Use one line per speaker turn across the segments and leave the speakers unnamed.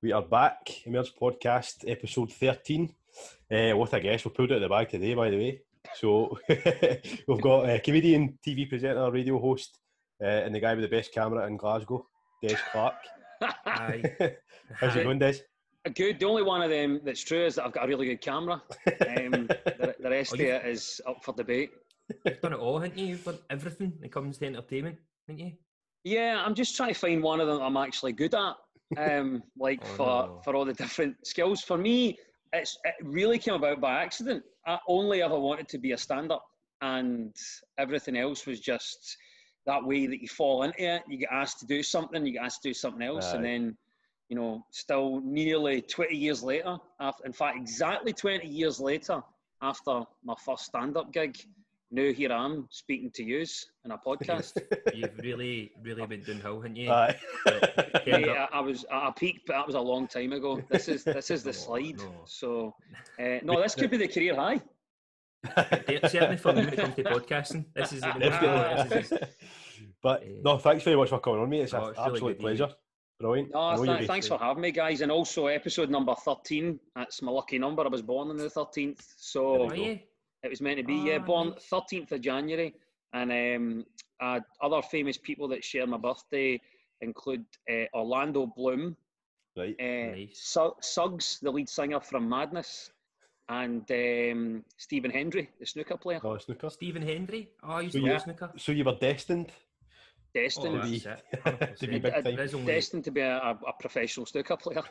We are back, Emerge Podcast, episode 13. What a guest, we pulled it out of the bag today, by the way. So, we've got a comedian, TV presenter, radio host, and the guy with the best camera in Glasgow, Des Clarke.
Aye.
How's it going, Des?
Good. The only one of them that's true is that I've got a really good camera. The rest of it is up for debate.
You've done it all, haven't you? You've done everything that comes to entertainment, haven't you?
Yeah, I'm just trying to find one of them I'm actually good at. For all the different skills. For me, it really came about by accident. I only ever wanted to be a stand-up, and everything else was just that way that you fall into it. You get asked to do something, you get asked to do something else, and then, you know, still nearly 20 years later, in fact, exactly 20 years later, after my first stand-up gig, now here I am speaking to yous in a podcast.
You've really been doing hill, haven't you?
Yeah, I peaked, but that was a long time ago. This is the slide.
No.
So, this could be the career high.
Certainly for me when it comes to podcasting, this is the
But no, thanks very much for coming on, mate. It's an absolute
really
pleasure. Brilliant.
No, thanks for having me, guys. And also episode number 13. That's my lucky number. I was born on the 13th, so it was meant to be. Born
nice.
13th of January. And other famous people that share my birthday include Orlando Bloom,
Right.
Nice.
Suggs, the lead singer from Madness, and Stephen Hendry, the snooker player.
Oh, snooker.
Stephen Hendry? Oh, I used to play snooker.
So you were destined?
Destined.
Oh, that's it.
To be big time.
Destined to be a professional snooker player.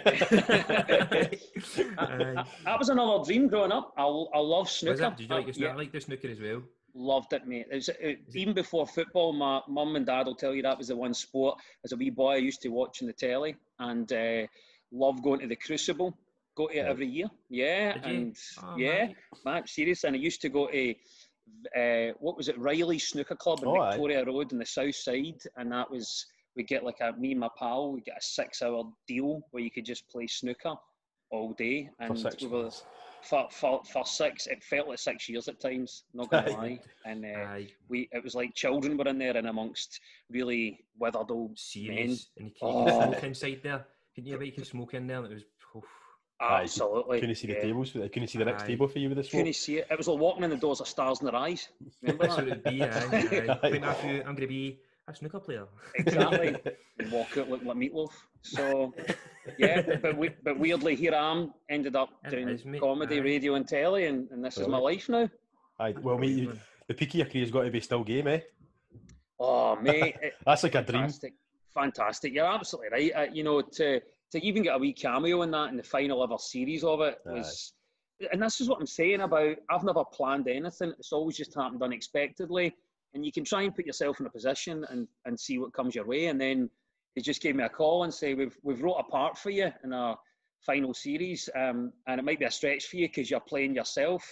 That was another dream growing up. I love snooker.
Did you like your snooker? I like the snooker as well.
Loved it, mate. Even before football, my mum and dad will tell you that was the one sport as a wee boy I used to watch on the telly, and love going to the Crucible. Go to it every year. Yeah, man, serious. And I used to go to what was it, Riley Snooker Club in Victoria Road on the south side, and that was, we get like me and my pal, we get a 6-hour deal where you could just play snooker all day, and we were for 6, it felt like 6 years at times, not gonna lie, and it was like children were in there and amongst really withered old men.
And you can smoke inside there. You can smoke in there, and it was
absolutely.
Couldn't see the tables. Couldn't see the next table for you with the smoke.
Couldn't see it. It was like walking in the doors of stars in their eyes. Remember that?
That's what it would be. I'm going to be a snooker player.
Exactly. And walk out looking like Meatloaf. So, yeah, but weirdly, here I am, ended up doing comedy, radio and telly, and this is my life now.
Well, mate, the peak of your career's got to be still game, eh?
Oh, mate.
That's like a dream.
Fantastic. You're absolutely right. To even get a wee cameo in that in the final ever series of it was, and this is what I'm saying about, I've never planned anything. It's always just happened unexpectedly, and you can try and put yourself in a position and see what comes your way. And then they just gave me a call and say, we've wrote a part for you in our final series, and it might be a stretch for you because you're playing yourself.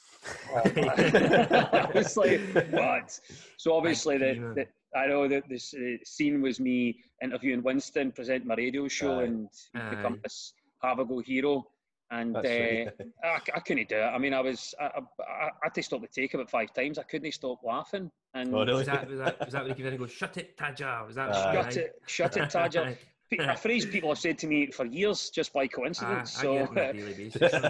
I was like, what? So obviously I know that this scene was me interviewing Winston, presenting my radio show, and he'd become this have-a-go hero. And I couldn't do it. I mean, I had to stop the take about 5 times. I couldn't stop laughing. And
really? Was that when you could go, shut it, Taja? Was that
shut it, Taja? A phrase people have said to me for years just by coincidence.
I use it on a daily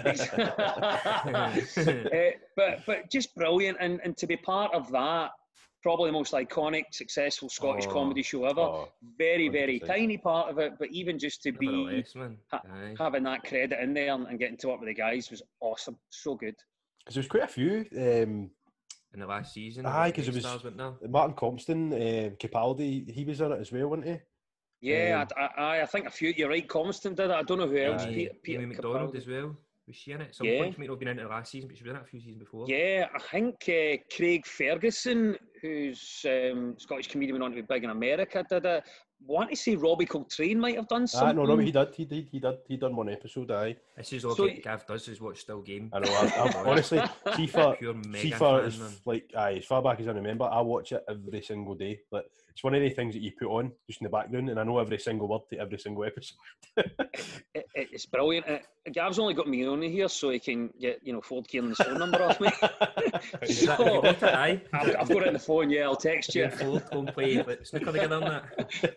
basis.
But just brilliant, and to be part of that, probably the most iconic, successful Scottish comedy show ever. Very, very tiny part of it, but even just to be having that credit in there and getting to work with the guys was awesome. So good.
Because there was quite a few
in the last season.
Because it was Martin Compston, Capaldi. He was in it as well, wasn't he?
Yeah, I think a few. You're right, Compston did it. I don't know who else.
Peter McDonald as well. Was she in it? Some point she might not have been in it last season, but she was in it a few seasons before.
Yeah, I think Craig Ferguson, who's Scottish comedian, went on to be big in America, did it. I want to say Robbie Coltrane might have done something.
No, Robbie, he did. He done one episode,
This is all Gav does is watch Still Game.
I know, I've honestly, FIFA is like, as far back as I remember, I watch it every single day. Like, it's one of the things that you put on just in the background, and I know every single word to every single episode.
It's brilliant. Gav's only got me on here so he can get, Ford Kieran's phone number off me. I've got it on the phone, yeah, I'll text you.
Ford, go and play snooker together on that.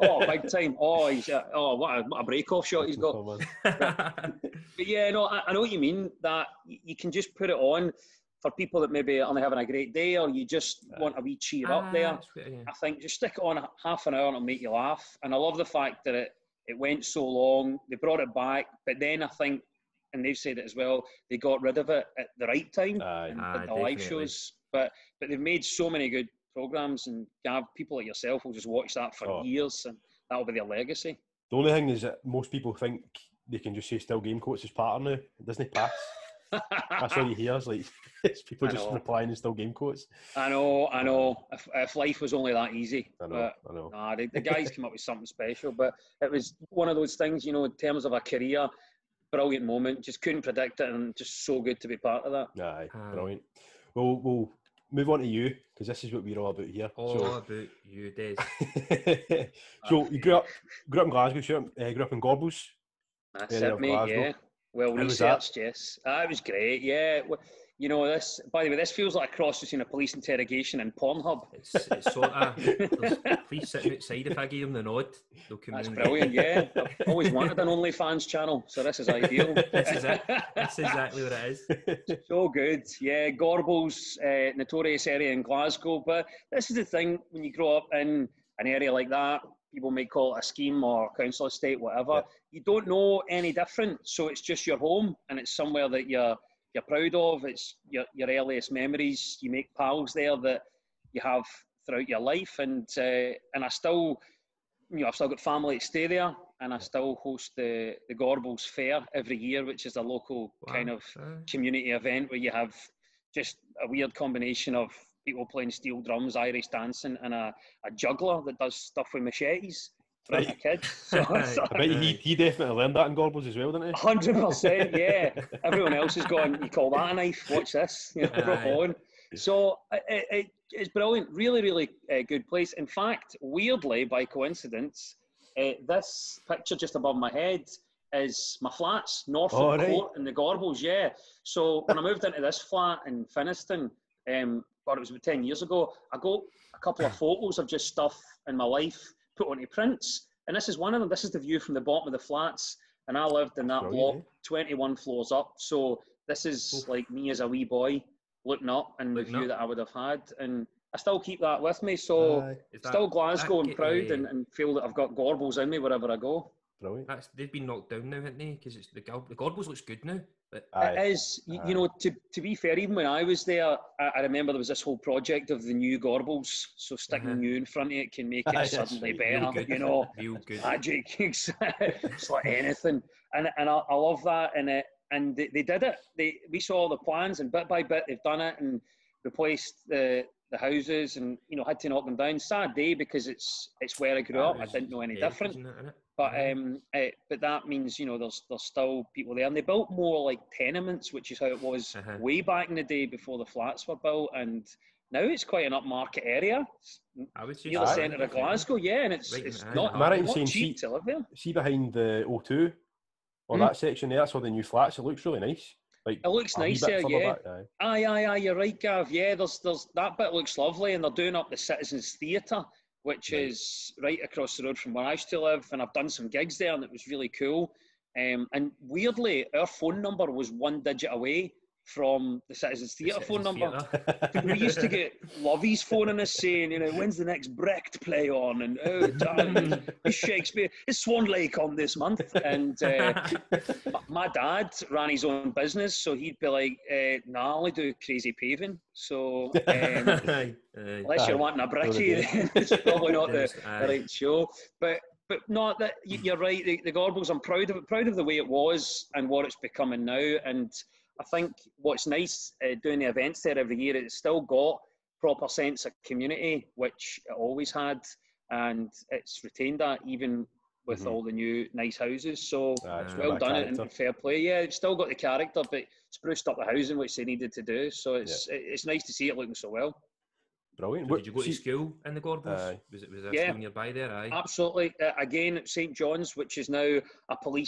Oh, big time. Oh, what a break-off shot he's got.
Oh,
But yeah, no, I know what you mean, that you can just put it on for people that maybe aren't having a great day, or you just want a wee cheer up there. I think just stick it on half an hour and it'll make you laugh. And I love the fact that it went so long. They brought it back, but then I think, and they've said it as well, they got rid of it at the right time and did the live shows. But they've made so many good programmes, and Gav, people like yourself will just watch that for years, and that'll be their legacy.
The only thing is that most people think they can just say still game coats as pattern now. It doesn't pass. That's all you hear is like it's people just replying in still game coats.
I know. If life was only that easy.
I know.
Nah, the guys came up with something special, but it was one of those things, you know, in terms of a career, brilliant moment. Just couldn't predict it, and just so good to be part of that.
Aye, brilliant. Well, we'll move on to you, because this is what we're all about here.
About you, Des.
So you grew up in Glasgow, sure? Grew up in Gorbals.
That's it, mate.
Glasgow.
Yeah. Well researched, yes. It was great, yeah. You know, this, by the way, this feels like a cross between a police interrogation and Pornhub.
It's sort of, there's police sitting outside. If I give them the nod, they'll come in.
That's brilliant, yeah. I've always wanted an OnlyFans channel, so this is ideal.
This is it. That's exactly what it is.
So good, yeah. Gorbals, notorious area in Glasgow, but this is the thing, when you grow up in an area like that, people may call it a scheme or council estate, whatever. Yeah. You don't know any different, so it's just your home, and it's somewhere that you're proud of. It's your earliest memories. You make pals there that you have throughout your life, and I still, you know, I've still got family that stay there, and I still host the Gorbals Fair every year, which is a local kind of community event where you have just a weird combination of people playing steel drums, Irish dancing, and a juggler that does stuff with machetes. For a kid. So,
I bet he definitely learned that in Gorbals as well, didn't he?
100%, yeah. Everyone else is going, you call that a knife? Watch this. You know, on. So it's brilliant. Really, really good place. In fact, weirdly, by coincidence, this picture just above my head is my flats, Norfolk Court in the Gorbals, yeah. So when I moved into this flat in Finniston, it was about 10 years ago, I got a couple of photos of just stuff in my life put onto prints, and this is one of them. This is the view from the bottom of the flats, and I lived in that block 21 floors up, so this is like me as a wee boy looking up and the view that I would have had, and I still keep that with me, so still Glasgow and proud, and feel that I've got Gorbals in me wherever I go.
Brilliant.
They've been knocked down now, haven't they? Because the Gorbals looks good now. But
it is, you know, to be fair, even when I was there, I remember there was this whole project of the new Gorbals, so sticking new in front of it can make it suddenly better, you know, magic, it's like anything, and I love that, and they did it, we saw all the plans, and bit by bit they've done it, and replaced the houses, and, you know, had to knock them down. Sad day, because it's where I grew up. I didn't know any different. But that means, you know, there's still people there, and they built more like tenements, which is how it was way back in the day before the flats were built, and now it's quite an upmarket area. I would say near the centre of Glasgow, and it's not cheap to live there.
See behind the O2, on that section there, that's all the new flats. It looks really nice. Like,
it looks nice there, yeah. Aye, you're right, Gav. Yeah, there's that bit looks lovely, and they're doing up the Citizens Theatre, which is right across the road from where I used to live, and I've done some gigs there, and it was really cool. And weirdly, our phone number was one digit away from the Citizens Theatre phone number. We used to get lovies phoning us saying, you know, when's the next Brecht play on? And, oh, darling, is Shakespeare, is Swan Lake on this month? And my dad ran his own business, so he'd be like, nah, I only do crazy paving. So unless you're wanting a brickie, it's probably not the right show. But no, that you're right, the Gorbals, I'm proud of the way it was and what it's becoming now. And I think what's nice doing the events there every year, it's still got proper sense of community, which it always had, and it's retained that even with all the new nice houses. So it's well done and fair play. Yeah, it's still got the character, but spruced up the housing, which they needed to do. So it's nice to see it looking so well.
Brilliant.
So did you go to school in the Gorbals? Was there a school nearby there?
Absolutely. Again, at St John's, which is now a police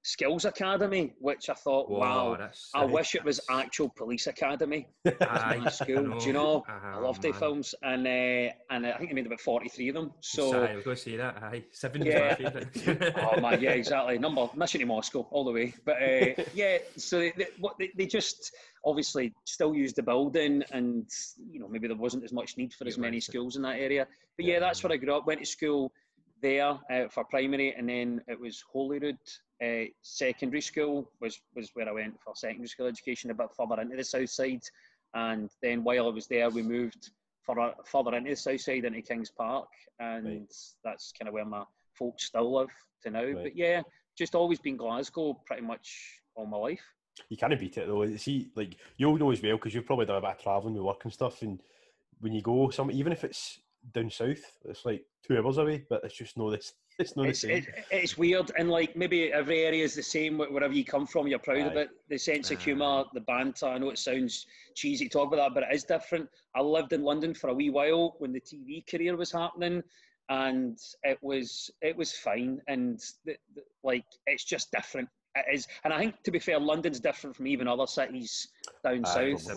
skills academy, which I thought, wow, I wish it was actual police academy.
Aye,
School, do you know? I love the
man.
films, and I think they made about 43 of them. So
I was going to say that. Aye, 7 was
yeah.
my favourite.
Oh man, yeah, exactly. Mission to Moscow all the way. But yeah, so they just obviously still use the building, and maybe there wasn't as much need for as many schools in that area. But yeah, that's where I grew up. Went to school there for primary, and then it was Holyrood secondary school was where I went for secondary school education, a bit further into the south side. And then while I was there, we moved further into the south side, into Kings Park, and that's kind of where my folks still live to now. But yeah, just always been Glasgow pretty much all my life.
You can't beat it though. See, like, you'll know as well, because you've probably done a bit of travelling with work and stuff, and when you go even if it's down south, it's like 2 hours away, but it's just no this.
It's weird, and like maybe every area is the same. Wherever you come from, you're proud of it. The sense of humour, the banter. I know it sounds cheesy to talk about that, but it is different. I lived in London for a wee while when the TV career was happening, and it was fine. And like, it's just different. It is, and I think, to be fair, London's different from even other cities down south.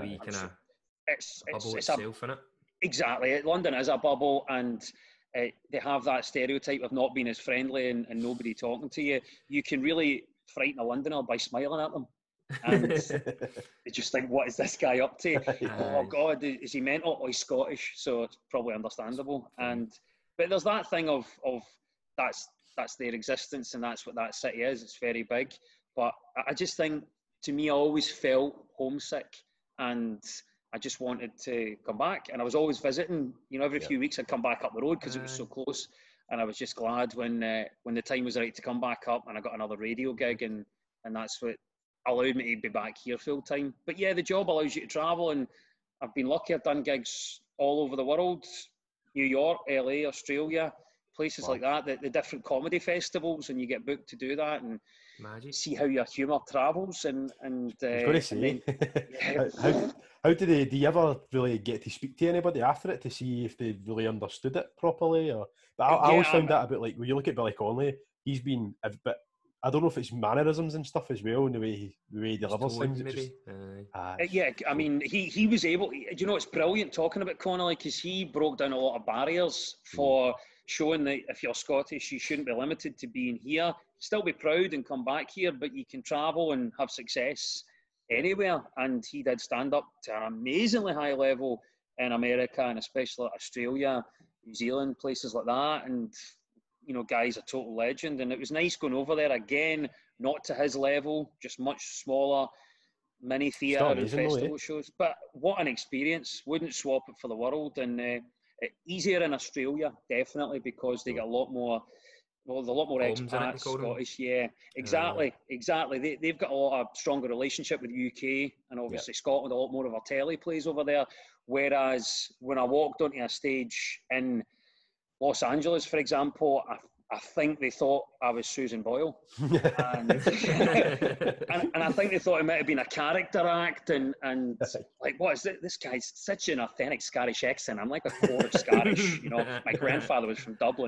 It's a bubble itself, isn't it?
Exactly. London is a bubble, and they have that stereotype of not being as friendly and nobody talking to you. You can really frighten a Londoner by smiling at them. And they just think, what is this guy up to? Oh, God, is he mental? Oh, he's Scottish, so it's probably understandable. But there's that thing of that's their existence, and that's what that city is. It's very big. But I just think, to me, I always felt homesick, and I just wanted to come back, and I was always visiting. Every few weeks I'd come back up the road because it was so close, and I was just glad when the time was right to come back up, and I got another radio gig, and that's what allowed me to be back here full time. But yeah, the job allows you to travel, and I've been lucky. I've done gigs all over the world: New York, LA, Australia, places like that. The different comedy festivals, and you get booked to do that, and see how your humour travels. And I was
going to say, how do you ever really get to speak to anybody after it to see if they really understood it properly? But I always found that a bit like, when you look at Billy Connolly, he's been a bit, I don't know if it's mannerisms and stuff as well, and the way he delivers things.
Yeah, I mean, he was able. It's brilliant talking about Connolly, because he broke down a lot of barriers for showing that if you're Scottish, you shouldn't be limited to being here. Still be proud and come back here, but you can travel and have success anywhere. And he did stand up to an amazingly high level in America, and especially Australia, New Zealand, places like that. And guy's a total legend. And it was nice going over there again, not to his level, just much smaller, mini theatre and festival shows. But what an experience! Wouldn't swap it for the world. And easier in Australia, definitely, because they get a lot more expats, Scottish. Yeah, exactly. They've got a lot of stronger relationship with the UK, and obviously Scotland, a lot more of our telly plays over there. Whereas when I walked onto a stage in Los Angeles, for example, I think they thought I was Susan Boyle, and I think they thought it might have been a character act, and like, what is this? This guy's such an authentic Scottish accent. I'm like a quarter Scottish, My grandfather was from Dublin.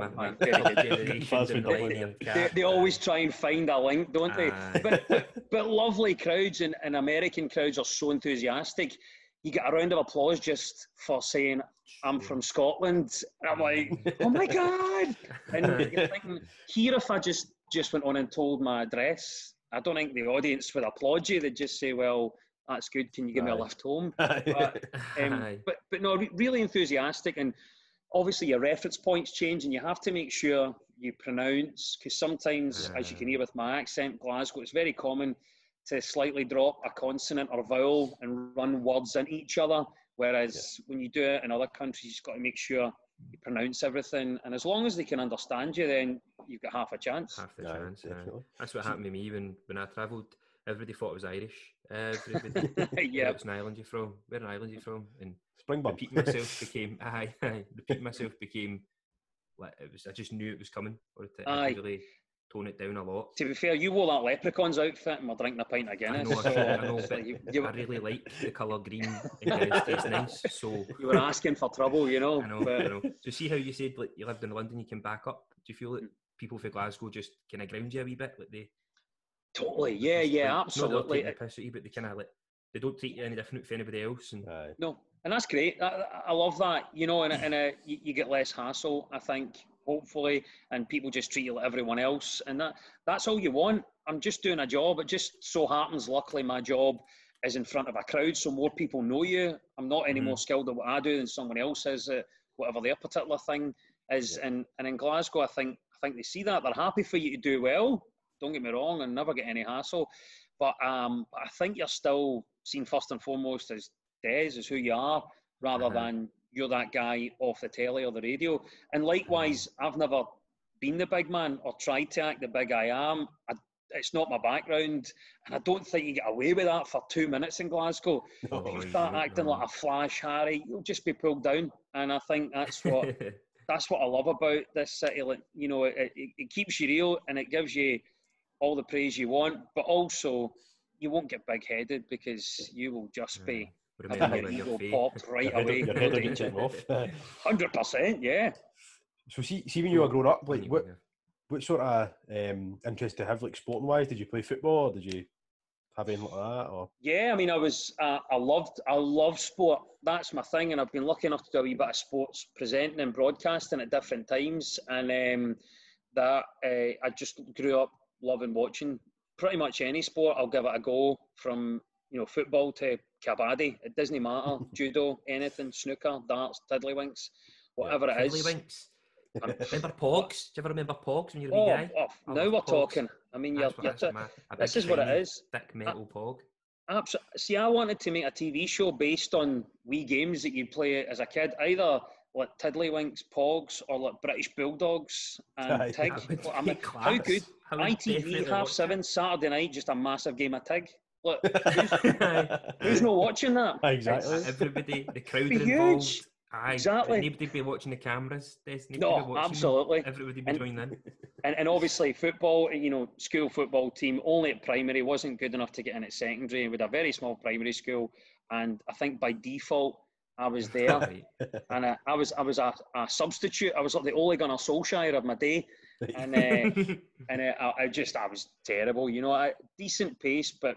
They always try and find a link, don't they? But lovely crowds, and American crowds are so enthusiastic. You get a round of applause just for saying, I'm from Scotland. And I'm like, oh my God. And you're thinking, here, if I just went on and told my address, I don't think the audience would applaud you. They'd just say, well, that's good. Can you give me a lift home? But no, really enthusiastic. And obviously your reference points change, and you have to make sure you pronounce, because sometimes, as you can hear with my accent, Glasgow, it's very common to slightly drop a consonant or vowel and run words into each other. Whereas when you do it in other countries, you've got to make sure you pronounce everything. And as long as they can understand you, then you've got half a chance.
Half the chance, That's what happened to me when I travelled. Everybody thought I was Irish. Everybody. Where's an island you from? Where an island you from? And repeating myself became, like, it was, I just knew it was coming. I really tone it down a lot.
To be fair, you wore that Leprechaun's outfit and we're drinking a pint of Guinness.
I know, but I really like the colour green. It tastes nice. So
you were asking for trouble,
I know. So see how you said, like, you lived in London, you came back up. Do you feel that people from Glasgow just kind of ground you a wee bit, like they.
Totally, yeah, absolutely.
Not that they're but they kind of like they don't treat you any different from anybody else. And
no, and that's great. I love that, you know, and you get less hassle, I think, hopefully, and people just treat you like everyone else, and that's all you want. I'm just doing a job. It just so happens, luckily, my job is in front of a crowd, so more people know you. I'm not any more skilled at what I do than someone else is at whatever their particular thing is. And in Glasgow, I think they see that. They're happy for you to do well. Don't get me wrong, and never get any hassle. But I think you're still seen first and foremost as Des, as who you are, rather than you're that guy off the telly or the radio. And likewise, I've never been the big man or tried to act the big I am. It's not my background, and I don't think you get away with that for 2 minutes in Glasgow. If you start acting like a Flash Harry, you'll just be pulled down. And I think that's what I love about this city. Like, you know, it keeps you real, and it gives you all the praise you want, but also you won't get big-headed because you will just be having your ego popped right away.
Your head will be taken off.
100%, yeah.
So see when you were growing up, like what sort of interest do you have, like sporting-wise? Did you play football, or did you have anything like that? Or
yeah, I mean, I love sport. That's my thing, and I've been lucky enough to do a wee bit of sports presenting and broadcasting at different times, and I just grew up loving watching pretty much any sport. I'll give it a go, from, you know, football to kabaddi. It doesn't matter. Judo, anything, snooker, darts, tiddlywinks, whatever it is.
Tiddlywinks. Remember Pogs? Do you ever remember Pogs when you were a wee guy?
Now we're talking. I mean, this is what it is.
Thick metal Pog.
Absolutely. See, I wanted to make a TV show based on wee games that you'd play as a kid, either like tiddlywinks, Pogs, or like British Bulldogs and Tig. I mean, how good? ITV 7:30 Saturday night, just a massive game of Tig. Look, who's not watching that?
Exactly.
Everybody, the crowd are involved.
Exactly.
Nobody be watching the cameras.
No, absolutely.
Everybody be joining in.
And obviously football, you know, school football team, only at primary, wasn't good enough to get in at secondary. We had a very small primary school, and I think by default I was there. And I was a substitute. I was like the Ole Gunnar Solskjaer of my day. And I was terrible, you know. Decent pace, but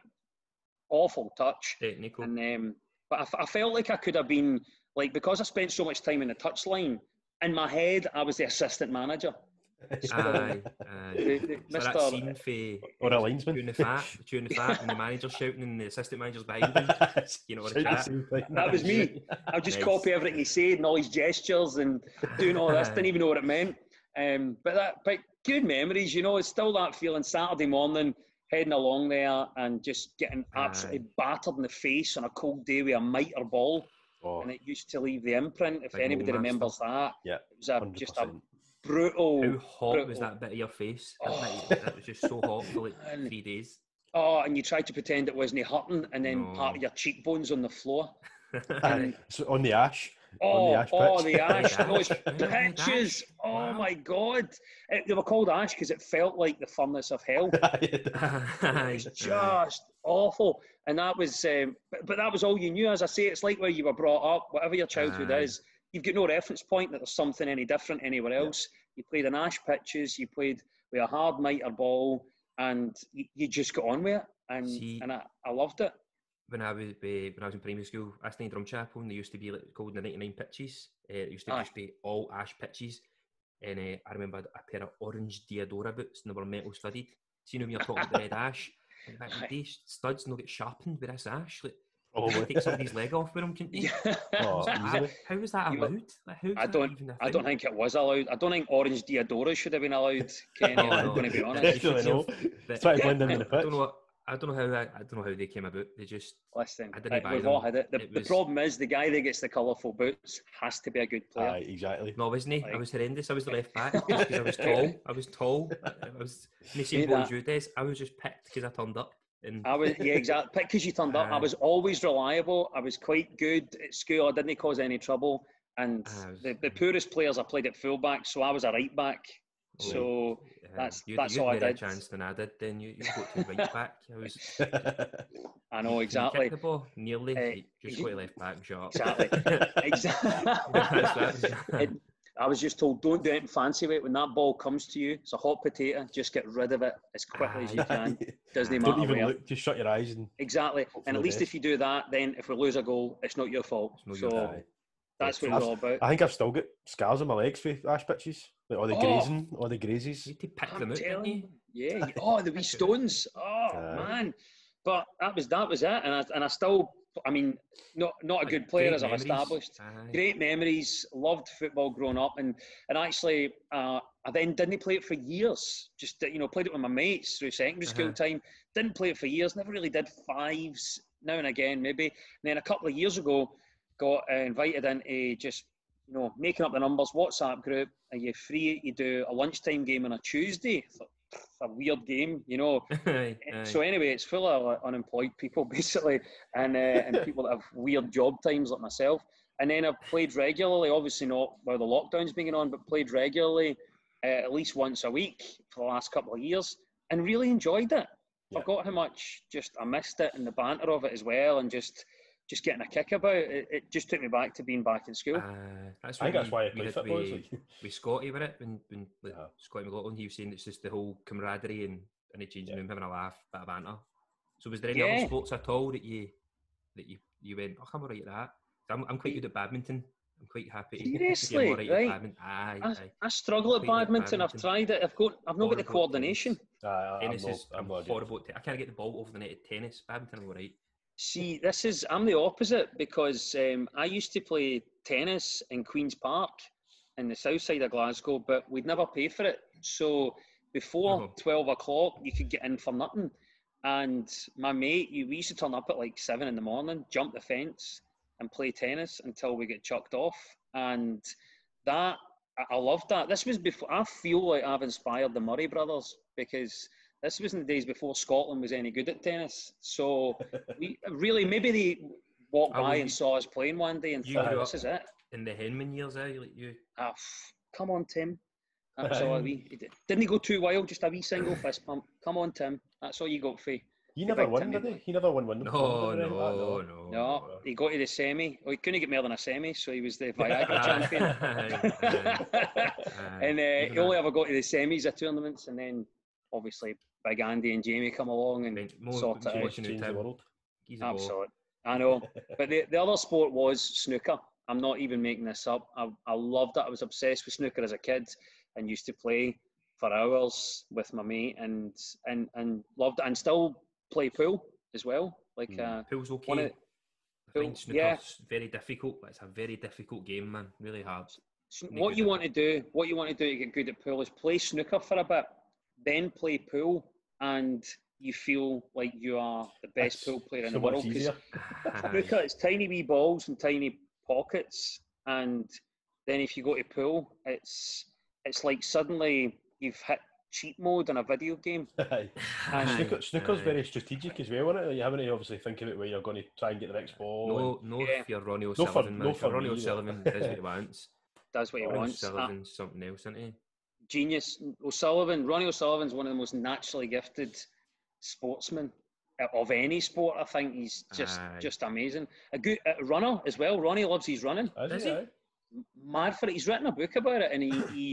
awful touch.
Technical.
And but I felt like I could have been, like, because I spent so much time in the touchline, in my head I was the assistant manager.
Aye. So that scene
or a linesman.
Chewing the fat, and the manager's shouting and the assistant manager's behind him. You know,
that was me. I'd just copy everything he said and all his gestures and doing all this. Didn't even know what it meant. But good memories, you know. It's still that feeling Saturday morning, heading along there and just getting absolutely battered in the face on a cold day with a mitre ball. And it used to leave the imprint, if anybody remembers that.
Yeah,
it was just a brutal.
How hot was that bit of your face? That was just so hot for like 3 days.
Oh, and you tried to pretend it wasn't hurting, and then part of your cheekbones on the floor.
And so on the ash.
The ash. Those pitches. Oh my God. They were called ash because it felt like the furnace of hell. It was just awful. And that was, but that was all you knew. As I say, it's like where you were brought up, whatever your childhood is, you've got no reference point that there's something any different anywhere else. You played in ash pitches, you played with a hard mitre ball, and you just got on with it. And I loved it.
When I was in primary school, Aston Drum Chapel, and they used to be like called the 99 pitches. It used to just be all ash pitches. And I remember a pair of orange Diadora boots, and they were metal studded. So you know when you're talking about the red ash, and back in the day, studs no get sharpened with this ash. Like, take somebody's leg off with them, couldn't you? How was that allowed?
I don't think it was allowed. I don't think orange Diadora should have been allowed, Kenny. I'm going to be honest.
Try to blend them in the pitch.
I don't know how they came about. They just
listen.
I didn't buy
we've
them.
all had it. The problem is the guy that gets the colourful boots has to be a good player.
Exactly.
No, wasn't he? I was horrendous. I was the left back because I was tall. I was in the same boat as you, Des. I was just picked because I turned up.
I was exactly picked because you turned up. I was always reliable. I was quite good at school. I didn't cause any trouble. And the poorest players I played at fullback, so I was a right back. So that's all I did.
A chance than I did. Then you got to right back.
I know exactly.
Kick the ball nearly. Just go to left back and shut up.
Exactly. I was just told, don't do anything fancy with it. When that ball comes to you, it's a hot potato. Just get rid of it as quickly as you can. Doesn't matter
Don't even
where.
look. Just shut your eyes and
exactly. And at least if you do that, then if we lose a goal, it's not your fault. That's what it's all about.
I think I've still got scars on my legs for ash pitches, like all the grazing, all the grazes.
You need to pick them out, don't you?
Yeah. Oh, the wee stones. Oh man. But that was it, and I still. I mean, not a good player as I've established. Great memories. Loved football growing up, and actually, I then didn't play it for years. Just played it with my mates through secondary school time. Didn't play it for years. Never really did fives. Now and again, maybe. And then a couple of years ago, got invited into just making up the numbers WhatsApp group. Are you free? You do a lunchtime game on a Tuesday. A weird game, So anyway, it's full of unemployed people basically, and people that have weird job times like myself. And then I've played regularly, obviously not while the lockdown's been going on, but played regularly at least once a week for the last couple of years, and really enjoyed it. Forgot how much I missed it, and the banter of it as well, and just getting a kick about it. It just took me back to being back in school.
I think that's why I play football.
With Scotty with it, when Scotty McLaughlin, he was saying it's just the whole camaraderie and in the changing room, having a laugh, bit of banter. So was there any other sports at all that you went, oh, I'm alright at that? I'm quite good at badminton. I'm quite happy.
Seriously, right? I struggle at badminton. I've tried it. I've not got the coordination.
Tennis I'm horrible. I can't get the ball over the net at tennis. Badminton, I'm alright.
See, I'm the opposite, because I used to play tennis in Queen's Park in the south side of Glasgow, but we'd never pay for it. So before 12 o'clock, you could get in for nothing. And my mate, we used to turn up at like 7 in the morning, jump the fence and play tennis until we get chucked off. And I loved that. This was before, I feel like I've inspired the Murray brothers, because this was in the days before Scotland was any good at tennis. So maybe they walked by and saw us playing one day and thought, this is it.
In the Henman years, like you.
Come on, Tim. That's all didn't he go too wild? Just a wee single fist pump. Come on, Tim. That's all you got for.
He never won, did he? He never won one.
No.
He got to the semi. Well, he couldn't get more than a semi, so he was the Viagra champion. And he only ever got to the semis of tournaments, and then obviously Big Andy and Jamie come along and sort it out.
Change the world.
Absolutely. I know. But the other sport was snooker. I'm not even making this up. I loved it. I was obsessed with snooker as a kid and used to play for hours with my mate and loved it, and still play pool as well. Like
pool's okay. I find snooker's very difficult. It's a very difficult game, man. Really hard.
What you want to do to get good at pool is play snooker for a bit, then play pool, and you feel like you are the best pool player in the world. Because snooker, it's tiny wee balls and tiny pockets, and then if you go to pool, it's like suddenly you've hit cheat mode in a video game.
Snooker's very strategic as well, isn't it? You haven't to obviously think of it where you're going to try and get the next ball.
If you're Ronnie O'Sullivan, Ronnie O'Sullivan does what he wants.
Does what he wants.
O'Sullivan's something else, isn't he?
Genius. Ronnie O'Sullivan's one of the most naturally gifted sportsmen of any sport. I think he's just amazing. A good runner as well. Ronnie loves his running.
Does he?
Mad for it. He's written a book about it, and he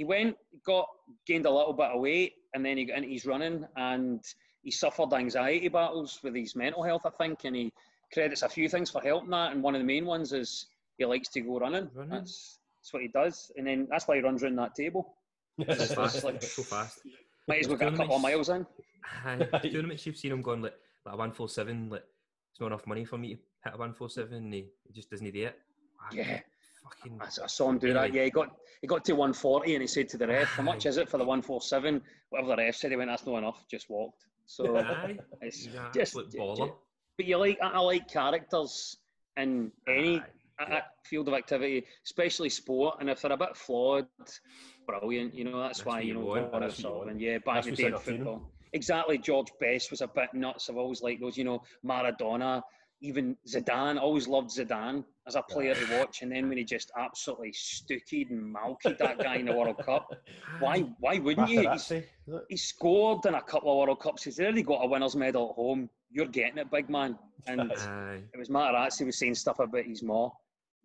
gained a little bit of weight, and then he got into his running, and he suffered anxiety battles with his mental health, I think, and he credits a few things for helping that, and one of the main ones is he likes to go running. That's what he does, and then that's why he runs around that table.
So fast.
Might as well get a couple of miles in.
Tournaments you've seen him going like a 147, like it's not enough money for me to hit a 147, and he just doesn't do it.
Yeah. I saw him do that. Yeah, he got to 140 and he said to the ref, "How much is it for the 147?" Whatever the ref said, he went, "That's not enough." Just walked. So it's just baller. But I like characters in any field of activity, especially sport. And if they're a bit flawed, brilliant. That's why Ronnie Sullivan. Yeah, back in the day in football. Exactly. George Best was a bit nuts. I've always liked those. Maradona. Even Zidane, always loved Zidane as a player to watch, and then when he just absolutely stookied and malkied that guy in the World Cup, why wouldn't you? He scored in a couple of World Cups. He's already got a winner's medal at home. You're getting it, big man. And it was Materazzi was saying stuff about his ma.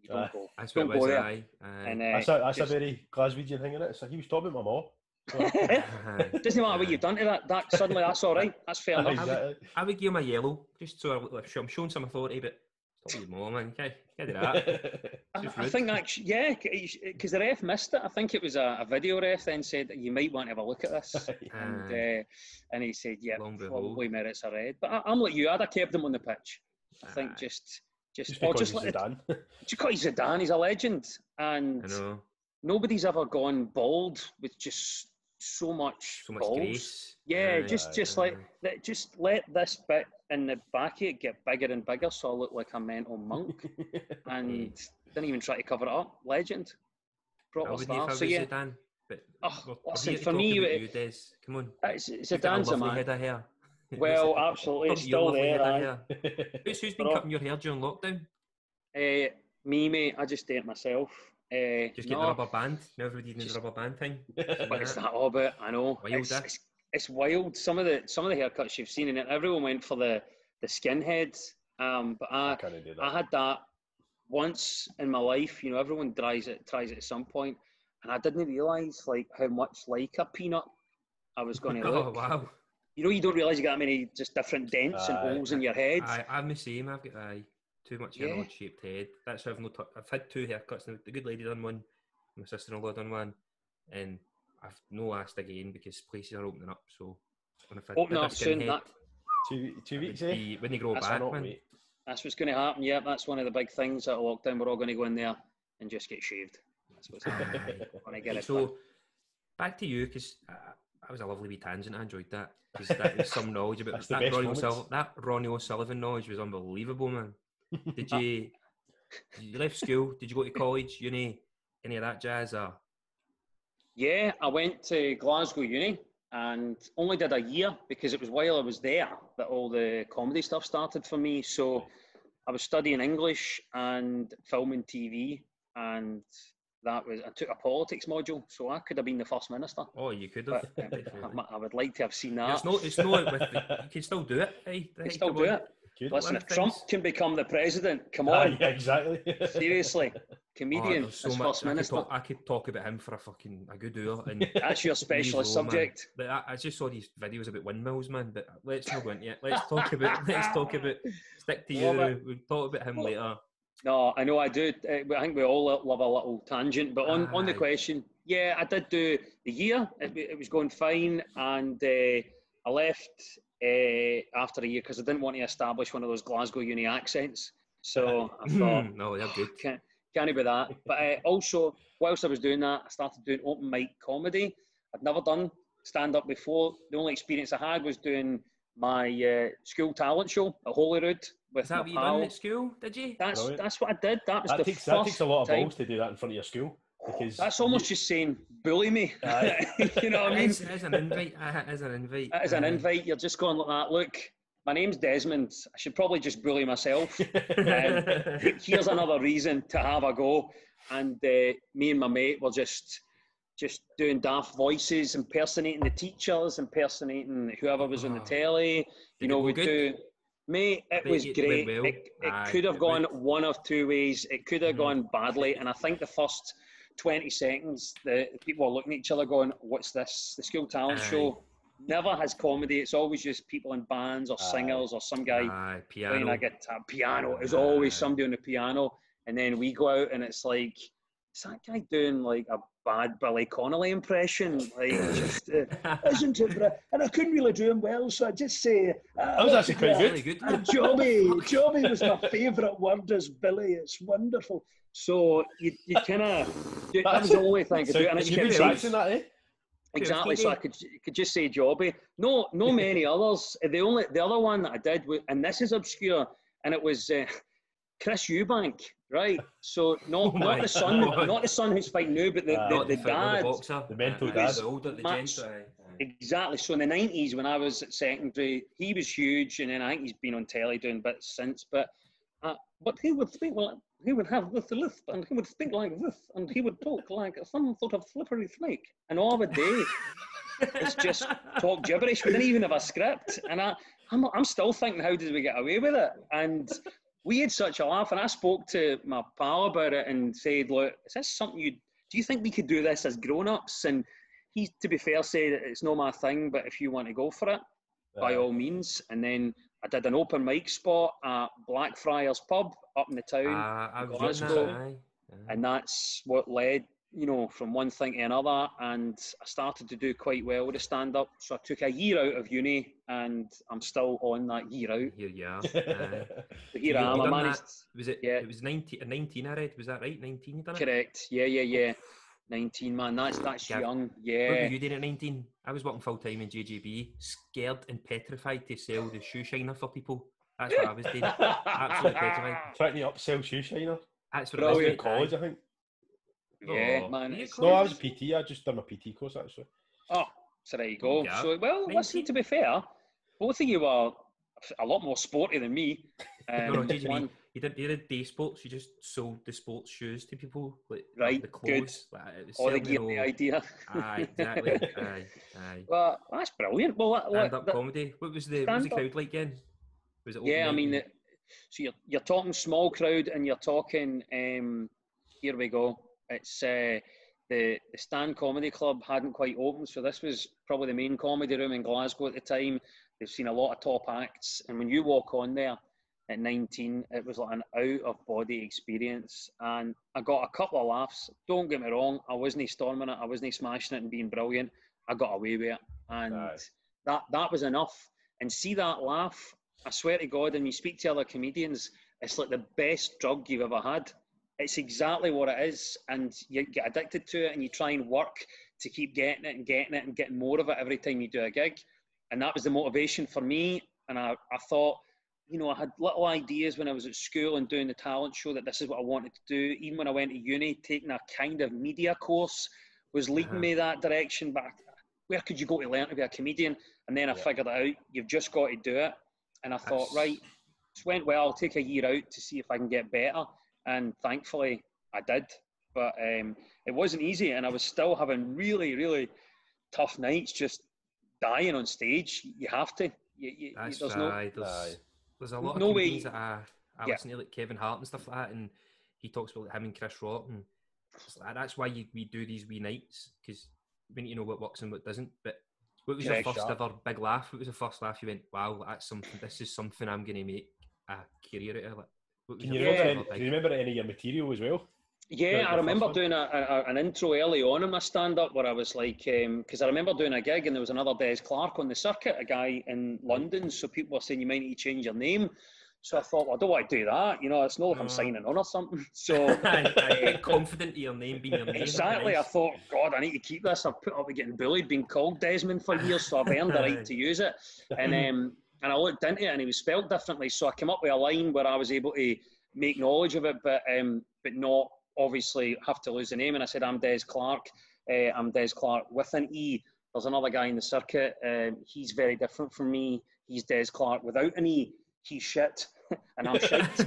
You don't go.
That's
Don't
what it
go
was,
there.
aye.
And,
That's a very Glaswegian thing, isn't it? So he was talking about my mom.
Doesn't matter what you've done to that. Suddenly, that's all right. That's fair enough.
Exactly.
I would give him a yellow, just so I look like I'm showing some authority, but stop with your mom, man. You can't do that.
I think actually, yeah, because the ref missed it. I think it was a video ref then said that you might want to have a look at this, and he said, yeah, probably merits a red. But I'm like you, I'd have kept him on the pitch. I think just
because he's Zidane.
Because he's Zidane, he's a legend, and nobody's ever gone bald with just so much balls.
Grace.
Yeah, just let this bit in the back of it get bigger and bigger, so I look like a mental monk, and didn't even try to cover it up. Legend, proper star. So yeah,
Zidane, but
listen, for me,
you, Des. Come on,
Zidane's a man.
Head of hair.
Well, absolutely, it's still there.
Who's been cutting your hair during lockdown?
Me, mate. I just did it myself.
Just get the rubber band. Now everybody needs the rubber band thing.
What is that all about? I know. It's wild. Some of the haircuts you've seen in it. Everyone went for the skinheads. But I had that once in my life. You know, everyone tries it at some point, and I didn't realise like how much like a peanut I was going to look.
Oh wow!
You know, you don't realise you got that many just different dents and holes in your head.
I'm the same. I've got too much of an odd-shaped head. That's how I've had 2 haircuts. The good lady done one, my sister-in-law done one, and I've no asked again because places are opening up. So when I've
opening up soon,
head,
2 weeks, eh?
When they grow back, man.
That's what's going to happen. Yeah, that's one of the big things at lockdown. We're all going to go in there and just get shaved. That's what's happening.
So back to you, because that was a lovely wee tangent. I enjoyed that because that was some knowledge about that Ronnie O'Sullivan knowledge was unbelievable, man. Did you left school? Did you go to college, uni, any of that jazz? Or?
Yeah, I went to Glasgow Uni and only did a year because it was while I was there that all the comedy stuff started for me. So I was studying English and film and TV, and I took a politics module, so I could have been the First Minister.
Oh, you could have.
I would like to have seen that.
It's not you can still do it.
You can still do it. Good. Listen, if Trump can become the president, come on.
Yeah, exactly.
Seriously. Comedian as First Minister.
I could talk about him for a good hour. And
that's your specialist subject.
I just saw these videos about windmills, man, but let's not go into it. Let's talk about stick to you. We'll talk about him later.
No, I know I do. I think we all love a little tangent. But on the question, yeah, I did do the year. It was going fine. And I left after a year because I didn't want to establish one of those Glasgow Uni accents. So I thought,
no, they're good.
Can't be that. But also, whilst I was doing that, I started doing open mic comedy. I'd never done stand-up before. The only experience I had was doing my school talent show at Holyrood.
Is that what you done at school, did you?
That's what I did. That takes
a lot of balls to do that in front of your school. Because
that's almost just saying, bully me. You know what I mean?
It is an invite. It is an invite.
It is an invite. You're just going like that. Look, my name's Desmond. I should probably just bully myself. Here's another reason to have a go. And me and my mate were just doing daft voices, impersonating the teachers, impersonating whoever was on the telly. You know, we do. Mate, it was great. It could have gone one of two ways. It could have gone badly. And I think the first 20 seconds, the people are looking at each other going, what's this? The school talent show never has comedy. It's always just people in bands or singers or some guy playing a guitar. Piano. There's always somebody on the piano. And then we go out and it's like, is that guy doing like a bad Billy Connolly impression? Like, just, isn't it? And I couldn't really do him well, so I just say...
that was actually quite good.
Jobby was my favourite word as Billy. It's wonderful. So you kind of... That was the only thing I could do. And
you kept practicing that, eh?
Exactly, so I could just say Jobby. No many others. The other one that I did, and this is obscure, and it was Chris Eubank, right? So not the son who's fighting now, but the dad,
the mental dad.
Exactly. So in the 90s, when I was at secondary, he was huge, and then I think he's been on telly doing bits since. But he would think, well, he would have with the lift, and he would think like this, and he would talk like some sort of slippery snake. And all the day, it's just talk gibberish. We didn't even have a script, and I'm still thinking, how did we get away with it? And we had such a laugh, and I spoke to my pal about it and said, look, is this something do you think we could do this as grown-ups? And he, to be fair, said it's not my thing, but if you want to go for it, by all means. And then I did an open mic spot at Blackfriars pub up in the town,
I was
Glasgow,
that,
and that's what led, you know, from one thing to another. And I started to do quite well with the stand-up. So I took a year out of uni, and I'm still on that year out.
Here you are.
So here I am. I managed.
Was it?
Yeah.
It was 19. I read. Was that right? 19. You done it?
Correct. Yeah. 19, man. That's young. Yeah.
What were you doing at 19? I was working full time in JGB, scared and petrified to sell the shoe shiner for people. That's what I was doing. Absolutely petrified.
Trying to upsell shoe shiner.
That's what
I was in
brilliant.
college, I think.
Yeah, man.
No, I was a PT. I just done my PT course, actually.
Oh, so there you go.
Yeah.
So, well, listen, to be fair, both of you are a lot more sporty than me.
No, JGB, you did day sports. You just sold the sports shoes to people, like
right,
the clothes.
Good.
Like,
all the gear, the idea.
Aye, exactly. aye.
Well, that's brilliant. Well,
stand-up comedy. What was the crowd like again? Was it?
Yeah, I mean, so you're talking small crowd, and you're talking. Here we go. It's the Stand Comedy Club hadn't quite opened, so this was probably the main comedy room in Glasgow at the time. They've seen a lot of top acts, and when you walk on there at 19, it was like an out-of-body experience, and I got a couple of laughs. Don't get me wrong, I wasn't storming it, I wasn't smashing it and being brilliant. I got away with it, and that was enough. And see that laugh, I swear to God, and you speak to other comedians, it's like the best drug you've ever had. It's exactly what it is, and you get addicted to it, and you try and work to keep getting it and getting more of it every time you do a gig. And that was the motivation for me. And I thought, you know, I had little ideas when I was at school and doing the talent show that this is what I wanted to do. Even when I went to uni, taking a kind of media course was leading me that direction. But where could you go to learn to be a comedian? And then I figured it out. You've just got to do it. And I thought, right, this went well. I'll take a year out to see if I can get better. And thankfully, I did. But it wasn't easy. And I was still having really, really tough nights, just dying on stage. You have to.
That's
there's
right. There's a lot of comedians that I listen to, like Kevin Hart and stuff like that, and he talks about him and Chris Rock, and that's why we do these wee nights, because we need to know what works and what doesn't. But what was your first ever big laugh? What was the first laugh you went, wow, that's something, this is something I'm going to make a career out of?
Do you remember any of your material as well?
Yeah, I remember doing an intro early on in my stand-up where I was like, because I remember doing a gig and there was another Des Clarke on the circuit, a guy in London, so people were saying you might need to change your name. So I thought, well, I don't want to do that, you know, it's not like I'm signing on or something. So
I confident in your name being your name.
Exactly, nice. I thought, God, I need to keep this. I've put up with getting bullied, being called Desmond for years, so I've earned the right to use it. And I looked into it and it was spelled differently, so I came up with a line where I was able to make knowledge of it, but not obviously have to lose the name. And I said, I'm Des Clarke. I'm Des Clarke with an E. There's another guy in the circuit. He's very different from me. He's Des Clarke without an E. He's shit. And I'm shite.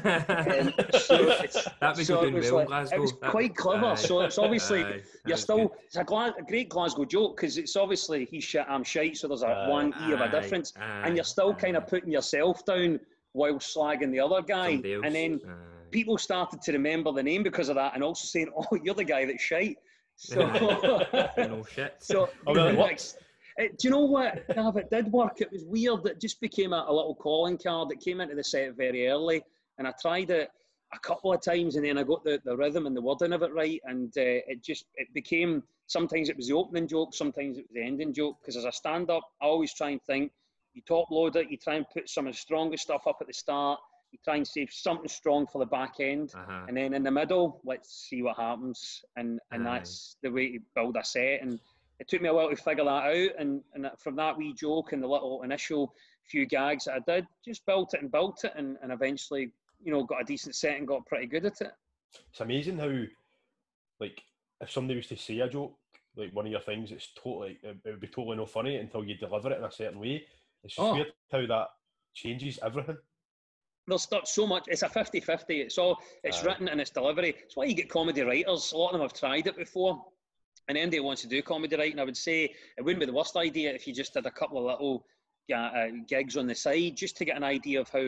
That was doing well, Glasgow.
It was quite clever. So it's obviously, it's a great Glasgow joke, because it's obviously he's shit, I'm shite. So there's a one E of a difference. And you're still kind of putting yourself down while slagging the other guy. And then people started to remember the name because of that, and also saying, oh, you're the guy that's shite. So,
no shit.
So do you know what? Gav, it did work. It was weird. It just became a little calling card. It came into the set very early, and I tried it a couple of times, and then I got the rhythm and the wording of it right, and it became, sometimes it was the opening joke, sometimes it was the ending joke, because as a stand-up, I always try and think, you top load it, you try and put some of the strongest stuff up at the start, you try and save something strong for the back end, and then in the middle, let's see what happens, and that's the way to build a set. And it took me a while to figure that out, and from that wee joke and the little initial few gags that I did, just built it, and eventually, you know, got a decent set and got pretty good at it.
It's amazing how, like, if somebody was to say a joke, like one of your things, it would be totally no funny until you deliver it in a certain way. It's just weird how that changes everything.
There's so much. It's a 50-50. It's written and it's delivery. It's why you get comedy writers. A lot of them have tried it before. And anybody wants to do comedy writing, I would say it wouldn't be the worst idea if you just did a couple of little gigs on the side, just to get an idea of how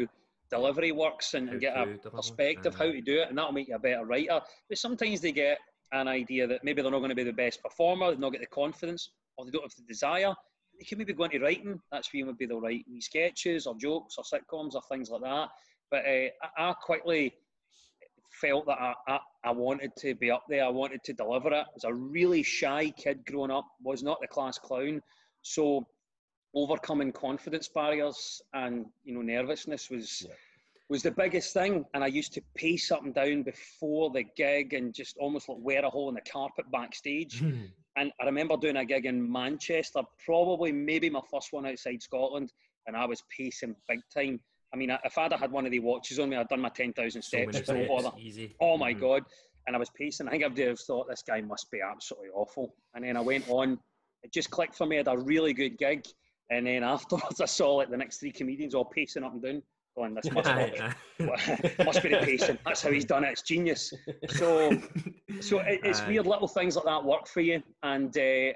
delivery works and get a perspective how to do it, and that'll make you a better writer. But sometimes they get an idea that maybe they're not going to be the best performer, they've not got the confidence, or they don't have the desire. They can maybe go into writing. That's where maybe they'll write wee sketches or jokes or sitcoms or things like that. But I quickly felt that I wanted to be up there. I wanted to deliver it. I was a really shy kid growing up, was not the class clown. So overcoming confidence barriers and, you know, nervousness was the biggest thing. And I used to pace up and down before the gig and just almost like wear a hole in the carpet backstage. And I remember doing a gig in Manchester, maybe my first one outside Scotland, and I was pacing big time. I mean, if I'd had one of the watches on me, I'd done my 10,000 steps.
So many steps, easy.
Oh my God. And I was pacing. I think everybody thought, this guy must be absolutely awful. And then I went on. It just clicked for me. I had a really good gig. And then afterwards, I saw like the next 3 comedians all pacing up and down, going, this must be the pacing. That's how he's done it. It's genius. So it's weird little things like that work for you. And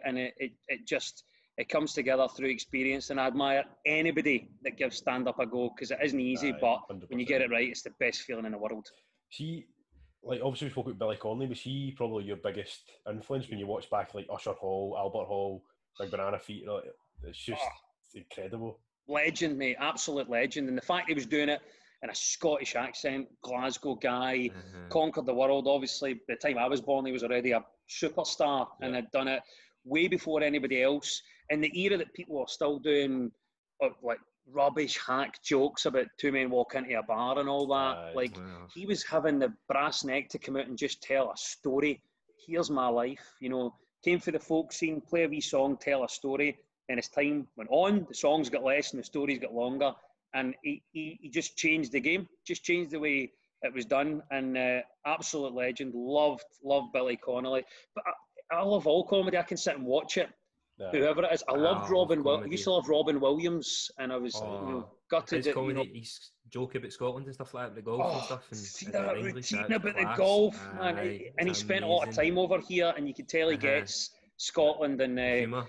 it comes together through experience, and I admire anybody that gives stand-up a go, because it isn't easy, but 100%. When you get it right, it's the best feeling in the world.
She, like, obviously we spoke about Billy Connolly, was she probably your biggest influence when you watch back, like, Usher Hall, Albert Hall, Big Banana Feet? Like, it's just incredible. Legend,
mate, absolute legend. And the fact he was doing it in a Scottish accent, Glasgow guy, conquered the world, obviously. By the time I was born, he was already a superstar and had done it way before anybody else. In the era that people are still doing like rubbish hack jokes about 2 men walk into a bar and all that, he was having the brass neck to come out and just tell a story. Here's my life, you know, came for the folk scene, play a wee song, tell a story. And as time went on, the songs got less and the stories got longer. And he just changed the game, just changed the way it was done. And absolute legend. Loved Billy Connolly. But I love all comedy. I can sit and watch it. Whoever it is. I loved Robin. I used to love Robin Williams, and I was gutted.
His comedy, he's joke about Scotland and stuff like that, the golf and stuff. And
see that routine about the golf, man. And he spent a lot of time over here, and you could tell he gets Scotland and humour,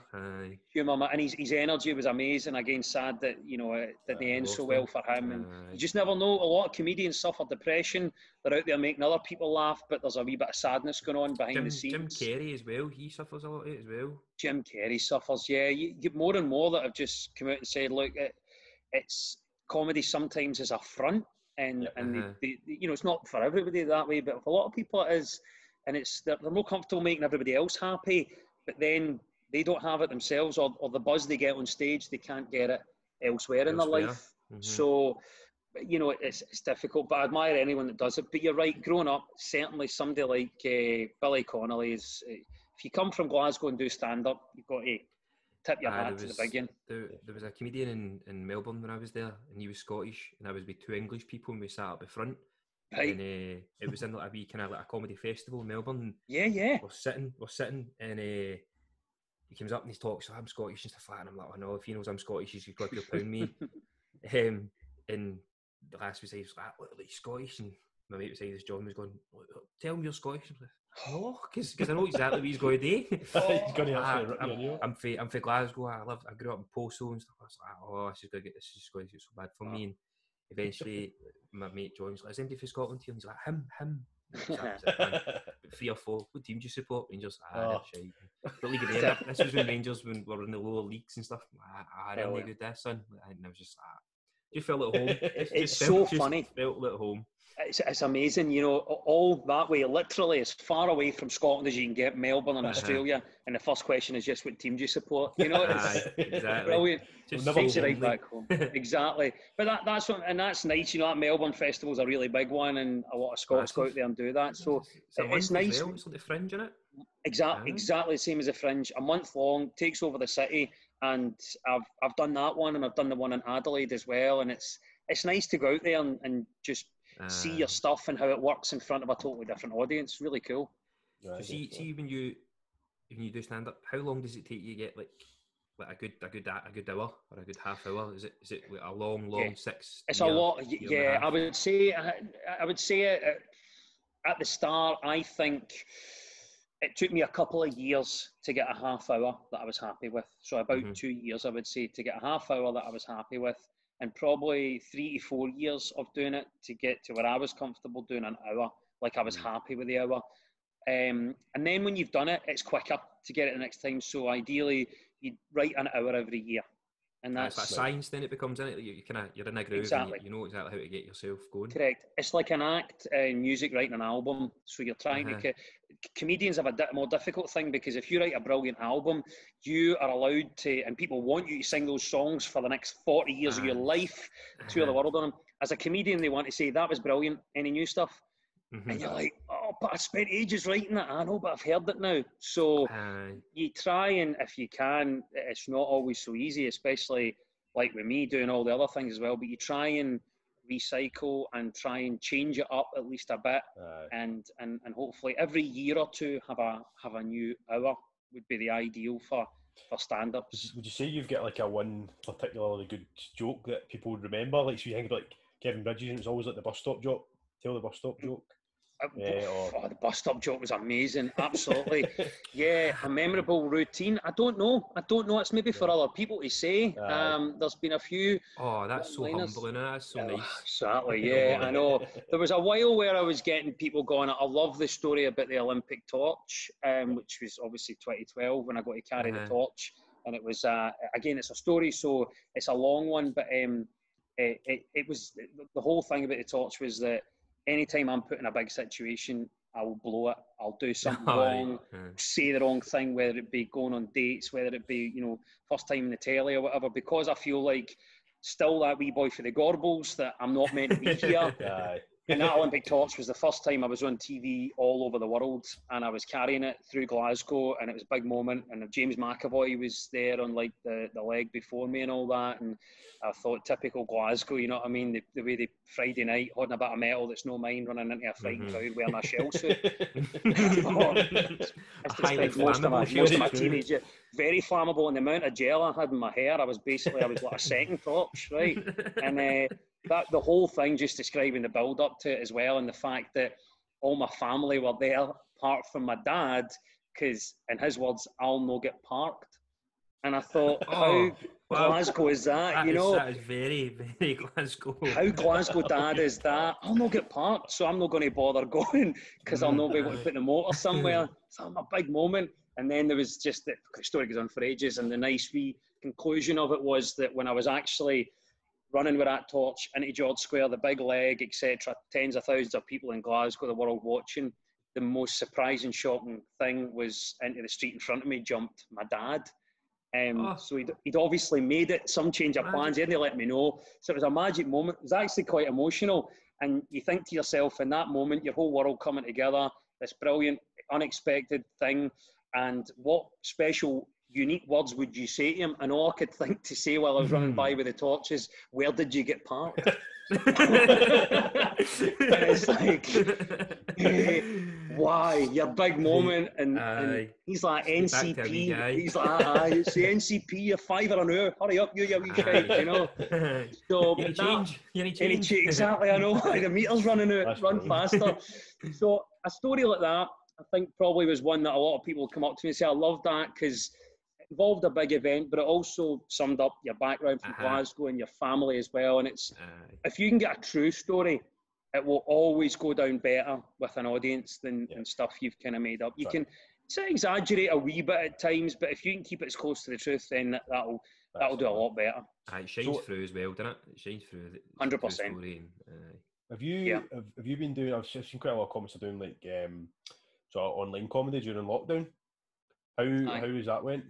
and his energy was amazing. Again, sad that, you know, it didn't end so well for him. And you just never know. A lot of comedians suffer depression. They're out there making other people laugh, but there's a wee bit of sadness going on behind the scenes.
Jim Carrey as well. He suffers a lot of it as well.
Jim Carrey suffers. Yeah, you get more and more that have just come out and said, look, it's comedy sometimes is a front, and they, you know, it's not for everybody that way, but for a lot of people it is, and they're more comfortable making everybody else happy. But then they don't have it themselves, or the buzz they get on stage, they can't get it elsewhere in their life. So, you know, it's difficult. But I admire anyone that does it. But you're right, growing up, certainly somebody like Billy Connolly is. If you come from Glasgow and do stand-up, you've got to tip your hat to the big one.
There was a comedian in Melbourne when I was there, and he was Scottish, and I was with 2 English people, and we sat up the front. Right. And it was in like a wee kind of like a comedy festival in Melbourne.
Yeah.
We're sitting, and he comes up and he talks, I'm Scottish and stuff like that, and I'm like, oh no, if he knows I'm Scottish, he's got to pound me. And the last was like, look, he's Scottish, and my mate beside us, John, was going, tell me you're Scottish. I'm like, oh, because I know exactly what he's going to do. I'm from Glasgow. I grew up in Postal and stuff. I was like, oh, this is going to get so bad for me. And eventually, my mate John was like, is anybody from Scotland here? And he's like, him. So I was like, man, 3 or 4. What team do you support? Rangers. Shite. But League of the Air. This was when Rangers were in the lower leagues and stuff. They're really good this, son. And I was just just felt at home.
It's so funny.
Felt at home.
It's amazing, you know, all that way, literally as far away from Scotland as you can get, Melbourne and Australia, and the first question is just, what team do you support? You know, it's
exactly.
Brilliant. Just takes you right back home. Exactly. But that's nice, you know, that Melbourne Festival's a really big one, and a lot of Scots go out there and do that, so it's nice.
Well. It's like the Fringe, isn't it?
Exactly the same as the Fringe, a month long, takes over the city, and I've done that one, and I've done the one in Adelaide as well, and it's nice to go out there and just see your stuff and how it works in front of a totally different audience. Really cool.
So see when you do stand up, how long does it take you to get like a good hour or a good half hour? Is it like a long 6?
It's a lot. Yeah, I would say at the start, I think it took me a couple of years to get a half hour that I was happy with. So about 2 years, I would say, to get a half hour that I was happy with. and probably 3 to 4 years of doing it to get to where I was comfortable doing an hour, like I was happy with the hour. And then when you've done it, it's quicker to get it the next time. So ideally, you write an hour every year. And that's
like science, then it becomes, in it. You're in a groove,
exactly.
and you know exactly how to get yourself going.
Correct. It's like an act in music, writing an album. So you're trying to... Comedians have a more difficult thing, because if you write a brilliant album, you are allowed to, and people want you to sing those songs for the next 40 years of your life, tour the world on them. As a comedian, they want to say, that was brilliant, any new stuff? And you're like, oh, but I spent ages writing it. I know, but I've heard it now. So you try, and if you can, it's not always so easy, especially like with me doing all the other things as well, but you try and recycle and try and change it up at least a bit, and hopefully every year or two have a new hour would be the ideal for stand-ups.
Would you say you've got like a one particularly good joke that people would remember? Like, so you think of like Kevin Bridges, and it's always like the bus stop joke. Tell the bus stop joke.
The bus stop joke was amazing. Absolutely. Yeah, a memorable routine. I don't know. It's maybe for other people to say. There's been a few.
Oh, that's so humbling. That's so nice.
Exactly. Yeah, I know. There was a while where I was getting people going, I love the story about the Olympic torch, which was obviously 2012 when I got to carry the torch. And it was, again, it's a story, so it's a long one, but it was, the whole thing about the torch was that anytime I'm put in a big situation, I will blow it. I'll do something wrong, say the wrong thing, whether it be going on dates, whether it be, first time in the telly or whatever, because I feel like still that wee boy for the Gorbals, that I'm not meant to be here. And that Olympic torch was the first time I was on TV all over the world, and I was carrying it through Glasgow, and it was a big moment. And James McAvoy was there on like the leg before me and all that, and I thought, typical Glasgow, you know what I mean? The way they Friday night holding a bit of metal that's no mine, running into a frightened crowd wearing a shell suit. It's just like most of my teenage years. Very flammable, and the amount of gel I had in my hair, I was like a second torch, right? And that the whole thing, just describing the build up to it as well, and the fact that all my family were there apart from my dad, because in his words, I'll no get parked. And I thought, how Glasgow is that?
That is very, very Glasgow.
How Glasgow dad is that? I'll not get parked, so I'm not going to bother going, because I'll not be able to put the motor somewhere. So I'm a big moment. And then there was just, the story goes on for ages, and the nice wee conclusion of it was that when I was actually running with that torch into George Square, the big leg, etc., tens of thousands of people in Glasgow, the world watching, the most surprising, shocking thing was into the street in front of me jumped my dad. So he'd obviously made it, some change of plans, he hadn't let me know. So it was a magic moment. It was actually quite emotional. And you think to yourself, in that moment, your whole world coming together, this brilliant, unexpected thing, and what special, unique words would you say to him? And all I could think to say while I was running by with the torches, where did you get parked? And it's like, why? Your big moment. And he's like, NCP. He's like, it's the NCP, you're $5 an hour. Hurry up, you wee shite, So,
you need change.
Exactly, I know. The meter's running out, run faster. So, a story like that, I think probably was one that a lot of people come up to me and say, I love that, because it involved a big event, but it also summed up your background from Glasgow and your family as well. And it's, if you can get a true story, it will always go down better with an audience than stuff you've kind of made up. You can exaggerate a wee bit at times, but if you can keep it as close to the truth, then that'll do a lot better.
It shines through as well, doesn't it? It shines through.
100%.
Have you been doing? I've seen quite a lot of comments doing like sort of online comedy during lockdown. How has that went?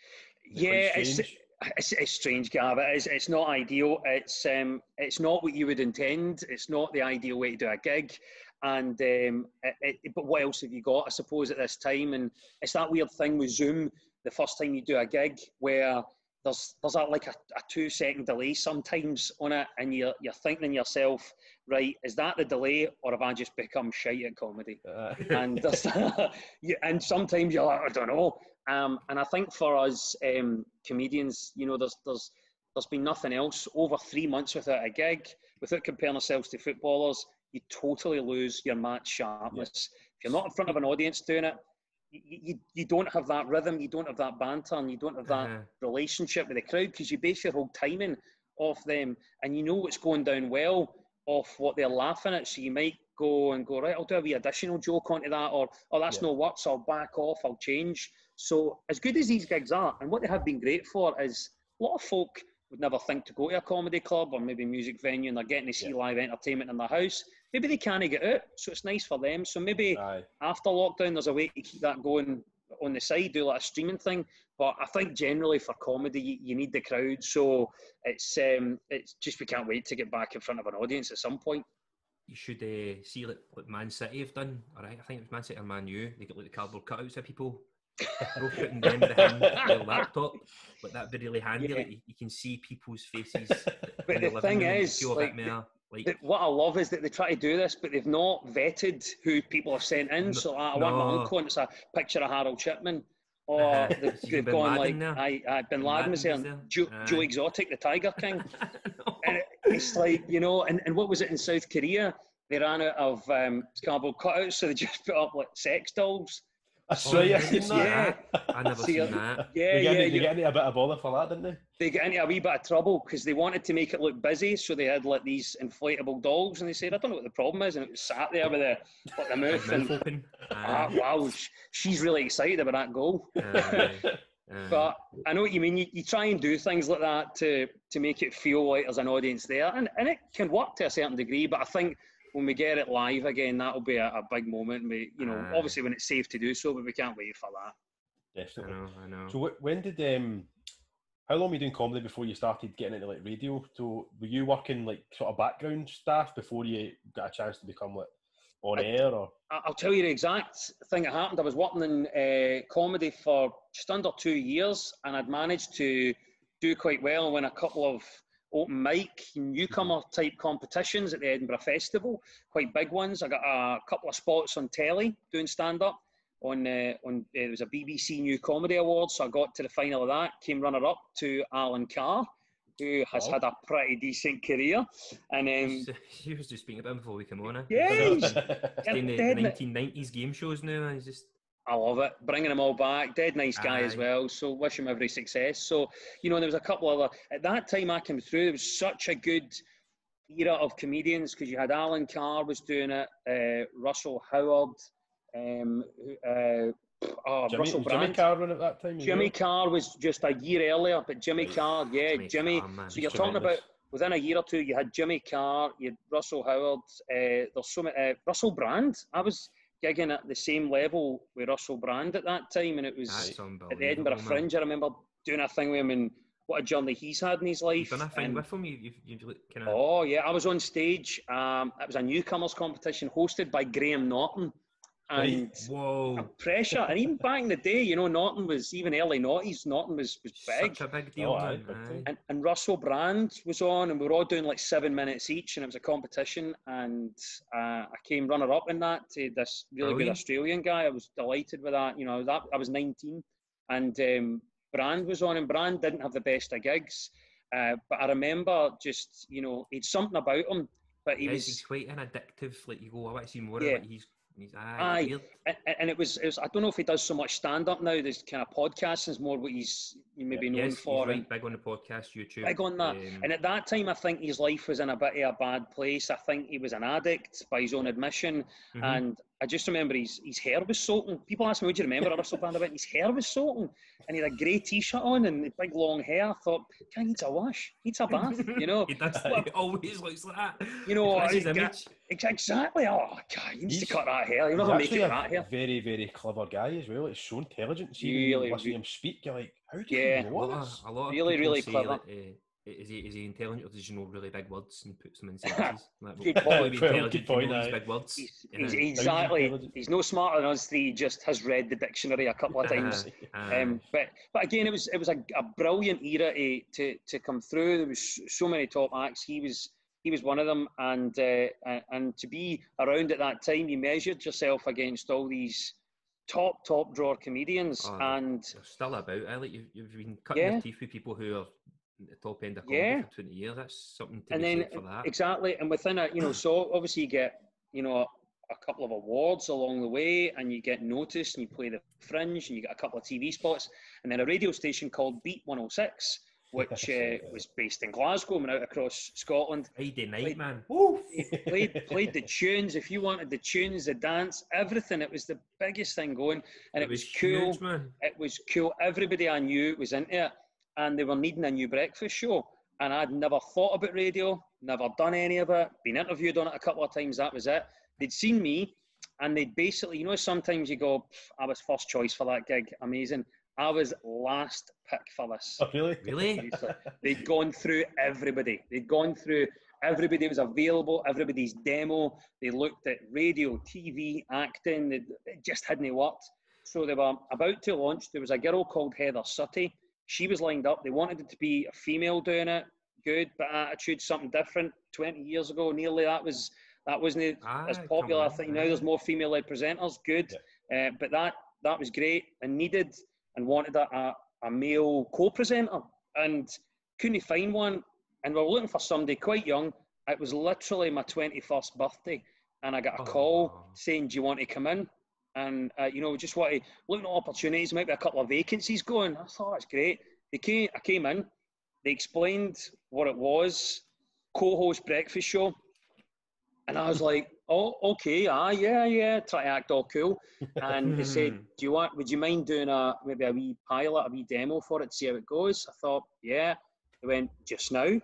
It's strange, Gav. It's not ideal. It's not what you would intend. It's not the ideal way to do a gig. And but what else have you got? I suppose at this time, and it's that weird thing with Zoom. The first time you do a gig, where there's like a 2-second delay sometimes on it, and you're thinking to yourself, right, is that the delay, or have I just become shite at comedy? And and sometimes you're like, I don't know. And I think for us comedians, there's been nothing else. Over 3 months without a gig, without comparing ourselves to footballers, you totally lose your match sharpness. If you're not in front of an audience doing it, you don't have that rhythm, you don't have that banter, and you don't have that relationship with the crowd, because you base your whole timing off them, and you know what's going down well off what they're laughing at. So you might go, right, I'll do a wee additional joke onto that, or that's no work, so I'll back off, I'll change. So as good as these gigs are, and what they have been great for is a lot of folk would never think to go to a comedy club or maybe music venue, and they're getting to see live entertainment in their house. Maybe they can't get out, so it's nice for them. So maybe after lockdown, there's a way to keep that going on the side, do like a streaming thing. But I think generally for comedy, you need the crowd. So it's just, we can't wait to get back in front of an audience at some point.
You should see what Man City have done. All right, I think it was Man City or Man U. They get like the cardboard cutouts of people. They're putting them behind their laptop. But that'd be really handy.
Yeah.
Like, you can see people's faces.
But the thing is, what I love is that they try to do this, but they've not vetted who people have sent in. So I want my uncle, and it's a picture of Harold Shipman. Or they've gone like, Bin Laden was there, Joe Exotic, the Tiger King. And it's like, you know, and what was it in South Korea? They ran out of cardboard cutouts, so they just put up like sex dolls.
That's right, I've seen that.
I never seen that.
They get into a bit of bother for that, didn't they?
They get into a wee bit of trouble because they wanted to make it look busy, so they had like these inflatable dolls, and they said, I don't know what the problem is, and it was sat there with the mouth
open.
Wow, she's really excited about that goal. But I know what you mean. You try and do things like that to make it feel like there's an audience there, and it can work to a certain degree. But I think when we get it live again, that'll be a big moment. We, you know, obviously when it's safe to do so, but we can't wait for that.
Definitely.
I know.
So when did how long were you doing comedy before you started getting into like radio? So were you working like sort of background staff before you got a chance to become like on air? Or
I'll tell you the exact thing that happened. I was working in comedy for just under 2 years, and I'd managed to do quite well and win a couple of open mic newcomer type competitions at the Edinburgh Festival, quite big ones. I got a couple of spots on telly doing stand up on it was a BBC New Comedy Awards, so I got to the final of that, came runner up to Alan Carr, who has had a pretty decent career. And
he was just speaking about him before we come on.
Yeah,
he's doing the 1990s game shows now, and he's just,
I love it. Bringing them all back. Dead nice guy as well. So wish him every success. So, you know, there was a couple other... At that time I came through, there was such a good era of comedians, because you had Alan Carr was doing it, Russell Howard, Russell Brand.
Jimmy Carr running at that time?
Jimmy Carr was just a year earlier, but Jimmy Carr, Jimmy. So you're talking about, within a year or two, you had Jimmy Carr, you had Russell Howard, there's so many... Russell Brand. I was gigging at the same level with Russell Brand at that time, and it was at the Edinburgh Fringe. I remember doing a thing with him, and what a journey he's had in his life.
You've done a thing with him? You've kind of...
Oh yeah, I was on stage. It was a newcomers competition hosted by Graham Norton. And pressure, and even back in the day, you know, Norton was, even early noughties, Norton was big.
Such a big deal.
And Russell Brand was on, and we were all doing like 7 minutes each, and it was a competition, and I came runner up in that to this really good Australian guy. I was delighted with that. You know, I was 19, and Brand was on, and Brand didn't have the best of gigs, but I remember just, you know, he'd something about him, but he's
quite an addictive. Like, you go, I want to see more of it.
And it was I don't know if he does so much stand up now. There's kind of podcasting is more what he's maybe known for.
He's big on the podcast, YouTube.
Big on that. And at that time, I think his life was in a bit of a bad place. I think he was an addict by his own admission, and I just remember his hair was soaking. People ask me, "Would you remember a Russell Brand about?" His hair was soaking, and he had a grey t-shirt on and big long hair. I thought, "Guy needs a wash, needs a bath," you know.
He always looks like that.
You know,
his image.
Exactly. Oh, God, he needs to cut that hair. He'll never make it that hair.
Very, very clever guy as well. It's so intelligent.
Really,
listening to him speak, you're like, how do you know this?
A lot of
really, really clever.
Is he intelligent, or does he know really big words and puts them in sentences?
Good point.
Big words.
He's exactly. He's no smarter than us three. He just has read the dictionary a couple of times. But again, it was a brilliant era to come through. There was so many top acts. He was one of them, and to be around at that time, you measured yourself against all these top drawer comedians, and
they're still about. Like you've been cutting your teeth with people who are at the top end of comedy for 20 years. That's something to be said for that.
Exactly, and within it, you know, so obviously you get, you know, a couple of awards along the way, and you get noticed, and you play the Fringe, and you get a couple of TV spots, and then a radio station called Beat 106 which was based in Glasgow, went out across Scotland.
Friday night, man.
Played the tunes. If you wanted the tunes, the dance, everything. It was the biggest thing going, and it was cool.
Huge, man.
It was cool. Everybody I knew was into it, and they were needing a new breakfast show. And I'd never thought about radio, never done any of it, been interviewed on it a couple of times, that was it. They'd seen me, and they'd basically, sometimes you go, I was first choice for that gig, amazing. I was last pick for this.
Oh, really?
Really?
They'd gone through everybody. Everybody was available, everybody's demo. They looked at radio, TV, acting. It just hadn't worked. So they were about to launch. There was a girl called Heather Sutty. She was lined up. They wanted it to be a female doing it. Good, but attitude, something different. 20 years ago, nearly, that wasn't as popular. I think now there's more female-led presenters. Good, but that was great and needed, and wanted a male co-presenter, and couldn't find one. And we were looking for somebody quite young. It was literally my 21st birthday, and I got a call saying, "Do you want to come in?" And just want to look at opportunities. Might be a couple of vacancies going. I thought that's great. I came in. They explained what it was, co-host breakfast show, and I was like, "Oh, okay, yeah." Try to act all cool. And they said, would you mind doing maybe a wee pilot, a wee demo for it, see how it goes?" I thought, yeah. They went, "Just now?"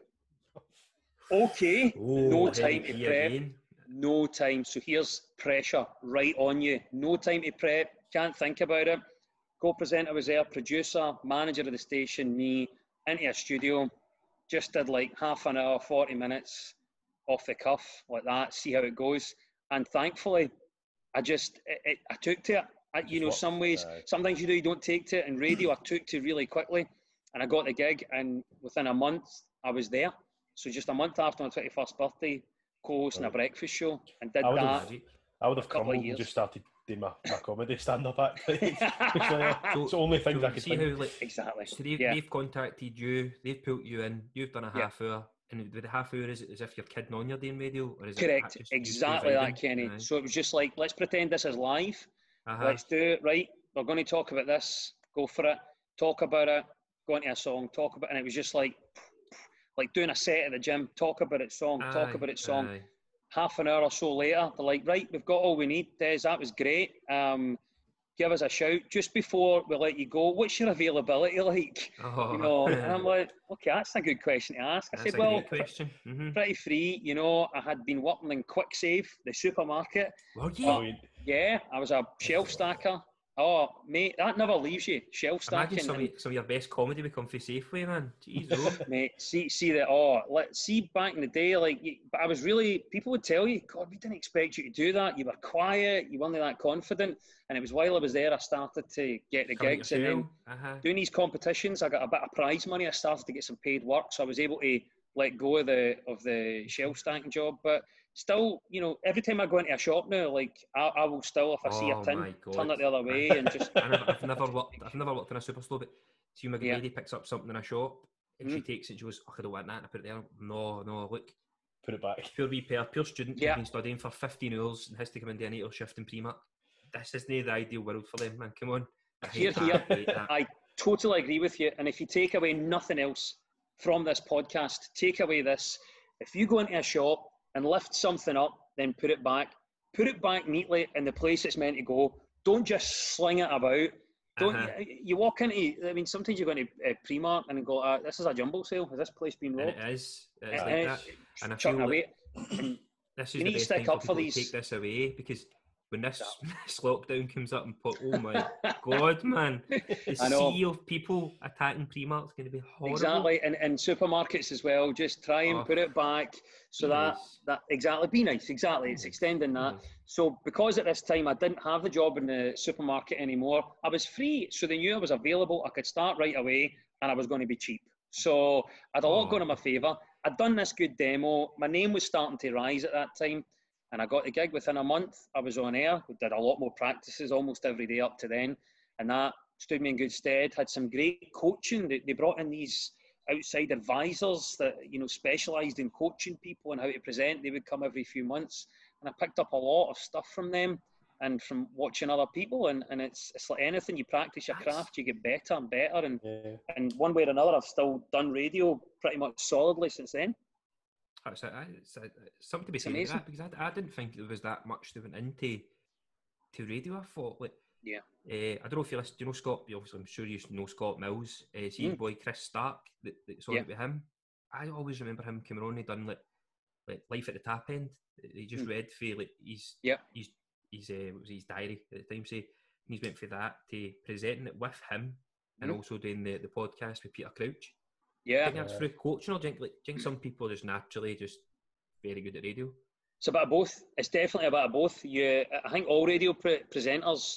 Okay. No time to prep. No time. So here's pressure right on you. No time to prep. Can't think about it. Co-presenter was there, producer, manager of the station, me, into a studio. Just did like half an hour, 40 minutes off the cuff like that, see how it goes. And thankfully, I took to it. Some ways, sometimes you don't take to it. In radio, I took to really quickly, and I got the gig, and within a month, I was there. So just a month after my 21st birthday, co-hosting a breakfast show, and did that.
I would have crumbled and just started doing my comedy stand-up act. It's the only things I could think.
Exactly.
So they've contacted you, they've put you in, you've done a half hour, and with the half hour, is it as if you're kidding on, you're doing radio? Or is
correct,
it
exactly that, Kenny. Right. So it was just like, let's pretend this is live. Let's do it, right? We're going to talk about this, go for it, talk about it, go into a song, talk about it. And it was just like doing a set at the gym, talk about it, song, talk about it, song. Aye. Half an hour or so later, they're like, right, we've got all we need. Des, that was great. Give us a shout. Just before we let you go, what's your availability like? And I'm like, okay, that's a good question to ask. I said, well, question. Pretty free. I had been working in Quick Save, the supermarket.
Were you?
Yeah, I was a shelf stacker. Oh, mate, that never leaves you. Shelf stacking.
Imagine some of your best comedy would come from Safeway, man. Jeez,
mate, see back in the day, but I was really, people would tell you, God, we didn't expect you to do that. You were quiet, you weren't that confident. And it was while I was there, I started to get the gigs. And then doing these competitions, I got a bit of prize money. I started to get some paid work, so I was able to let go of the shelf stacking job. But still, every time I go into a shop now, I will still, if I see a tin, turn it the other way and just.
I've never worked in a super store, but see when my lady picks up something in a shop and she takes it, she goes, "Oh, I don't want that," and I put it there. No, look,
put it back.
Pure student who's been studying for 15 hours and has to come in an 8-hour shift in pre-mark. This isn't the ideal world for them, man. Come on.
I totally agree with you. And if you take away nothing else from this podcast, take away this: if you go into a shop and lift something up, then put it back neatly in the place it's meant to go. Don't just sling it about. You walk into, sometimes you go into Primark and go, "This is a jumble sale. Has this place been robbed?"
And it is like that. And I feel
like
this is the best time for people to take this away, because when this lockdown comes up and oh my God, man, the sea of people attacking Primark is going to be horrible.
Exactly, and supermarkets as well. Just try and put it back so that exactly, be nice. Exactly, it's extending that. So because at this time I didn't have the job in the supermarket anymore, I was free, so they knew I was available. I could start right away, and I was going to be cheap. So I had a lot going in my favour. I'd done this good demo. My name was starting to rise at that time. And I got the gig within a month. I was on air. We did a lot more practices almost every day up to then. And that stood me in good stead. Had some great coaching. They brought in these outside advisors that, specialised in coaching people and how to present. They would come every few months. And I picked up a lot of stuff from them. and from watching other people, and it's like anything, you practice your craft, you get better and better, and one way or another, I've still done radio pretty much solidly since then.
It's something to be said about that, because I didn't think there was that much that went into radio. I thought, like, I don't know if you listen, do you know Scott? Obviously, I'm sure you know Scott Mills. See his boy Chris Starke that's on it with him. I always remember him coming on. He done like Life at the Tap End. He just read for like his what was his diary at the time. Say he's went for that to presenting it with him, and also doing the podcast with Peter Crouch.
Yeah,
I think that's through coaching, or do you think some people are just naturally just very good at radio?
It's a bit of both. It's definitely a bit of both. I think all radio presenters,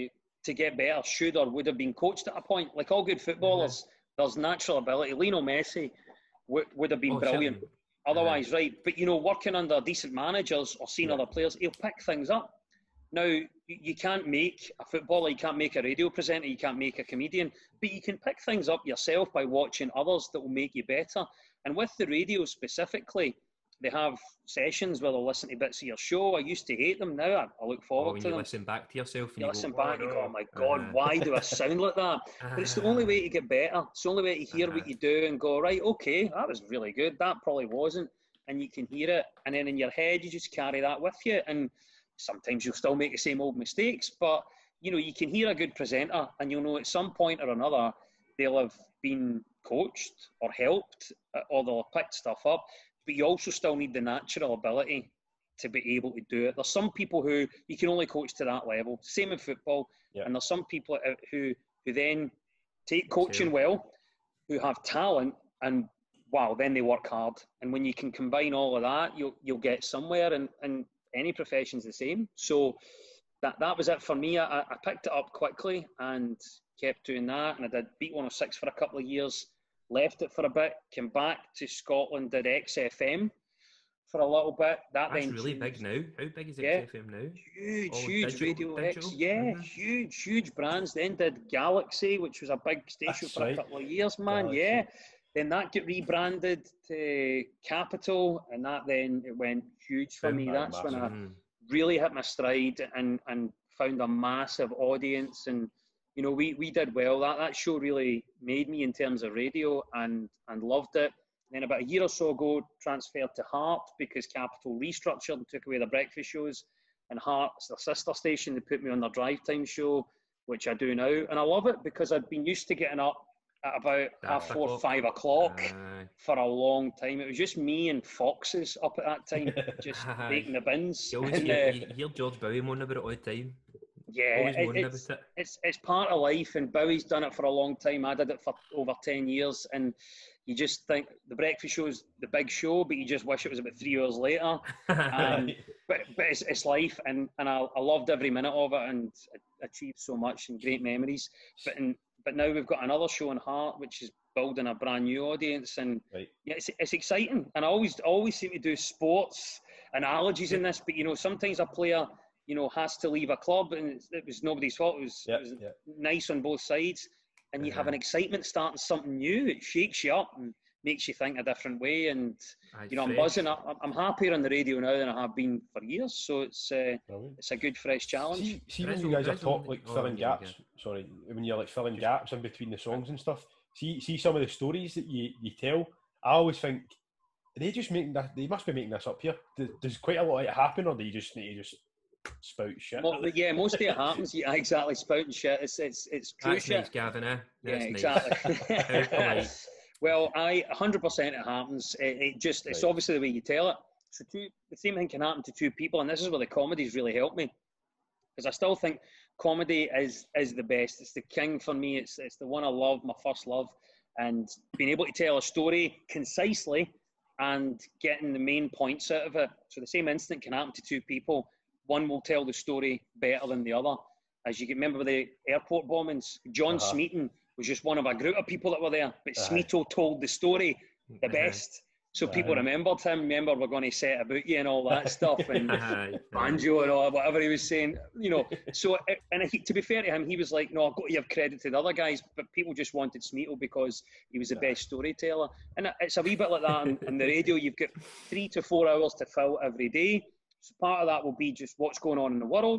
to get better, should or would have been coached at a point. Like all good footballers, there's natural ability. Lionel Messi would have been brilliant.
Certainly.
Otherwise, right. But, working under decent managers or seeing other players, he'll pick things up. Now, you can't make a footballer, you can't make a radio presenter, you can't make a comedian, but you can pick things up yourself by watching others that will make you better. And with the radio specifically, they have sessions where they'll listen to bits of your show. I used to hate them. Now I look forward to them.
When you listen back to yourself, and
you listen back and you go, oh my God, why do I sound like that? But it's the only way to get better. It's the only way to hear what you do and go, right, okay, that was really good. That probably wasn't. And you can hear it. And then in your head, you just carry that with you. And sometimes you'll still make the same old mistakes. But, you can hear a good presenter and you'll know at some point or another, they'll have been coached or helped or they'll have picked stuff up. But you also still need the natural ability to be able to do it. There's some people who you can only coach to that level. Same in football. Yeah. And there's some people who then take coaching well, who have talent, and wow, then they work hard. And when you can combine all of that, you'll get somewhere. And any profession's the same. So that was it for me. I picked it up quickly and kept doing that. And I did Beat 106 for a couple of years. Left it for a bit, came back to Scotland, did XFM for a little bit. That's then
really big now. How big is XFM now?
Huge Radio X. Yeah, huge brands. Then did Galaxy, which was a big station for a couple of years, man. Galaxy. Yeah. Then that got rebranded to Capital, and that then it went huge for me. That's when I really hit my stride and found a massive audience. And we did well. That show really made me in terms of radio and loved it. And then about a year or so ago, transferred to Heart because Capital restructured and took away the breakfast shows. And Heart's their sister station. They put me on their drive time show, which I do now. And I love it because I'd been used to getting up at about 4:30, 5 o'clock for a long time. It was just me and foxes up at that time, just making the bins.
You hear George Bowie moaning about it all the time.
Yeah, it's part of life, and Bowie's done it for a long time. I did it for over 10 years, and you just think the breakfast show's the big show, but you just wish it was about 3 hours later. But it's life, and I loved every minute of it, and achieved so much and great memories. But now we've got another show in Heart, which is building a brand new audience, and it's exciting. And I always seem to do sports analogies in this, but sometimes a player has to leave a club, and it was nobody's fault. It was nice on both sides, and you have an excitement starting something new. It shakes you up and makes you think a different way. And I'm buzzing. I'm happier on the radio now than I have been for years. So it's a good fresh challenge.
See when you guys are talking filling gaps. Sorry, when you're filling gaps in between the songs and stuff. See some of the stories that you tell. I always think they must be making this up here. Does quite a lot of it happen, or do you just need to just spout shit?
Most of it happens. Yeah, exactly. Spouting shit. It's true
That's
shit.
Nice, Gavin. That's
exactly.
Nice.
Well, 100% it happens. It's obviously the way you tell it. So the same thing can happen to two people, and this is where the comedy's really helped me, because I still think comedy is the best. It's the king for me. It's the one I love, my first love, and being able to tell a story concisely and getting the main points out of it. So the same instant can happen to two people. One will tell the story better than the other. As you can remember with the airport bombings, John Smeaton was just one of a group of people that were there, but Smeato told the story the best. So people remembered him. Remember, we're going to set about you and all that stuff, and banjo and all whatever he was saying, So, and to be fair to him, he was like, "No, I've got to give credit to the other guys," but people just wanted Smeato because he was the best storyteller. And it's a wee bit like that on the radio. You've got 3 to 4 hours to fill every day. So part of that will be just what's going on in the world.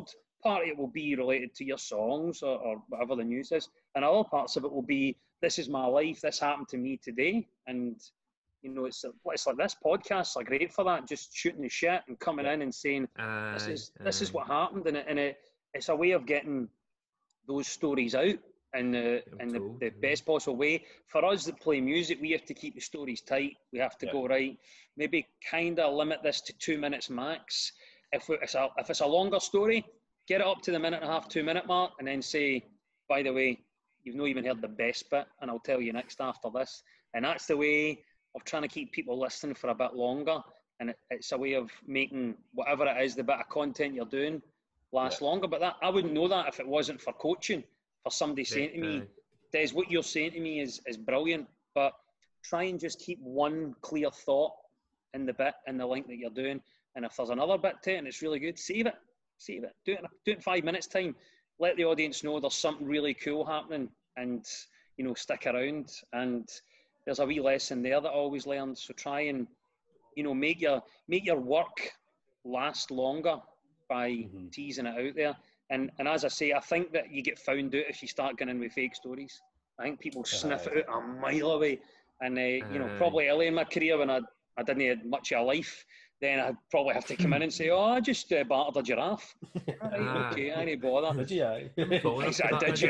part of it will be related to your songs or whatever the news is, and other parts of it will be, this is my life, this happened to me today, and you know, it's like this podcasts are great for that, just shooting the shit and coming in and saying this is what happened, and it's a way of getting those stories out in the best possible way. For us that play music, we have to keep the stories tight. We have to go, right, maybe kind of limit this to 2 minutes max. If it's a longer story, get it up to the 1.5, 2 minute mark, and then say, by the way, you've not even heard the best bit, and I'll tell you next after this. And that's the way of trying to keep people listening for a bit longer. And it's a way of making whatever it is, the bit of content you're doing, last longer. But that, I wouldn't know that if it wasn't for coaching, for somebody saying to me, Des, what you're saying to me is brilliant, but try and just keep one clear thought in the bit, in the link that you're doing. And if there's another bit to it and it's really good, save it. Do it in 5 minutes time. Let the audience know there's something really cool happening, and, you know, stick around. And there's a wee lesson there that I always learned. So try and, you know, make your work last longer by teasing it out there. And as I say, I think that you get found out if you start getting in with fake stories. I think people sniff it out a mile away. And, you know, probably early in my career when I didn't have much of a life, then I'd probably have to come in and say, I just battered a giraffe. Right, okay, I ain't bother.
Did you?
Did you?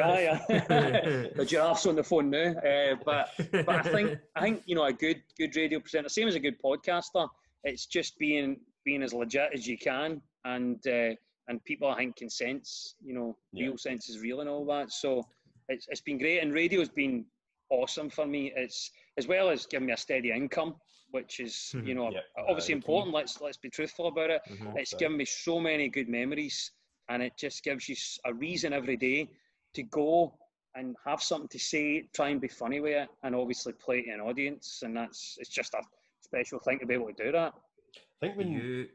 The giraffe's on the phone now. But I think you know, a good radio presenter, same as a good podcaster, it's just being as legit as you can, and people, I think, can sense, you know, real sense is real and all that. So it's been great, and radio's been awesome for me. It's, as well as giving me a steady income, which is, you know, obviously important. Let's be truthful about it. It's given me so many good memories, and it just gives you a reason every day to go and have something to say, try and be funny with it, and obviously play to an audience. And it's just a special thing to be able to do that.
I think when
you...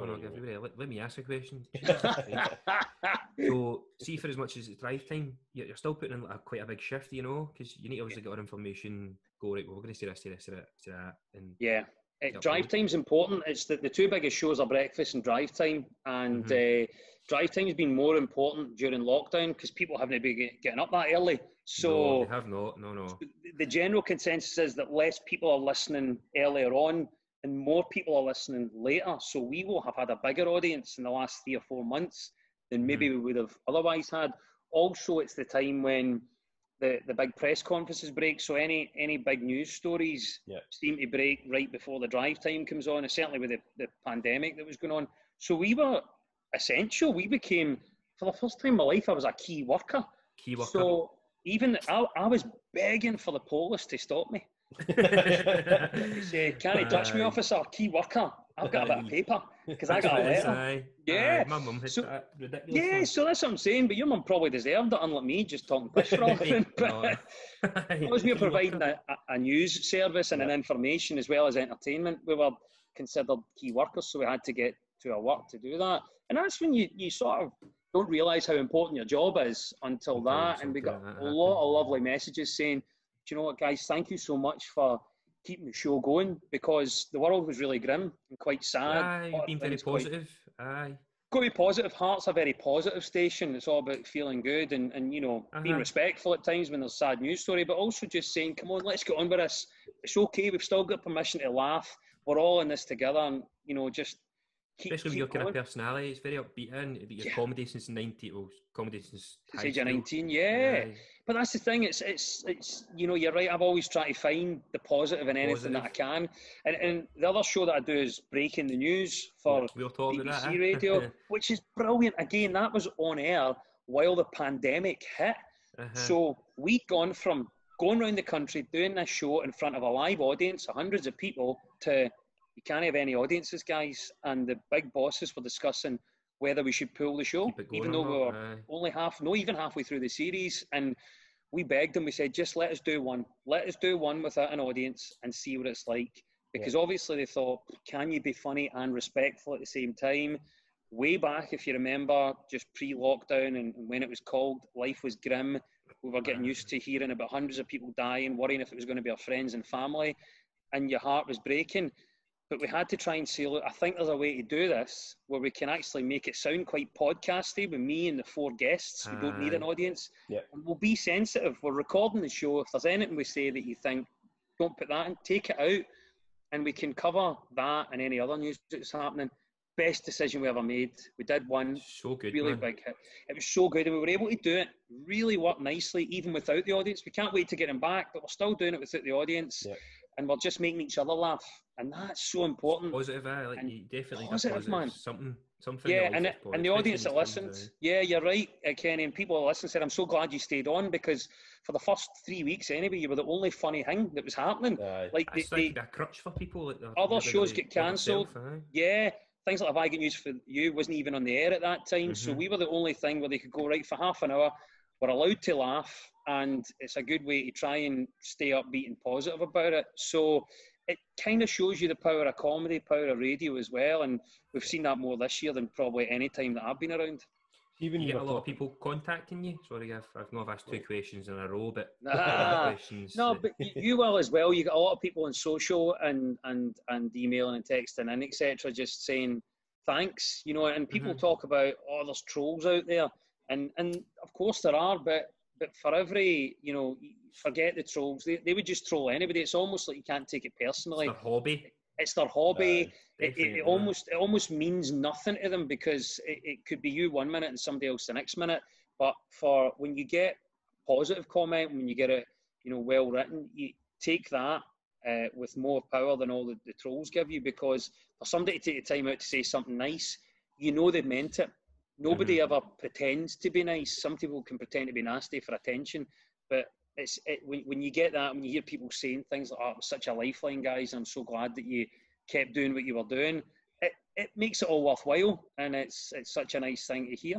let me ask a question. So, see, for as much as it's drive time, you're still putting in quite a big shift, you know, because you need to obviously get our information, go, right, well, we're going to say this, to this, to that. And
drive time's important. It's the two biggest shows are breakfast and drive time, and drive time has been more important during lockdown because people haven't been getting up that early. So
no, they have not. No.
The general consensus is that less people are listening earlier on, and more people are listening later. So we will have had a bigger audience in the last 3 or 4 months than maybe we would have otherwise had. Also, it's the time when the big press conferences break. So any big news stories seem to break right before the drive time comes on, and certainly with the pandemic that was going on. So we were essential. We became, for the first time in my life, I was a key worker. So even I was begging for the police to stop me. He said, "Can you touch me, officer? Key worker. I've got a bit of paper because I got a letter."
My mum had that ridiculous.
Yeah, so that's what I'm saying. But your mum probably deserved it, unlike me just talking piss for a living. But because we were providing a news service and an information as well as entertainment, we were considered key workers. So we had to get to our work to do that. And that's when you sort of don't realise how important your job is until that. And we got a lot of lovely messages saying, "Do you know what, guys, thank you so much for keeping the show going, because the world was really grim and quite sad."
You've been very positive.
Got to be positive. Heart's a very positive station. It's all about feeling good and you know, being respectful at times when there's a sad news story, but also just saying, come on, let's get on with this. It's okay. We've still got permission to laugh. We're all in this together, and, you know, just
especially with your kind of personality, it's very upbeat, and your comedy since 90. Well, comedy since
age of 19, But that's the thing. It's you know, you're right. I've always tried to find the positive in anything that I can. And the other show that I do is Breaking the News for BBC Radio, which is brilliant. Again, that was on air while the pandemic hit. So we'd gone from going around the country doing this show in front of a live audience of hundreds of people to, you can't have any audiences, guys. And the big bosses were discussing whether we should pull the show, even though we were only even halfway through the series. And we begged them, we said, just let us do one. Let us do one without an audience and see what it's like. Because obviously they thought, can you be funny and respectful at the same time? Way back, if you remember, just pre-lockdown and when it was cold, life was grim. We were getting used to hearing about hundreds of people dying, worrying if it was going to be our friends and family, and your heart was breaking. But we had to try and say, look, I think there's a way to do this where we can actually make it sound quite podcasty with me and the 4 guests. We don't need an audience.
Yeah. And
we'll be sensitive. We're recording the show. If there's anything we say that you think, don't put that in, take it out. And we can cover that and any other news that's happening. Best decision we ever made. We did one.
So good,
really
man.
big hit. It was so good, and we were able to do it really work nicely, even without the audience. We can't wait to get them back, but we're still doing it without the audience.
Yeah.
And we're just making each other laugh, and that's so important.
Positive, like you definitely
positive, man.
Something.
Yeah, and the audience that listened, yeah, you're right, Kenny. And people that listened said, "I'm so glad you stayed on because for the first 3 weeks anyway, you were the only funny thing that was happening."
Like it's like a crutch for people. Like
other shows get cancelled. Yeah, things like Have I Got News For You wasn't even on the air at that time, so we were the only thing where they could go right for half an hour. We're allowed to laugh, and it's a good way to try and stay upbeat and positive about it. So it kind of shows you the power of comedy, power of radio as well, and we've seen that more this year than probably any time that I've been around.
Even you get a lot of people contacting you. Sorry, I've asked 2 questions in a row, but
but you will as well. You get a lot of people on social and emailing and texting and etc. just saying thanks, and people talk about there's trolls out there, and of course there are, but for every forget the trolls. They would just troll anybody. It's almost like you can't take it personally.
It's their hobby.
It's their hobby. It almost means nothing to them because it could be you 1 minute and somebody else the next minute. But for when you get positive comment, when you get it, well written, you take that with more power than all the trolls give you, because for somebody to take the time out to say something nice, they've meant it. Nobody ever pretends to be nice. Some people can pretend to be nasty for attention, but when you get that, when you hear people saying things like, "Oh, it was such a lifeline, guys, and I'm so glad that you kept doing what you were doing," it makes it all worthwhile, and it's such a nice thing to hear.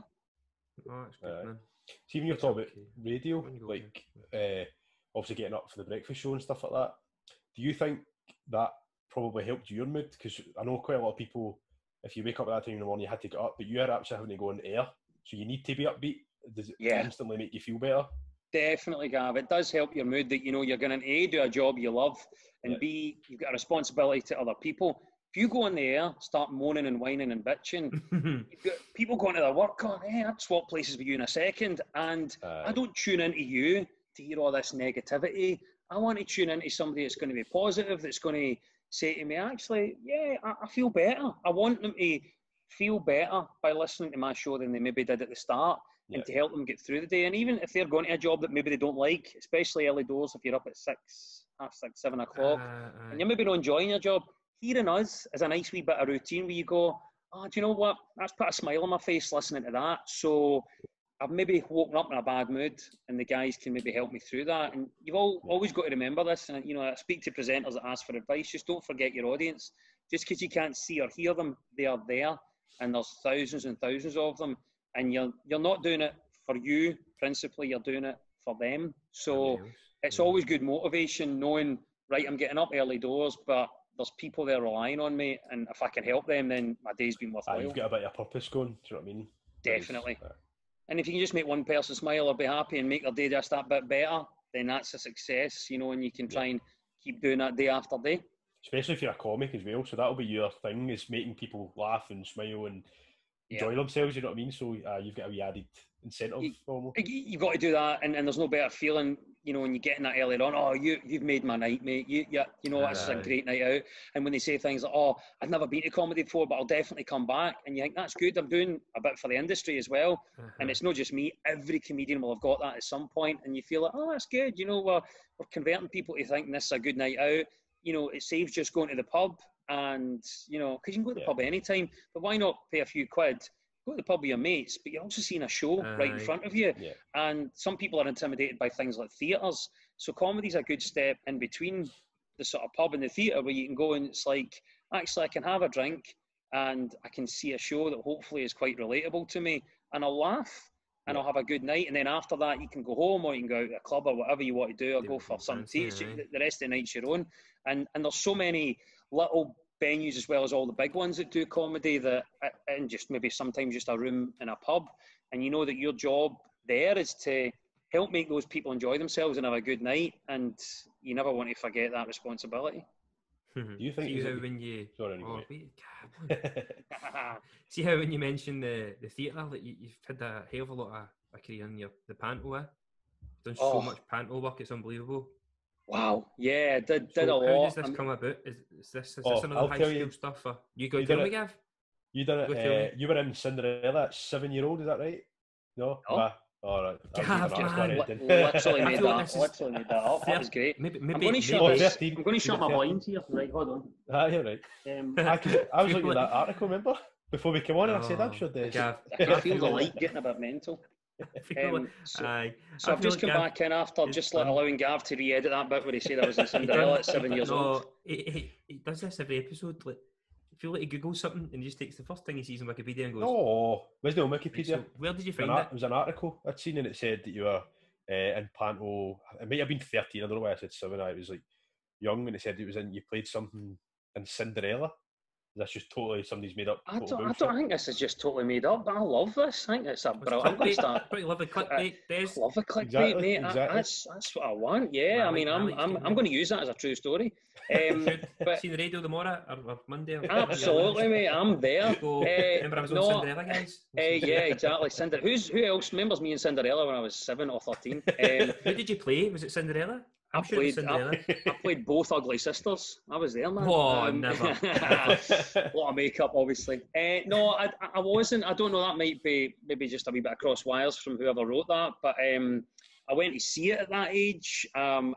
Oh, that's good, man.
See, when you're talking about radio, like obviously getting up for the breakfast show and stuff like that, do you think that probably helped your mood? Because I know quite a lot of people, if you wake up at that time in the morning, you had to get up, but you are actually having to go on air, so you need to be upbeat. Does it instantly make you feel better?
Definitely, Gav. It does help your mood that you're going to A, do a job you love, and B, you've got a responsibility to other people. If you go on the air, start moaning and whining and bitching, you've got people going to their work going, "Hey, I'd swap places with you in a second," and I don't tune into you to hear all this negativity. I want to tune into somebody that's going to be positive, that's going to say to me, actually, yeah, I feel better. I want them to feel better by listening to my show than they maybe did at the start. And to help them get through the day. And even if they're going to a job that maybe they don't like, especially early doors, if you're up at 6, half 6, 7 o'clock, and you're maybe not enjoying your job, hearing us is a nice wee bit of routine where you go, "Oh, do you know what? That's put a smile on my face listening to that." So I've maybe woken up in a bad mood, and the guys can maybe help me through that. And you've always got to remember this. And I speak to presenters that ask for advice. Just don't forget your audience. Just because you can't see or hear them, they are there, and there's thousands and thousands of them. And you're not doing it for you, principally, you're doing it for them. So it's always good motivation knowing, right, I'm getting up early doors, but there's people there relying on me, and if I can help them, then my day's been worthwhile.
You've got a bit of purpose going, do you know what I mean?
Definitely. And if you can just make one person smile or be happy and make their day just that bit better, then that's a success, and you can try and keep doing that day after day.
Especially if you're a comic as well, so that'll be your thing, is making people laugh and smile and enjoy themselves, you know what I mean? So you've got a wee added incentive almost.
You've got to do that, and there's no better feeling, when you get in that earlier on, "Oh, you've made my night, mate. That's a great night out." And when they say things like, "Oh, I've never been to comedy before, but I'll definitely come back," and you think, that's good, I'm doing a bit for the industry as well. And it's not just me, every comedian will have got that at some point, and you feel like, "Oh, that's good, we're converting people to thinking this is a good night out." It saves just going to the pub. And, because you can go to the pub anytime, but why not pay a few quid, go to the pub with your mates, but you're also seeing a show right in front of you. Yeah. And some people are intimidated by things like theatres. So comedy's a good step in between the sort of pub and the theatre, where you can go and it's like, actually, I can have a drink and I can see a show that hopefully is quite relatable to me, and I'll laugh and I'll have a good night. And then after that, you can go home, or you can go out to a club or whatever you want to do, or go for some tea. The rest of the night's your own. And there's so many little venues as well as all the big ones that do comedy, that and just maybe sometimes just a room in a pub, and that your job there is to help make those people enjoy themselves and have a good night, and you never want to forget that responsibility.
Do you think?
See how when you
Sorry,
see how when you mention the theatre, that you've had a hell of a lot of a career in the Panto. You've done so much Panto work; it's unbelievable.
Wow, yeah, did a lot.
How does this come about? Is this another high school stuff? Or you got to tell me, Gav?
You done it. You were in Cinderella at 7-year-old. Is that right? No.
No.
All right.
Literally made that up. That was great.
Maybe,
I'm going to shut my blinds here. Right, hold on.
You're right. I was looking at that article, remember? Before we came on, and I said, I'm sure Des.
I can feel the light getting a bit mental. So I've just come back in after just allowing Gav to re-edit that bit where he said I was in Cinderella at 7 years old.
He does this every episode. Like, I feel like he Googles something and he just takes the first thing he sees on Wikipedia and goes,
"Oh, there's no Wikipedia."
So where did you find it?
It was an article I'd seen and it said that you were in Panto. It might have been 13. I don't know why I said 7. I was like young, and it said you played something in Cinderella. That's just totally somebody's made up.
I don't think this is just totally made up. But I love this. I think it's a brilliant.
Pretty lovely clickbait, Des.
Love a clickbait, mate. Exactly. That's what I want. Yeah, I mean, I'm going to use that as a true story.
But see the radio tomorrow or Monday.
Absolutely, mate. I'm there.
Remember I was on Cinderella, guys.
Yeah, exactly. Who else remembers me in Cinderella when I was 7 or 13?
Who did you play? Was it Cinderella?
I played both Ugly Sisters. I was there, man.
Oh, never.
A lot of makeup, obviously. No, I wasn't. I don't know. That might be maybe just a wee bit of cross wires from whoever wrote that. But I went to see it at that age, and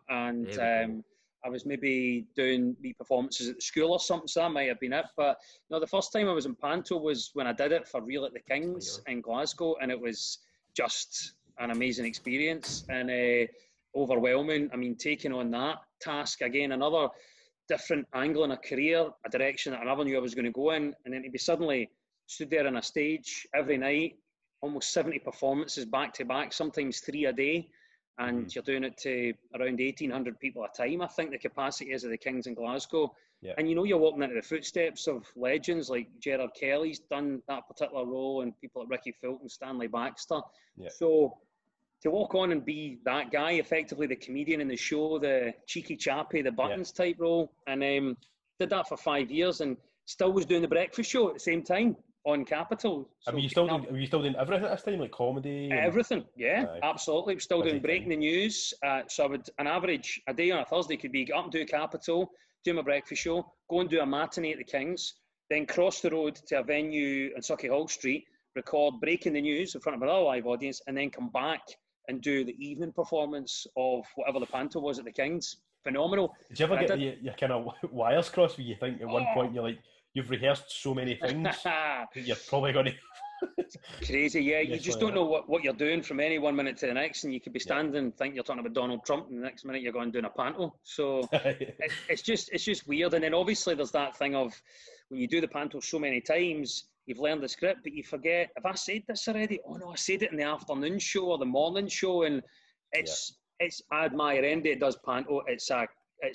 I was maybe doing wee performances at the school or something. So that might have been it. But no, the first time I was in Panto was when I did it for real at the Kings in Glasgow, and it was just an amazing experience. And overwhelming. I mean, taking on that task again, another different angle in a career, a direction that I never knew I was going to go in, and then to be suddenly stood there on a stage every night, almost 70 performances back to back, sometimes 3 a day, and you're doing it to around 1,800 people a time. I think the capacity is of the Kings in Glasgow. Yeah. And you're walking into the footsteps of legends like Gerard Kelly's done that particular role, and people like Ricky Fulton, Stanley Baxter. Yeah. So to walk on and be that guy, effectively the comedian in the show, the cheeky chappy, the buttons type role, and did that for 5 years, and still was doing the breakfast show at the same time on Capital. So
were you still doing everything at this time, like comedy?
Everything, yeah, absolutely. Still doing breaking the news. So I would, an average, a day on a Thursday could be get up and do Capital, do my breakfast show, go and do a matinee at the Kings, then cross the road to a venue on Sauchiehall Street, record breaking the news in front of another live audience, and then come back and do the evening performance of whatever the Panto was at the Kings. Phenomenal.
Did you ever get your kind of wires crossed where you think at one point you're like, you've rehearsed so many things that you're probably going to...
Crazy, yeah. You just don't know what you're doing from any 1 minute to the next, and you could be standing and think you're talking about Donald Trump, and the next minute you're going doing a Panto. So it's just weird. And then obviously there's that thing of when you do the Panto so many times, you've learned the script, but you forget, have I said this already? Oh no, I said it in the afternoon show or the morning show, and it's I admire anybody that does Panto. It's a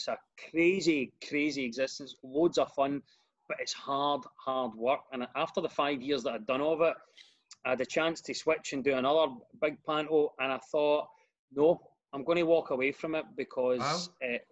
crazy existence, loads of fun, but it's hard work. And after the 5 years that I'd done of it, I had a chance to switch and do another big Panto, and I thought, no, I'm going to walk away from it because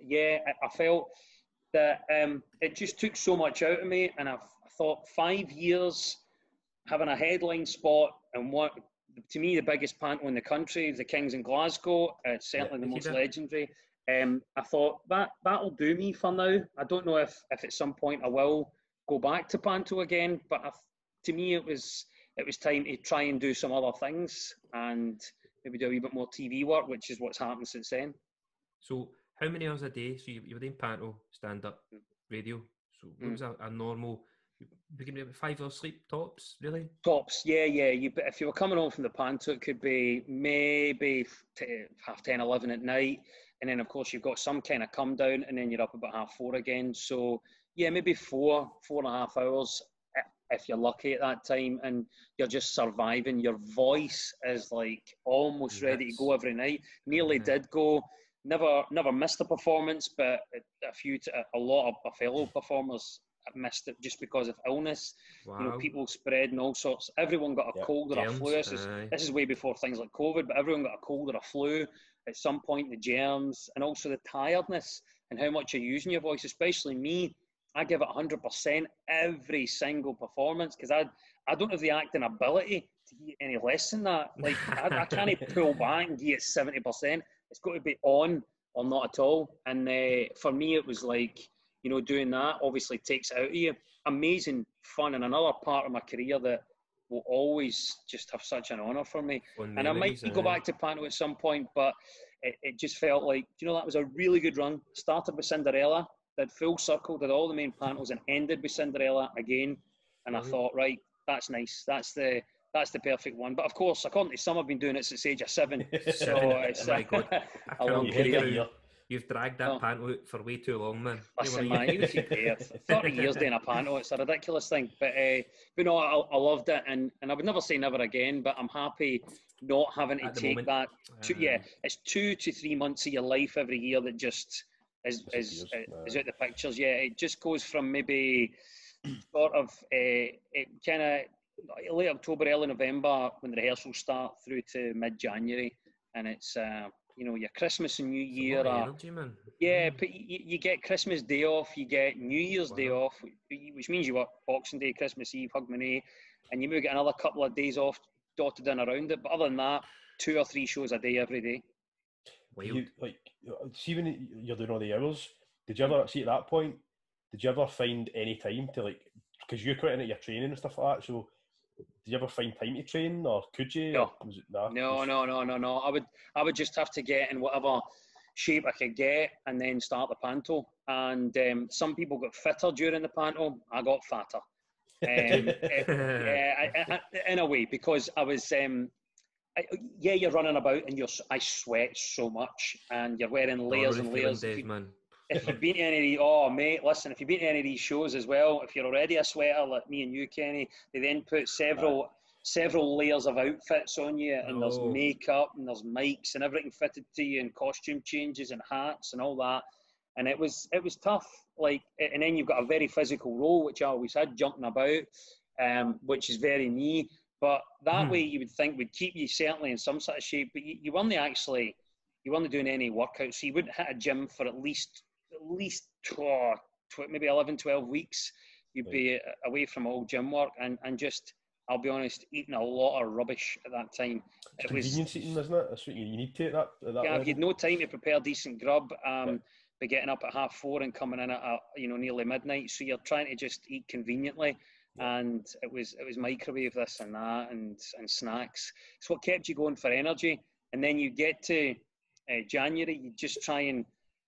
I felt that it just took so much out of me, and I thought 5 years having a headline spot and what, to me, the biggest Panto in the country, the Kings in Glasgow, it's certainly the most legendary. I thought that'll do me for now. I don't know if at some point I will go back to Panto again, but to me it was time to try and do some other things and maybe do a wee bit more TV work, which is what's happened since then.
So how many hours a day? So you were doing Panto, stand-up, radio. So what was a normal... Beginning of 5 hours sleep, tops, really?
Tops, yeah. If you were coming home from the Panto, it could be maybe 10:30, 11 at night. And then, of course, you've got some kind of come down, and then you're up about 4:30 again. So, yeah, maybe 4.5 hours if you're lucky at that time. And you're just surviving. Your voice is like almost ready to go every night. Nearly did go. Never missed a performance, but a lot of our fellow performers missed it just because of illness. Wow. You know, people spreading all sorts. Everyone got a cold or a flu. This is way before things like COVID, but everyone got a cold or a flu at some point. The germs and also the tiredness. and how much you're using your voice, especially me. I give it 100% every single performance because I don't have the acting ability to give any less than that. Like, I can't pull back and give it 70%. It's got to be on or not at all. And for me, it was like, you know, doing that obviously takes it out of you. Amazing fun, and another part of my career that will always just have such an honour for me. And I might go back to Panto at some point, but it just felt like, you know, that was a really good run. Started with Cinderella, did full circle, did all the main Pantos, and ended with Cinderella again. And I thought, right, that's nice. That's the perfect one. But of course, according to some, I've been doing it since the age of 7. So it's a long career.
You've dragged that Panto out for way too long, man.
Listen, man, you should be 30 years doing a Panto. It's a ridiculous thing. But no, I loved it. And I would never say never again, but I'm happy not having to take that. It's 2 to 3 months of your life every year that just is out the pictures. Yeah, it just goes from maybe sort of kind of late October, early November when the rehearsals start through to mid-January. And it's... you know, your Christmas and New Year.
Energy, man.
Yeah, but you get Christmas Day off, you get New Year's Day off, which means you work Boxing Day, Christmas Eve, Hogmanay, and you maybe get another couple of days off dotted in around it. But other than that, 2 or 3 shows a day every day.
See, when you're doing all the hours, did you ever see at that point? Did you ever find any time to because you're quite into your training and stuff like that? So did you ever find time to train, or could you?
No. No. I would just have to get in whatever shape I could get, and then start the Panto. And some people got fitter during the Panto. I got fatter. In a way, because I was. You're running about and I sweat so much, and you're wearing layers and layers. If you've been to any of these, listen, if you've been to any of these shows as well, if you're already a sweater like me and you, Kenny, they then put several layers of outfits on you, and there's makeup and there's mics and everything fitted to you, and costume changes and hats and all that. And it was tough. And then you've got a very physical role, which I always had, jumping about, which is very me. But that way you would think would keep you certainly in some sort of shape, but you weren't doing any workouts. So you wouldn't hit a gym for at least maybe 11, 12 weeks. You'd be away from all gym work and just, I'll be honest, eating a lot of rubbish at that time.
It was convenience eating, isn't it? That's what you need to at that
you had no time to prepare decent grub. Be getting up at 4:30 and coming in at nearly midnight. So you're trying to just eat conveniently. And it was microwave this and that and snacks. It's what kept you going for energy. And then you get to January, you just try and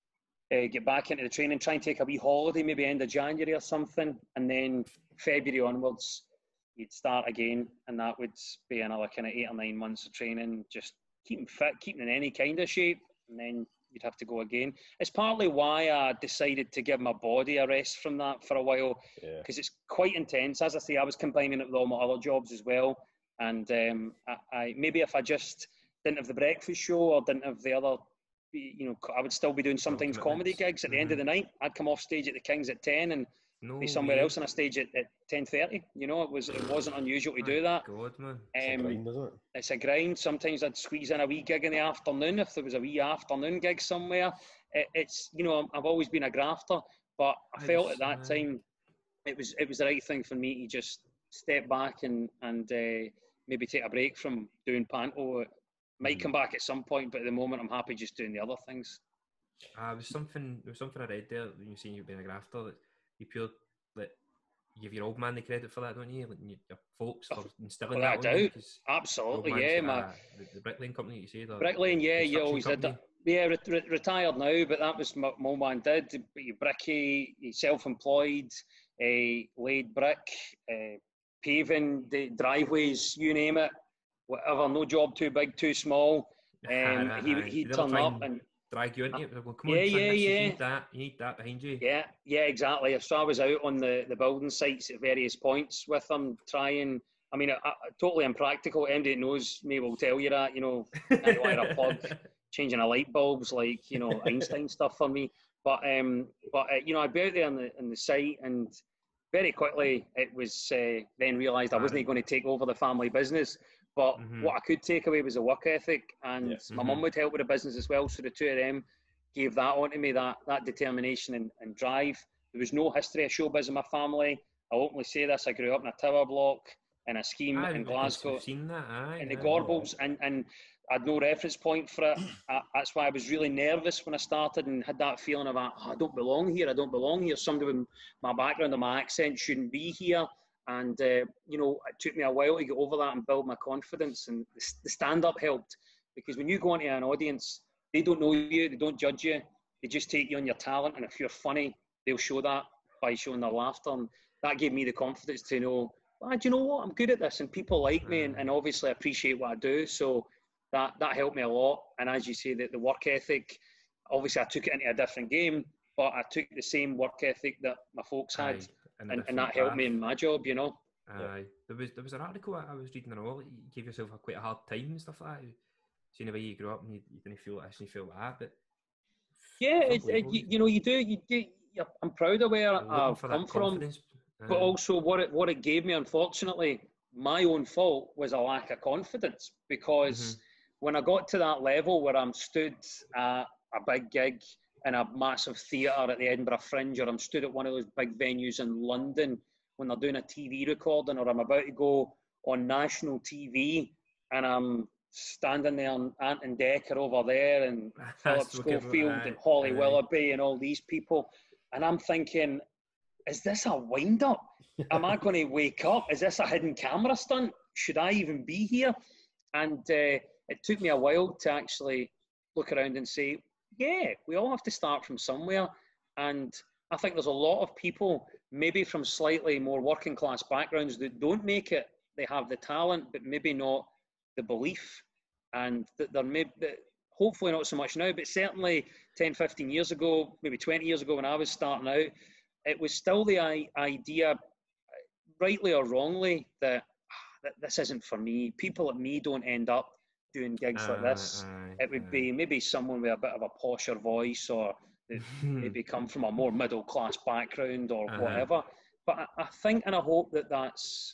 get back into the training, try and take a wee holiday, maybe end of January or something. And then February onwards, you'd start again. And that would be another kind of 8 or 9 months of training, just keeping fit, keeping in any kind of shape. And then you'd have to go again. It's partly why I decided to give my body a rest from that for a while, because it's quite intense. As I say, I was combining it with all my other jobs as well. And I maybe if I just didn't have the breakfast show or didn't have the other, I would still be doing sometimes comedy gigs at the end of the night. I'd come off stage at the King's at 10 and be somewhere else on a stage at 10:30. It wasn't unusual to do that.
God, man. It's a grind, isn't it?
It's a grind. Sometimes I'd squeeze in a wee gig in the afternoon if there was a wee afternoon gig somewhere. It's I've always been a grafter, but I felt at that time it was the right thing for me to just step back and maybe take a break from doing Panto. It might come back at some point, but at the moment I'm happy just doing the other things.
There was something I read there when you saying you've been a grafter that you feel that you give your old man the credit for that, don't you? Like your folks for instilling that on you.
Absolutely, yeah.
The bricklaying company you say.
Bricklaying, yeah, you always company. Did that. Yeah, retired now, but that was my old man did. You bricky, you self-employed, laid brick, paving, the driveways, you name it, whatever. No job too big, too small. He'd turn up and
drag you into it. Well, come on, you need that behind you.
Yeah, exactly. So I was out on the building sites at various points with them, trying. I mean, totally impractical. Anybody that knows me will tell you that. Can't wire a plug, changing a light bulbs, like Einstein stuff for me. But I'd be out there on the site, and very quickly it was then realised I wasn't going to take over the family business. But what I could take away was a work ethic, and my mum would help with the business as well. So the two of them gave that on to me, that determination and drive. There was no history of showbiz in my family. I openly say this, I grew up in a tower block, in a scheme in Glasgow,
seen that,
in the Gorbals, and I had no reference point for it. That's why I was really nervous when I started and had that feeling of, I don't belong here, somebody with my background and my accent shouldn't be here. And, you know, it took me a while to get over that and build my confidence, and the stand-up helped, because when you go into an audience, they don't know you, they don't judge you, they just take you on your talent, and if you're funny, they'll show that by showing their laughter. And that gave me the confidence to know, do you know what, I'm good at this, and people like me, and obviously appreciate what I do. So that helped me a lot. And as you say, the work ethic, obviously I took it into a different game, but I took the same work ethic that my folks had, and that helped me in my job, you know.
There was an article I was reading and all, you gave yourself quite a hard time and stuff like that. Seeing the way you grew up and you didn't feel this and you felt that, but
yeah, you know, you do. I'm proud of where I've come from, but also what it gave me, unfortunately, my own fault, was a lack of confidence, because when I got to that level where I'm stood at a big gig in a massive theatre at the Edinburgh Fringe, or I'm stood at one of those big venues in London when they're doing a TV recording, or I'm about to go on national TV and I'm standing there, and Ant and Deck are over there, and Philip Schofield and Holly Willoughby and all these people, and I'm thinking, is this a wind-up? Am I going to wake up? Is this a hidden camera stunt? Should I even be here? And it took me a while to actually look around and say, yeah, we all have to start from somewhere. And I think there's a lot of people, maybe from slightly more working class backgrounds, that don't make it. They have the talent, but maybe not the belief. And that they're maybe, hopefully not so much now, but certainly 10, 15 years ago, maybe 20 years ago when I was starting out, it was still the idea, rightly or wrongly, that this isn't for me. People like me don't end up doing gigs like this. It would be maybe someone with a bit of a posher voice, or maybe come from a more middle class background, or whatever. But I think and I hope that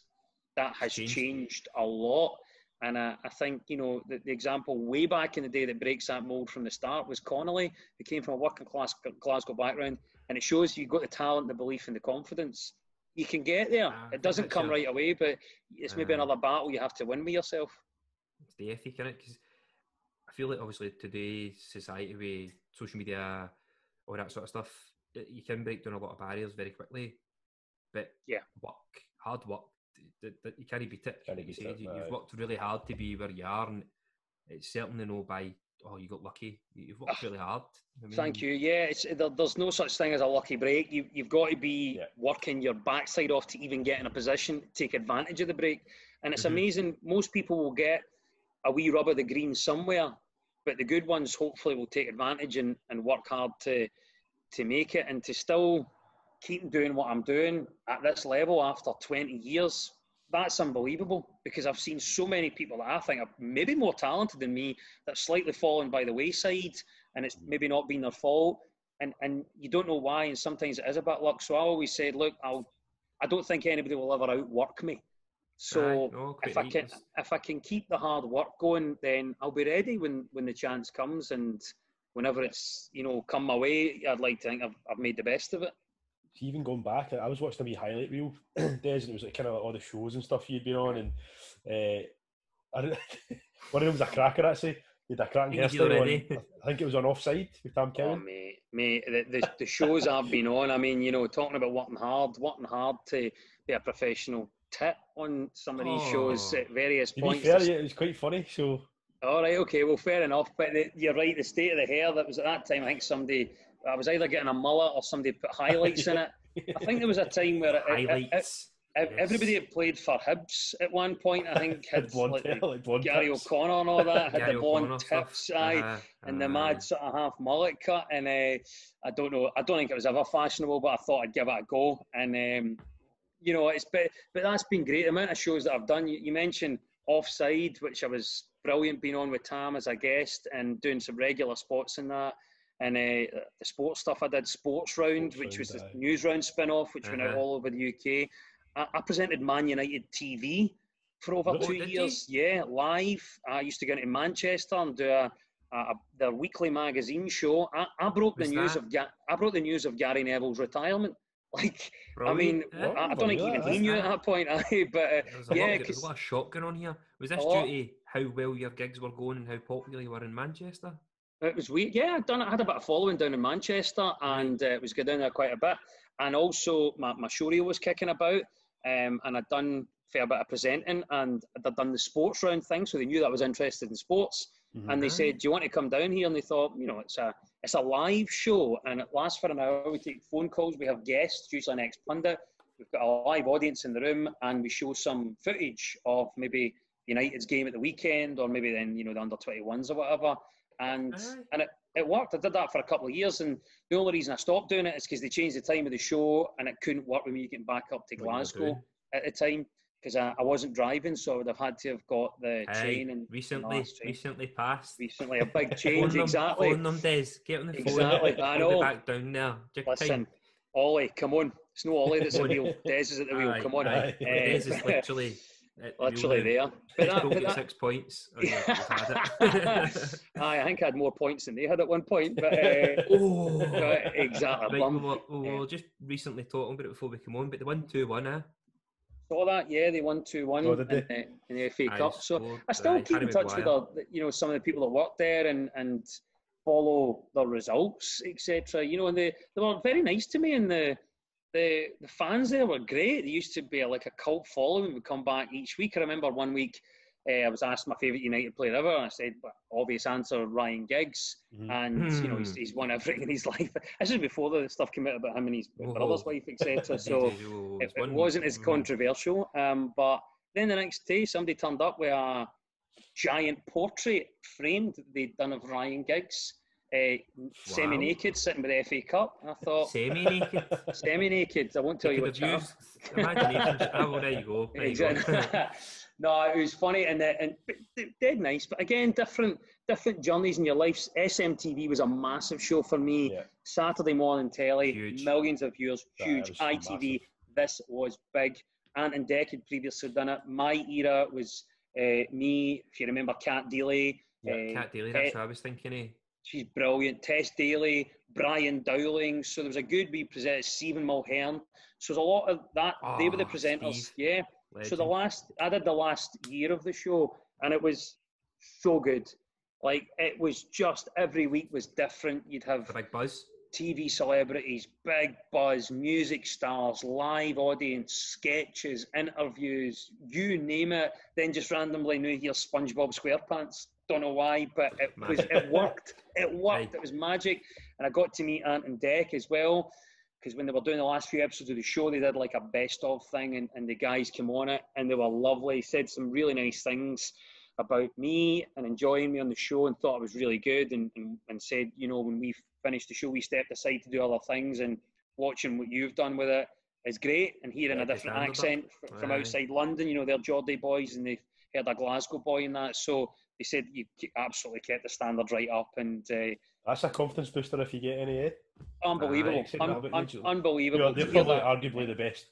has changed a lot. And I think, you know, the example way back in the day that breaks that mould from the start was Connolly, who came from a working class Glasgow background. And it shows you've got the talent, the belief, and the confidence. You can get there. It doesn't come right away, but it's maybe another battle you have to win with yourself.
It's the ethic in it, because I feel like obviously today's society with social media, all that sort of stuff, you can break down a lot of barriers very quickly. But hard work, you can't beat it. You've worked really hard to be where you are, and it's certainly no by, you got lucky. You've worked really hard.
Thank you. Yeah, there's no such thing as a lucky break. You've got to be working your backside off to even get in a position to take advantage of the break. And it's amazing. Most people will get a wee rub of the green somewhere, but the good ones hopefully will take advantage and work hard to make it, and to still keep doing what I'm doing at this level after 20 years. That's unbelievable, because I've seen so many people that I think are maybe more talented than me that have slightly fallen by the wayside, and it's maybe not been their fault, and you don't know why, and sometimes it is about luck. So I always said, look, I don't think anybody will ever outwork me. So if I can keep the hard work going, then I'll be ready when the chance comes, and whenever it's, you know, come my way, I'd like to think I've made the best of it.
Even going back, I was watching a wee highlight reel, Des, and it was like kind of like all the shows and stuff you'd been on, and one of them was a cracker actually. You had a cracking hairstyle. I think it was on Offside with Tam Cowan.
Oh, mate, the shows I've been on, I mean, you know, talking about working hard to be a professional tit on some of these shows at various points.
To be fair, it was quite funny, so...
All right, okay, well, fair enough, but you're right, the state of the hair, that was at that time, I think I was either getting a mullet or somebody put highlights in it. I think there was a time where everybody had played for Hibs at one point. I think had Gary O'Connor and all that, had the blonde tips, and the mad sort of half mullet cut. And I don't know, I don't think it was ever fashionable, but I thought I'd give it a go. And you know, but that's been great. The amount of shows that I've done. You mentioned Offside, which I was brilliant being on with Tam as a guest and doing some regular spots in that. And the sports stuff I did, Sportsround, which was the News Round spin-off, which went out all over the UK. I presented Man United TV for over 2 years. Yeah, live. I used to go into Manchester and do a their weekly magazine show. I broke the news of Gary Neville's retirement. Like,
Brilliant.
I mean, I don't think even he knew at that point. But
there's a lot of shock going on here. Was this due to how well your gigs were going and how popular you were in Manchester?
It was weird. Yeah, I had a bit of following down in Manchester, and it was going down there quite a bit. And also, my show reel was kicking about, and I'd done a fair bit of presenting, and I'd done the sports round thing, so they knew that I was interested in sports. Mm-hmm. And they said, "Do you want to come down here?" And they thought, it's a live show, and it lasts for an hour. We take phone calls, we have guests, usually an ex-pundit. We've got a live audience in the room, and we show some footage of maybe United's game at the weekend, or maybe then the under-21s or whatever. And it worked. I did that for a couple of years, and the only reason I stopped doing it is because they changed the time of the show, and it couldn't work with me getting back up to Glasgow at the time, because I wasn't driving, so I would have had to have got the train. And
recently passed.
Recently, a big change. Exactly.
Phone them, Des. Get on the phone.
Exactly. I know.
Back down there.
Listen, Ollie, come on. It's no Ollie that's at the wheel. Des is at the wheel. Come on.
Des is literally
there. But
that 6 points.
I think I had more points than they had at one point. But exactly.
Right, we were just recently talking about it before we came on, but they won 2-1,
Saw that, yeah, they won 2-1 in the FA Cup. So I still keep in touch with some of the people that work there and follow their results, etc. And they were very nice to me, and the fans there were great. They used to be like a cult following. We'd come back each week. I remember one week I was asked my favourite United player ever, and I said, obvious answer, Ryan Giggs. Mm-hmm. And he's won everything in his life. This is before the stuff came out about him and his brother's wife, etc. So it wasn't as controversial. But then the next day, somebody turned up with a giant portrait framed they'd done of Ryan Giggs, semi-naked, sitting with the FA Cup. And I thought,
semi-naked.
Semi-naked. I won't tell you what.
Imagination. There you go.
Exactly. No, it was funny and dead nice. But again, different journeys in your life. SMTV was a massive show for me. Yeah. Saturday morning telly, huge. Millions of viewers, huge. ITV, massive. This was big. Ant and Dec had previously done it. My era was me, if you remember, Kat Daly.
Kat Daly, that's what I was thinking.
She's brilliant. Tess Daly, Brian Dowling. So there was a good wee presenter, Stephen Mulhern. So there's a lot of that. They were the presenters. Steve. Yeah. Legend. So I did the last year of the show, and it was so good. Like, it was just every week was different. You'd have
the big buzz,
TV celebrities, big buzz, music stars, live audience, sketches, interviews, you name it. Then just randomly new here SpongeBob SquarePants. Don't know why, but it worked. It worked. Right. It was magic, and I got to meet Ant and Dec as well. Because when they were doing the last few episodes of the show, they did like a best-of thing, and the guys came on it, and they were lovely. Said some really nice things about me and enjoying me on the show, and thought it was really good, and said, when we finished the show, we stepped aside to do other things, and watching what you've done with it is great, and hearing a different accent from outside London. They're Geordie boys, and they heard a Glasgow boy in that, so they said you absolutely kept the standard right up, and
that's a confidence booster if you get any.
Unbelievable, unbelievable.
They're probably arguably the best.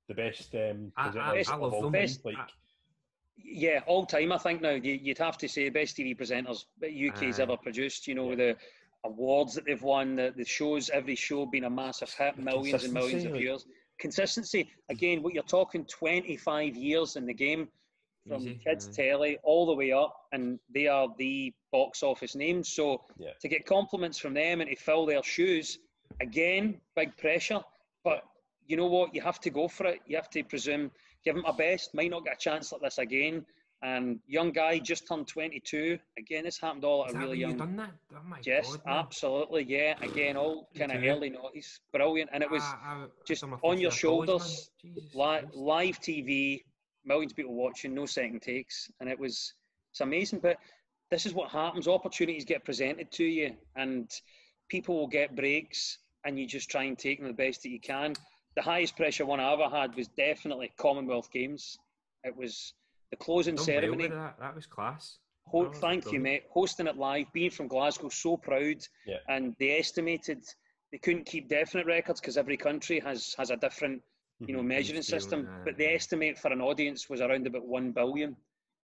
I love them.
Best, yeah, all time. I think now you'd have to say best TV presenters that UK's ever produced. The awards that they've won, the shows, every show being a massive hit, millions and millions of viewers. Consistency. Again, what you're talking, 25 years in the game. From kids' telly all the way up, and they are the box office names. So to get compliments from them and to fill their shoes, again, big pressure. But you know what? You have to go for it. You have to presume, give them my best. Might not get a chance like this again. And young guy, just turned 22. Again, this happened all at a really young.
You done that? Oh my
yes,
God,
absolutely. Yeah, again, all kind of early noughties. Brilliant. And it was just on your shoulders, live TV. Millions of people watching, no second takes, and it's amazing. But this is what happens. Opportunities get presented to you, and people will get breaks, and you just try and take them the best that you can. The highest pressure one I ever had was definitely Commonwealth Games. It was the closing ceremony.
That was class.
Thank you, mate. Hosting it live, being from Glasgow, so proud.
Yeah. And
they estimated they couldn't keep definite records because every country has a different measuring system, but the estimate for an audience was around about 1 billion.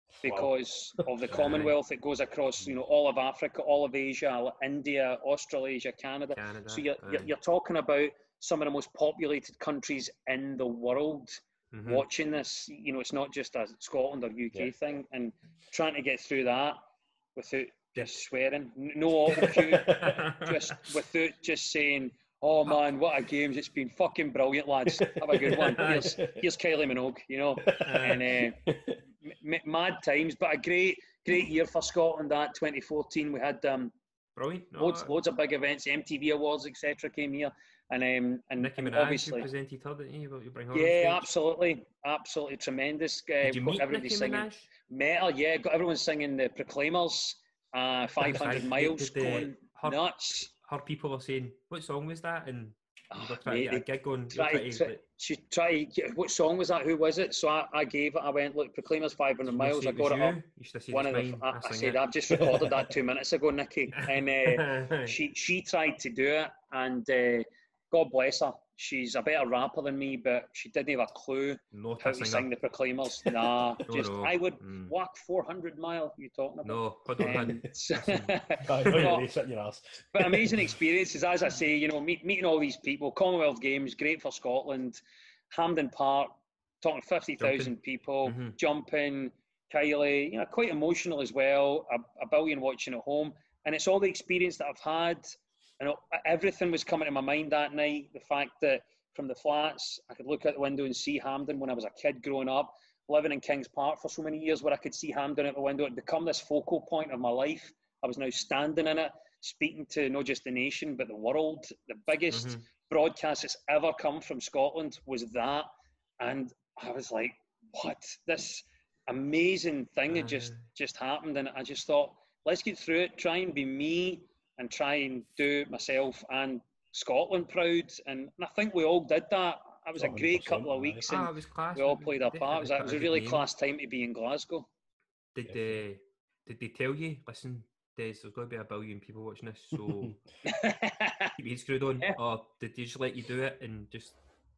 because of the Commonwealth. It goes across, all of Africa, all of Asia, India, Australasia, Canada. So you're talking about some of the most populated countries in the world watching this. It's not just a Scotland or UK thing, and trying to get through that without just swearing, no auto cue, just without just saying, "Oh man, what a game! It's been fucking brilliant, lads. Have a good one." Here's Kylie Minogue, and mad times, but a great year for Scotland. That 2014, we had
brilliant,
loads of big events, MTV Awards, etc. came here, and
Nicki Minaj,
obviously
presented her, didn't you? You bring her
on stage? Absolutely tremendous.
Did you meet
everybody
Nicki
singing.
Minaj?
Met her, yeah. Got everyone singing the Proclaimers, 500 miles, going nuts.
Her people were saying, "What song was that?" And you were trying to get a gig going. What
song was that? Who was it? So I gave it. I went, look, Proclaimers 500 miles. I got it up. I said, I've just recorded that 2 minutes ago, Nikki. And she tried to do it, and God bless her. She's a better rapper than me, but she didn't have a clue how to sing the Proclaimers. Nah, I would walk 400 miles. You talking about?
No,
but amazing experiences, as I say. Meeting all these people. Commonwealth Games, great for Scotland. Hampden Park, talking 50,000 people, jumping. Kylie, quite emotional as well. A billion watching at home, and it's all the experience that I've had. Everything was coming to my mind that night. The fact that from the flats, I could look out the window and see Hampden when I was a kid growing up, living in Kings Park for so many years, where I could see Hampden out the window. It had become this focal point of my life. I was now standing in it, speaking to not just the nation, but the world. The biggest broadcast that's ever come from Scotland was that. And I was like, what? This amazing thing had just happened. And I just thought, let's get through it, try and be me, and try and do myself and Scotland proud. And I think we all did that. It was a great couple of weeks, and
it was class.
we all played our part. It was a really class time to be in Glasgow.
Did they tell you, listen, Des, there's going to be a billion people watching this, so keep your head screwed on?
Yeah.
Or did they just let you do it and just...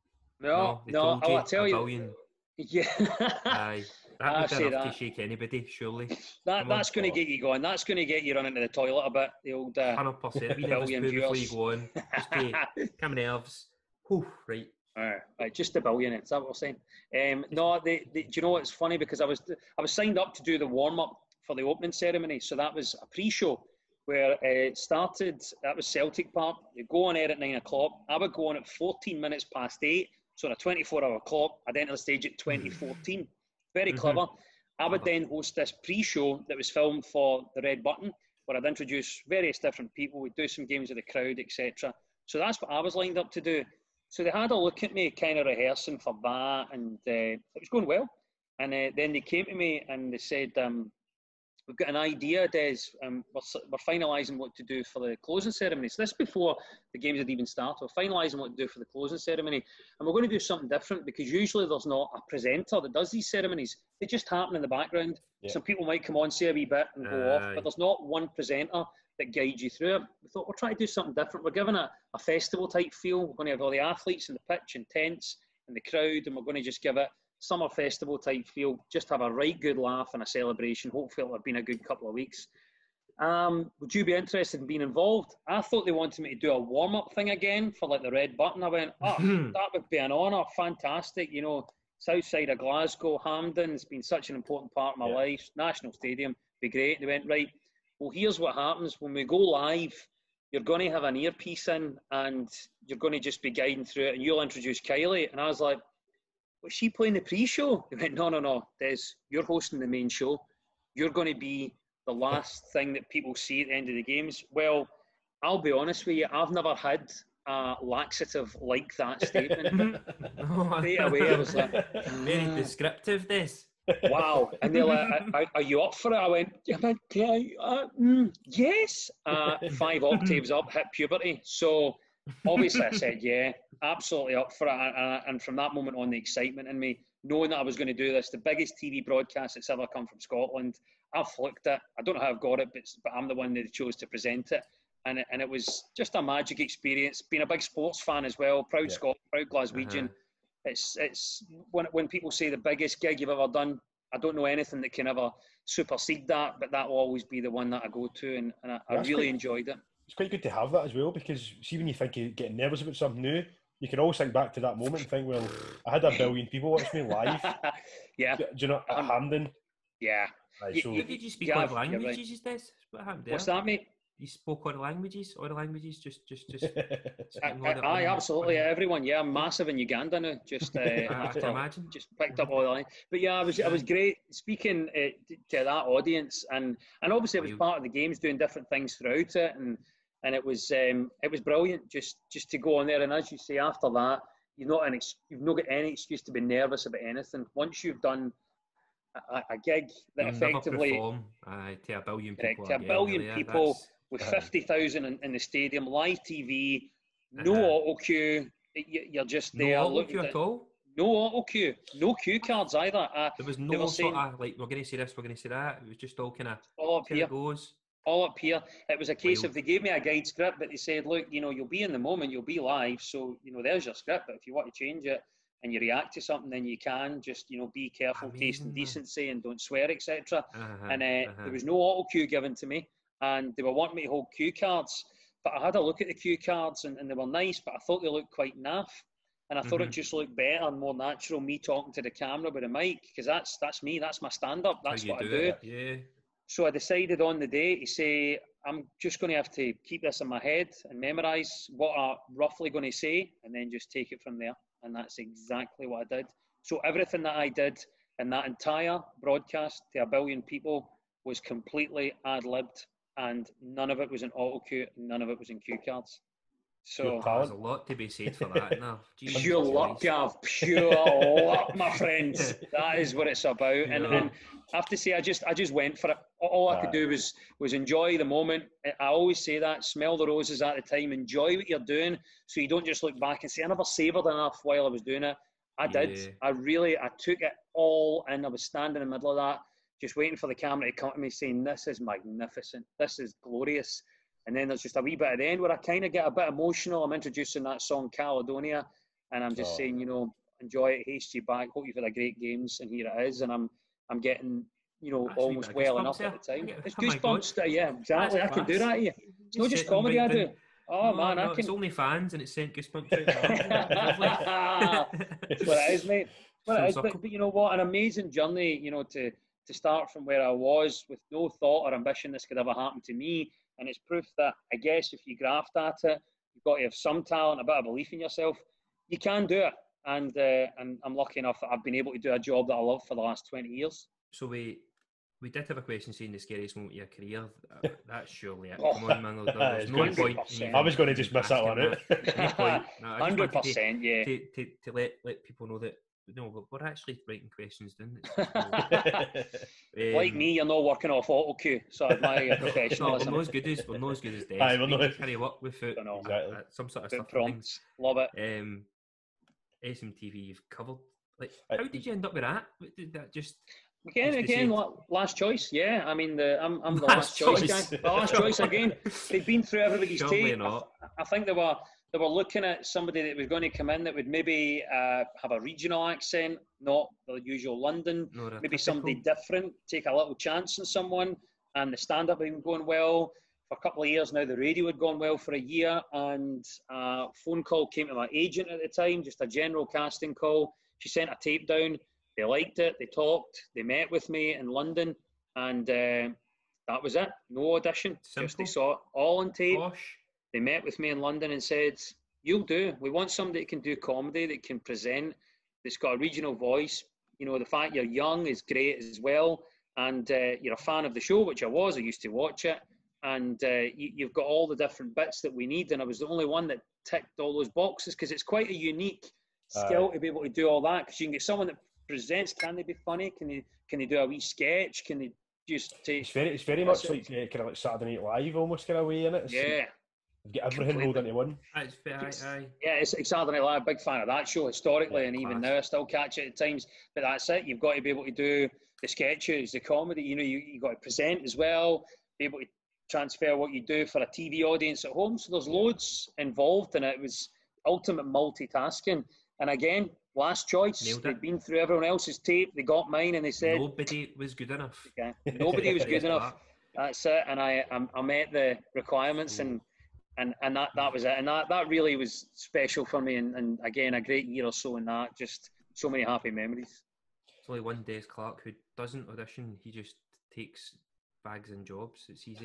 No, I'll tell you.
Billion.
Yeah.
Aye. That would be enough to shake anybody, surely.
That's going to get you going. That's going to get you running to the toilet a bit. The old
100%. We nervous before you go on. Just calm nerves. Whew, right.
Right, just a billion. Is that what we're saying? No, do you know what's funny? Because I was signed up to do the warm up for the opening ceremony. So that was a pre-show where it started. That was Celtic Park. You go on air at 9 o'clock. I would go on at 14 minutes past 8. So on a 24-hour clock, I'd enter the stage at 20:14. Very clever. I would then host this pre-show that was filmed for the Red Button, where I'd introduce various different people. We'd do some games with the crowd, etc. So that's what I was lined up to do. So they had a look at me, kind of rehearsing for that, and it was going well. And then they came to me and they said, we've got an idea, Des. We're finalising what to do for the closing ceremony. So this before the games had even started. We're finalising what to do for the closing ceremony. And we're going to do something different, because usually there's not a presenter that does these ceremonies. They just happen in the background. Yeah. Some people might come on, say a wee bit and go off, but there's not one presenter that guides you through it. We thought, we're trying to do something different. We're giving it a festival type feel. We're going to have all the athletes in the pitch and tents and the crowd, and we're going to just give it summer festival type feel, just have a right good laugh and a celebration. Hopefully it'll have been a good couple of weeks. Would you be interested in being involved? I thought they wanted me to do a warm-up thing again for like the Red Button. I went, that would be an honour, fantastic. South side of Glasgow, Hampden's been such an important part of my life. National Stadium, be great. They went, right, well, here's what happens. When we go live, you're going to have an earpiece in and you're going to just be guiding through it, and you'll introduce Kylie. And I was like, was she playing the pre-show? He went, no, Des, you're hosting the main show. You're going to be the last thing that people see at the end of the games. Well, I'll be honest with you, I've never had a laxative like that statement. Straight away, I was like...
Very descriptive, Des.
Wow. And they're like, are you up for it? I went, yes. 5 octaves up, hit puberty. So... obviously I said yeah, absolutely up for it, and from that moment on, the excitement in me, knowing that I was going to do this, the biggest TV broadcast that's ever come from Scotland, I flicked it. I don't know how I've got it, but I'm the one that chose to present it, and it was just a magic experience. Being a big sports fan as well, proud Scot, proud Glaswegian. It's when people say the biggest gig you've ever done, I don't know anything that can ever supersede that, but that will always be the one that I go to, and I really enjoyed it.
It's quite good to have that as well, because see, when you think you're getting nervous about something new, you can always think back to that moment and think, well, I had 1 billion people watch me live.
Yeah.
Do you know, at Hampden?
Yeah.
Right,
Did you speak all the languages, right. Des? What happened there?
What's that, mate?
You spoke all the languages, just.
Aye, absolutely, everyone. Yeah, I'm massive in Uganda now. Just
I can imagine.
Just picked up all the lines. But yeah, I was great speaking to that audience, and obviously it was part of the games, doing different things throughout it, and it was brilliant just to go on there. And as you say, after that, you've not got any excuse to be nervous about anything. Once you've done a gig that effectively
perform to 1 billion people,
to 1 billion people with 50,000 in the stadium, live TV, no auto cue. You're just there.
No auto cue at all.
No auto cue, no cue cards either.
There was no sort of like, we're going to say this, we're going to say that. It was just all kind of
all up here.
It goes.
All up here. It was a case of they gave me a guide script, but they said, look, you'll be in the moment, you'll be live, so there's your script. But if you want to change it and you react to something, then you can. Just be careful, taste and decency, and don't swear, etc. There was no auto cue given to me, and they were wanting me to hold cue cards. But I had a look at the cue cards, and they were nice, but I thought they looked quite naff. And I thought it just looked better and more natural, me talking to the camera with a mic, because that's me, that's my stand-up, that's what I do.
Yeah.
So I decided on the day to say, I'm just going to have to keep this in my head and memorise what I'm roughly going to say, and then just take it from there. And that's exactly what I did. So everything that I did in that entire broadcast to 1 billion people was completely ad-libbed, and none of it was in auto cue, and none of it was in cue cards. So
there's a lot to be said for that now.
Pure luck, Gav. Pure luck, my friends. That is what it's about. Yeah. And I have to say, I just went for it. All I could do was enjoy the moment. I always say that, smell the roses at the time, enjoy what you're doing, so you don't just look back and say, I never savoured enough while I was doing it. I did. I took it all in. I was standing in the middle of that, just waiting for the camera to come to me saying, this is magnificent. This is glorious. And then there's just a wee bit at the end where I kind of get a bit emotional. I'm introducing that song Caledonia, and I'm just saying, enjoy it, haste you back, hope you've had a great games, and here it is. And I'm getting, almost well enough at the time. It's goosebumps. Yeah, exactly. I can do that. Yeah, it's not just comedy I do. Oh man, I can.
It's only fans, and it's sent goosebumps
That's
out.
what it is, mate. What it is, but you know what? An amazing journey. To start from where I was with no thought or ambition this could ever happen to me. And it's proof that, I guess, if you graft at it, you've got to have some talent, a bit of belief in yourself. You can do it. And I'm lucky enough that I've been able to do a job that I love for the last 20 years.
So we did have a question saying the scariest moment of your career. That's surely it. Come on, man. There's no point.
I was going to just miss that one out.
100%, yeah.
To let people know that, no, we're actually writing questions down.
Like me, you're not working off auto cue, so I admire your professionalism.
We're not as good as Des.
Aye, we're not.
Carry work with it.
Exactly.
Some sort of
Good
stuff.
prompts. Love it.
SMTV, you've covered. Like, how did you end up with that? Did that just
again? Last choice. Yeah, I mean, I'm the last choice guy. The last choice again. They've been through everybody's tape. I think they were looking at somebody that was going to come in that would maybe have a regional accent, not the usual London, maybe somebody different, take a little chance on someone. And the stand-up had been going well for a couple of years now. The radio had gone well for a year, and a phone call came to my agent at the time, just a general casting call. She sent a tape down. They liked it. They talked. They met with me in London, and that was it. No audition.
Simple.
Just they saw it all on tape.
Gosh.
They met with me in London and said, you'll do. We want somebody that can do comedy, that can present, that's got a regional voice. The fact you're young is great as well. And you're a fan of the show, which I was. I used to watch it. And you've got all the different bits that we need. And I was the only one that ticked all those boxes, because it's quite a unique skill to be able to do all that. Because you can get someone that presents. Can they be funny? Can they do a wee sketch? Can they just take...
It's very much like kind of like Saturday Night Live almost kind of way, in it?
Yeah.
Get everything rolled into one.
Yeah, it's Saturday Night Live. Big fan of that show historically, and even now I still catch it at times. But that's it. You've got to be able to do the sketches, the comedy. You've got to present as well. Be able to transfer what you do for a TV audience at home. So there's loads involved, and it was ultimate multitasking. And again, last choice.
Nailed it.
They'd been through everyone else's tape. They got mine, and they said
nobody was good enough.
Okay. Nobody was good
Des
enough.
Clarke.
That's it. And I met the requirements, and that was it. And that really was special for me. And again, a great year or so in that. Just so many happy memories.
There's only one Des Clarke who doesn't audition. He just takes bags and jobs. It's easy.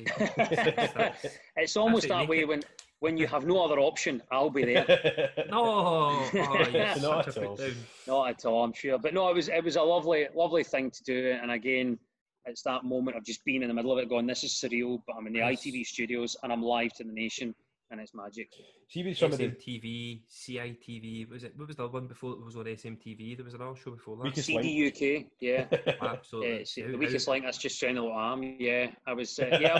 It's almost that way when you have no other option. I'll be there.
No, yes,
Not at all.
Not at all, I'm sure. But no, it was a lovely thing to do. And again, it's that moment of just being in the middle of it, going, "This is surreal." But I'm in the ITV studios and I'm live to the nation, and it's magic.
See, with some of the
SMTV, CITV, what was the one before it was on SMTV? There was another show before that.
CD UK, yeah.
Absolutely.
The weakest link, that's just sounding like I'm. Yeah, I was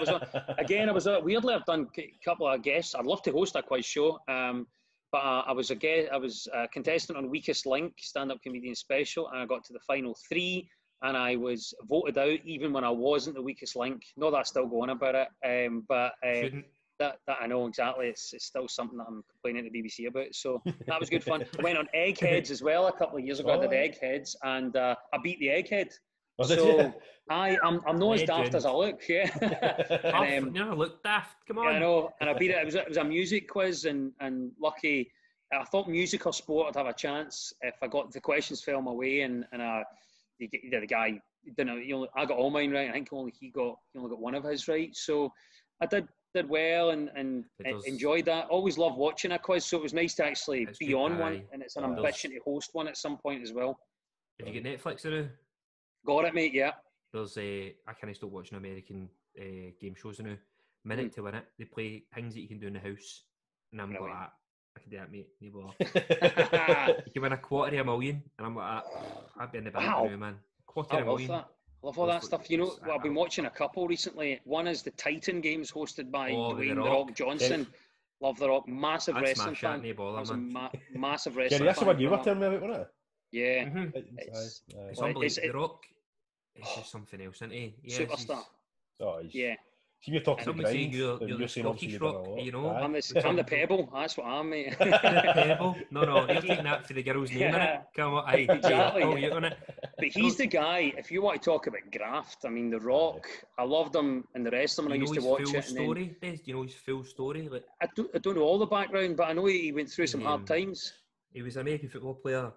on, weirdly, I've done a couple of guests. I'd love to host that quiz show. But I was a contestant on Weakest Link, stand-up comedian special, and I got to the final 3, and I was voted out even when I wasn't the weakest link. Not that I still go on about it, but that I know exactly. It's still something that I'm complaining to the BBC about. So that was good fun. I went on Eggheads as well a couple of years ago. I did Eggheads, and I beat the Egghead. So I'm not as daft as I look. Yeah. And,
no, look daft. Come on.
I know, and I beat it. It was a music quiz, and lucky. I thought music or sport I'd have a chance if I got the questions fell my way, and the guy didn't. I got all mine right. I think he only got one of his right. So I did well and enjoyed that. Always loved watching a quiz, so it was nice to actually be on one, and it's an ambition to host one at some point as well.
Have you got Netflix now?
Got it, mate. Yeah.
There's I can't stop watching American game shows now. Minute to win it, they play things that you can do in the house, and I'm like, I can do that, mate. You can win $250,000, and I'm like, I'd be in the bank now, man. $250,000.
I love all that stuff. You know, I've been watching a couple recently. One is the Titan Games hosted by Dwayne The Rock Johnson. Love The Rock. Massive wrestling fan. Massive wrestling fan.
That's the one you were telling me about, wasn't it?
Yeah.
Mm-hmm. It's unbelievable. The Rock is just something else, isn't he?
Superstar.
Yeah. See, you're talking
about grind. You're the Scottish Rock, you know.
I'm the Pebble. That's what I'm, mate.
Pebble? No, you're taking that for the girl's name, innit? Come on,
exactly.
You on it.
But he's the guy, if you want to talk about graft, I mean, The Rock, I loved him and the rest of them, and I used to watch it.
Do you know his full story? Like,
I don't know all the background, but I know he went through some hard times.
He was an American football player.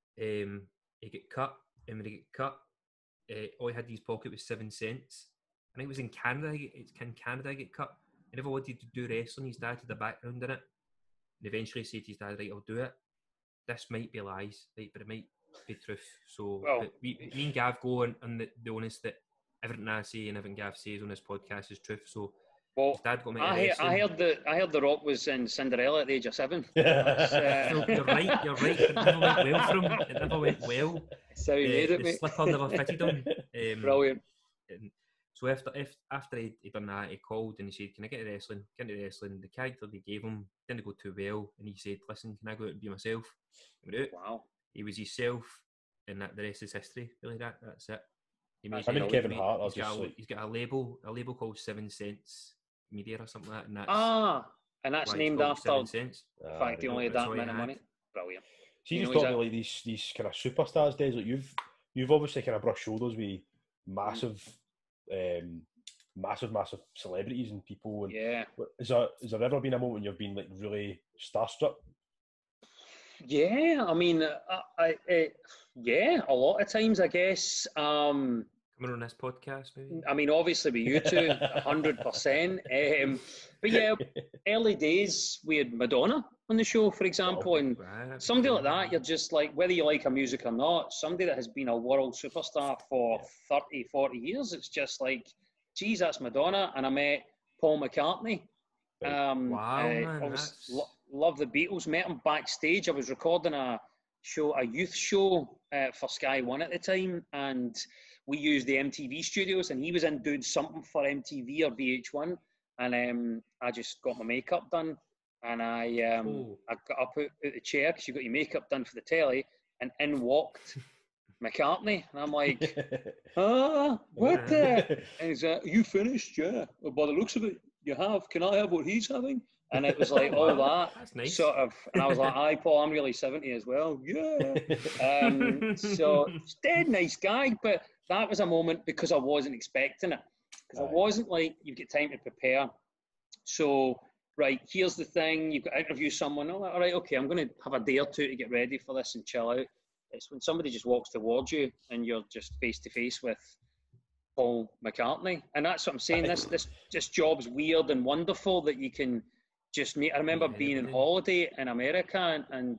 He got cut, and when he got cut, all he had in his pocket was 7 cents. I think it was in Canada. In Canada, he got cut. He never wanted to do wrestling. His dad had a background in it, and eventually said to his dad, "Right, I'll do it. This might be lies, right, but it might be truth." So me and Gav go on the honest that everything I say and everything Gav says on this podcast is truth. So his dad got me. I
heard The Rock was in Cinderella at the age of 7.
So you're right. It never went well for him. It never went well.
That's how he made it, mate.
The slipper never fitted him.
Brilliant.
So after he'd done that, he called and he said, "Can I get into wrestling?" The character they gave him didn't go too well, and he said, "Listen, can I go out and be myself?"
Wow.
He was himself, and the rest is history. Really, that's it.
Kevin Hart.
He's got a label called 7 Cents Media or something like that.
And that's named after
7 Cents.
The fact he only had that amount of money. Brilliant.
See, you just talking like these kind of superstars, Des. Like you've obviously kind of brushed shoulders with massive celebrities and people. And has there ever been a moment when you've been like really starstruck?
Yeah, I mean, a lot of times, I guess.
Coming on this podcast, maybe?
I mean, obviously with you two, 100%. But yeah, early days, we had Madonna on the show, for example, and somebody like that, you're just like, whether you like her music or not, somebody that has been a world superstar for 30, 40 years, it's just like, geez, that's Madonna. And I met Paul McCartney. Love the Beatles. Met him backstage. I was recording a youth show for Sky One at the time, and we used the MTV studios, and he was in doing something for MTV or VH1, and I just got my makeup done, and I got up out the chair because you got your makeup done for the telly, and in walked McCartney, and I'm like, what the? And he's like, "You finished? Yeah. Well, by the looks of it, you have? Can I have what he's having? And it was like all that.
That's nice.
Sort of, and I was like, aye, Paul, I'm really 70 as well. Yeah. So, dead nice guy, but that was a moment because I wasn't expecting it. Because it wasn't like, you've got time to prepare. So, right, here's the thing, you've got to interview someone. Oh, all right, okay, I'm going to have a day or two to get ready for this and chill out. It's when somebody just walks towards you and you're just face to face with Paul McCartney. And that's what I'm saying. This job's weird and wonderful that you can just meet. I remember being on holiday in America and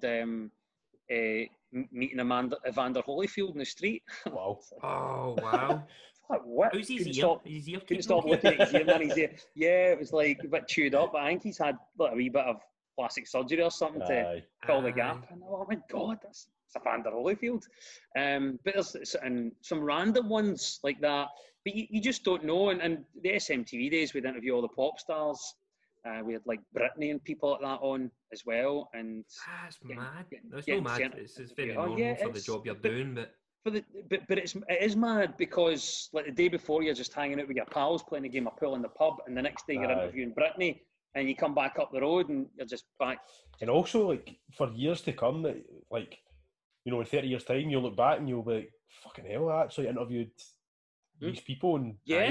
meeting Evander Holyfield in the street.
Wow. Oh, wow.
What?
How's his ear?
Couldn't stop looking at his ear, man. His ear. Yeah, it was like a bit chewed up, but I think he's had like, a wee bit of plastic surgery or something to fill the gap. And oh my God, that's Evander Holyfield. But there's and some random ones like that. But you just don't know. And the SMTV days, we'd interview all the pop stars. We had like Britney and people like that on as well. And
that's mad. That's no mad. It's very normal for the job you're doing, but.
But it is mad because like the day before you're just hanging out with your pals playing a game of pool in the pub, and the next day you're interviewing Britney, and you come back up the road and you're just back.
And also, like, for years to come, like, you know, in 30 years' time, you'll look back and you'll be like, fucking hell, I actually interviewed these people. And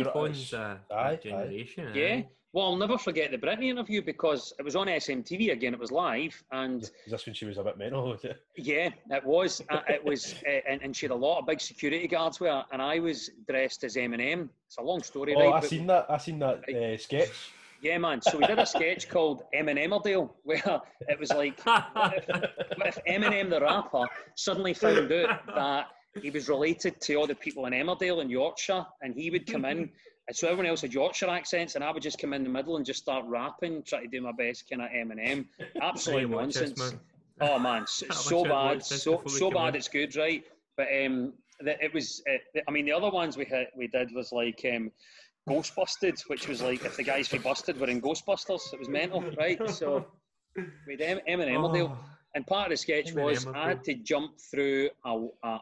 generation.
Yeah. Well, I'll never forget the Britney interview because it was on SMTV again. It was live, and
is this when she was a bit mental? Was it?
Yeah, it was. It was, and she had a lot of big security guards with her, and I was dressed as Eminem. It's a long story, right?
I seen that sketch.
Yeah, man. So we did a sketch called Eminemerdale, where it was like, what if Eminem the rapper suddenly found out that he was related to all the people in Emmerdale in Yorkshire, and he would come in. And so everyone else had Yorkshire accents, and I would just come in the middle and just start rapping, try to do my best kind of Eminem. Absolute nonsense. Man. Oh man, so bad, so bad. It's good, right? But it was. I mean, the other ones we did was like Ghostbusted, which was like if the guys from Busted were in Ghostbusters. It was mental, right? So we did Emmerdale, and part of the sketch was I had to jump through a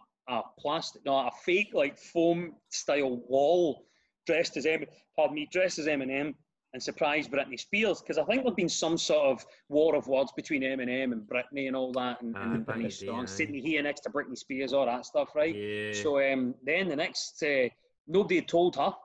fake like foam style wall. Dressed as Eminem and surprised Britney Spears, because I think there'd been some sort of war of words between Eminem and Britney and all that, and Britney Spears sitting here next to Britney Spears, all that stuff, right?
Yeah.
So then the next, nobody had told her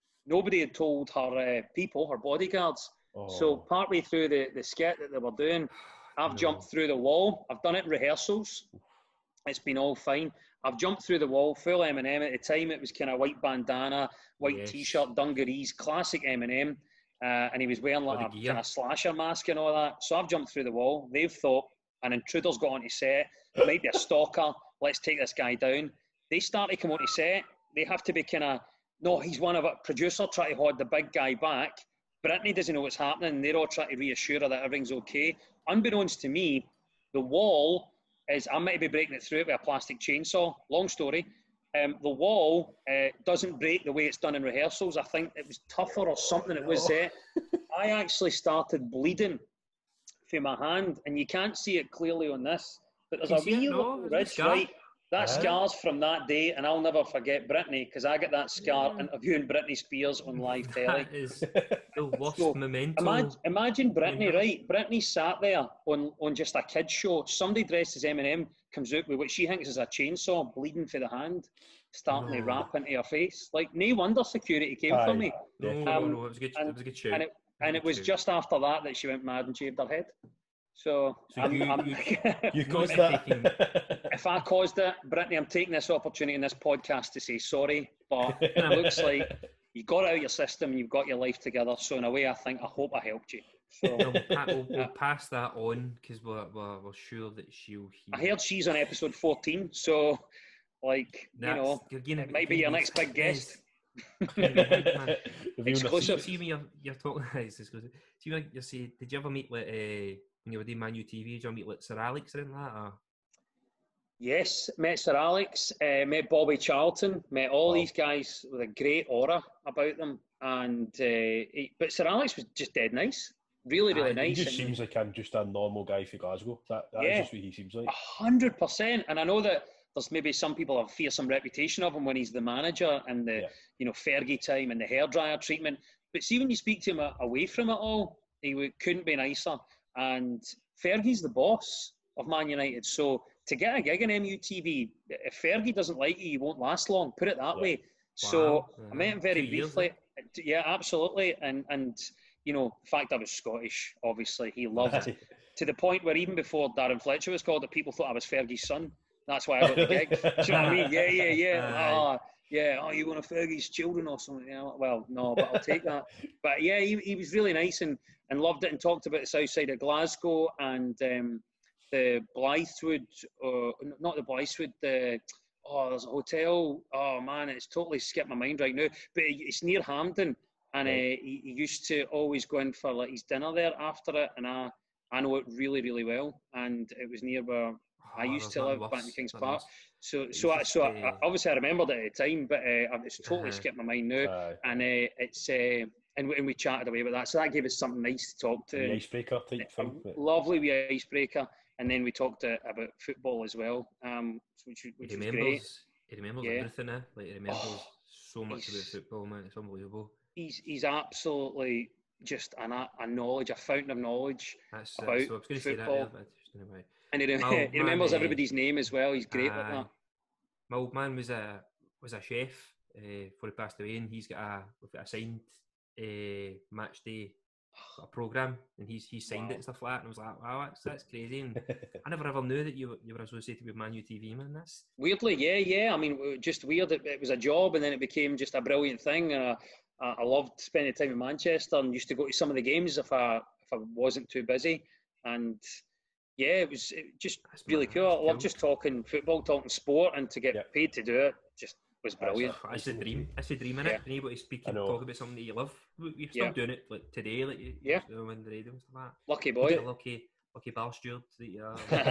people, her bodyguards. Oh. So partway through the skit that they were doing, I've jumped through the wall. I've done it in rehearsals. It's been all fine. I've jumped through the wall, full Eminem. At the time, it was kind of white bandana, white T-shirt, dungarees, classic Eminem. And he was wearing like a kind of slasher mask and all that. So I've jumped through the wall. They've thought an intruder's got onto set. It might be a stalker. Let's take this guy down. They start to come onto set. They have to be kind of, no, he's one of a producer trying to hold the big guy back. Britney doesn't know what's happening. They're all trying to reassure her that everything's okay. Unbeknownst to me, the wall is, I might be breaking it through it with a plastic chainsaw. Long story. The wall doesn't break the way it's done in rehearsals. I think it was tougher or something. It was. I actually started bleeding from my hand, and you can't see it clearly on this, but there's a wee little ridge, right? That scar's from that day, and I'll never forget Britney, because I get that scar interviewing Britney Spears on live telly.
That is the worst memento.
Imagine Britney, right? Britney sat there on just a kid's show. Somebody dressed as Eminem comes out with what she thinks is a chainsaw, bleeding for the hand, starting to rap into her face. Like, no wonder security came for me.
No, it was a good, it was a good show.
And it was just after that she went mad and shaved her head. So
you caused that.
If I caused it, Brittany, I'm taking this opportunity in this podcast to say sorry, but it looks like you got it out of your system and you've got your life together. So in a way, I hope I helped you. So
we'll pass that on, because we're sure that she'll hear.
I heard she's on episode 14, so like, it might be your next big guest. Exclusive.
See when you're talking, it's exclusive. See when you say, did you ever meet with when you were doing Man U TV? Did you ever meet with Sir Alex or anything like that? Or?
Yes, met Sir Alex, met Bobby Charlton, met all these guys with a great aura about them, and but Sir Alex was just dead nice, really nice.
He just seems like I'm just a normal guy from Glasgow. That is just what he seems like.
100%, and I know that there's maybe some people have a fearsome reputation of him when he's the manager and the Fergie time and the hairdryer treatment. But see, when you speak to him away from it all, couldn't be nicer. And Fergie's the boss of Man United. So to get a gig in MUTV, if Fergie doesn't like you, you won't last long. Put it that way. So I met him very briefly. Yeah, absolutely. And the fact I was Scottish, obviously, he loved it. To the point where even before Darren Fletcher was called it, people thought I was Fergie's son. That's why I got the gig. Do you know what I mean? Yeah. Oh, you one of Fergie's children or something? Yeah, well, no, but I'll take that. But yeah, he was really nice and loved it and talked about the south side of Glasgow and the Blythewood, not the Blythewood, there's a hotel. Oh man, it's totally skipped my mind right now. But it's near Hampden, and he used to always go in for his dinner there after it, and I know it really, really well. And it was near where I used to live back in Kings Park. So I obviously I remembered it at the time, but it's totally skipped my mind now. And it's and we chatted away about that. So that gave us something nice to talk to.
The icebreaker type thing.
Lovely wee icebreaker. And then we talked about football as well, which was great.
He remembers everything now. He remembers so much about football, man. It's unbelievable.
He's absolutely just a knowledge, a fountain of knowledge about football. And he remembers everybody's name as well. He's great with that.
My old man was a chef before he passed away, and we've got a signed match day program, and he signed it and stuff like that. And I was like, wow, that's crazy. And I never ever knew that you were associated with Man U TV, man. That's
weirdly, yeah. I mean, just weird. It was a job, and then it became just a brilliant thing. And I loved spending time in Manchester, and used to go to some of the games if I wasn't too busy. And yeah, it was just really cool. I love just talking football, talking sport, and to get paid to do it just was brilliant.
That's the dream. That's the dream, innit? Being able to speak and talk about something that you love. You're still doing it today, on the radio and stuff like that.
Lucky boy.
Lucky bastard that you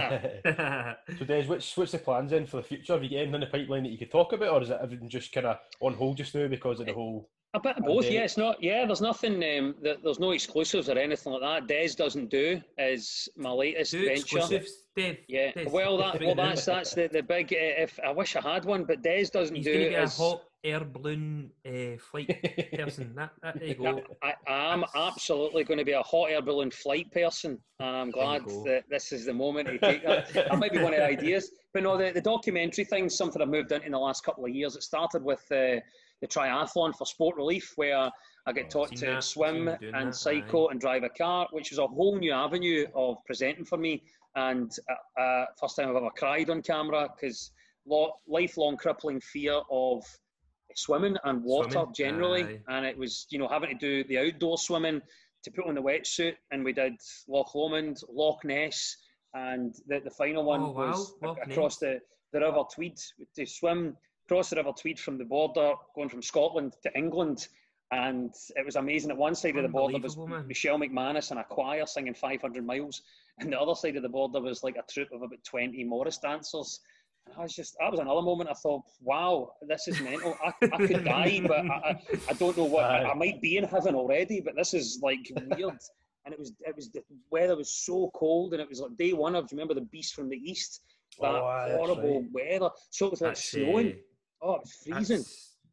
are.
So Des, what's the plans then for the future? Have you got anything in the pipeline that you could talk about, or is it everything just kind of on hold just now because of the whole?
A bit of both, yeah. It's not, there's nothing, there's no exclusives or anything like that. Des Doesn't Do is my latest venture.
Exclusives, Dave.
Yeah, that's the big. If I wish I had one, but Des Doesn't
He's
Do.
He's going to be a hot air balloon flight person. There you go.
I am absolutely going to be a hot air balloon flight person, and I'm glad that this is the moment to take that. That might be one of the ideas. But no, the documentary thing's something I've moved into in the last couple of years. It started with the triathlon for Sport Relief, where I get taught to swim and cycle and drive a car, which was a whole new avenue of presenting for me. And first time I've ever cried on camera, because lifelong crippling fear of swimming and water generally. And it was, having to do the outdoor swimming, to put on the wetsuit, and we did Loch Lomond, Loch Ness, and the final one was across the River Tweed, to swim across the River Tweed from the border, going from Scotland to England. And it was amazing. At one side of the border was Michelle McManus and a choir singing 500 Miles. And the other side of the border was like a troupe of about 20 Morris dancers. And that was another moment I thought, wow, this is mental. I could die, but I don't know what, I might be in heaven already, but this is like weird. And it was the weather was so cold, and it was like day one of, do you remember the Beast from the East? That horrible weather. So it was like snowing. Oh, it was freezing.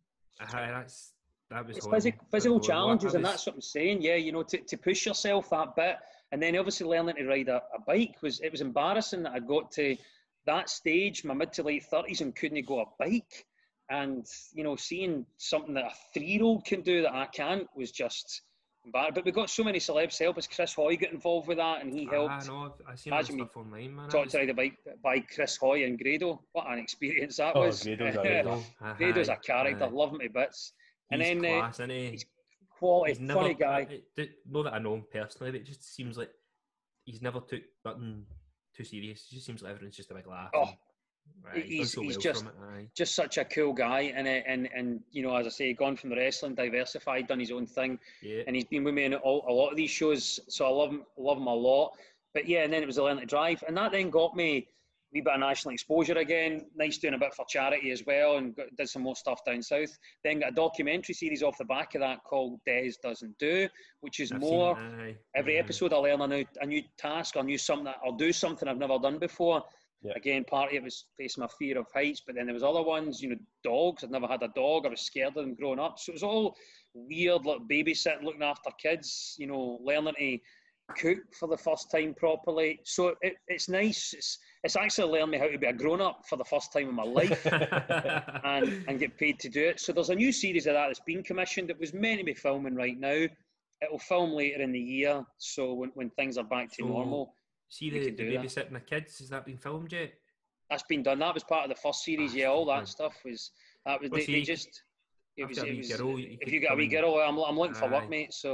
That was
it's physical challenges, and that's what I'm saying. Yeah, to push yourself that bit, and then obviously learning to ride a bike was embarrassing that I got to that stage, my mid to late 30s, and couldn't go a bike. And seeing something that a 3-year-old can do that I can't was just embarrassing. But we got so many celebs to help us. Chris Hoy got involved with that, and he helped.
I seen all stuff online, man.
Taught to ride a bike by Chris Hoy and Grado. What an experience that was. Grado's a character. Love him to bits. And then
class, isn't he?
He's quality, funny guy.
Not that I know him personally, but it just seems like he's never took nothing too serious. It just seems like everyone's just a big laugh. He's just such a cool guy, and as I say, gone from the wrestling, diversified, done his own thing, and he's been with me in a lot of these shows. So I love him a lot. But yeah, and then it was the Learn to Drive, and that then got me a wee bit of national exposure again. Nice doing a bit for charity as well, and did some more stuff down south. Then got a documentary series off the back of that called Des Doesn't Do, which is every episode I learn a new task, or do something I've never done before.
Again, part of it was facing my fear of heights, but then there was other ones, dogs. I'd never had a dog. I was scared of them growing up. So it was all weird, like babysitting, looking after kids, learning to cook for the first time properly. So it's nice. It's actually learned me how to be a grown-up for the first time in my life and get paid to do it. So there's a new series of that that's been commissioned. It was meant to be filming right now. It'll film later in the year. So when things are back to normal.
See the babysitting the kids, has that been filmed yet? That's
been done. That was part of the first series. All that stuff was. They just. It was. If you got a wee girl, I'm looking for work, mate. So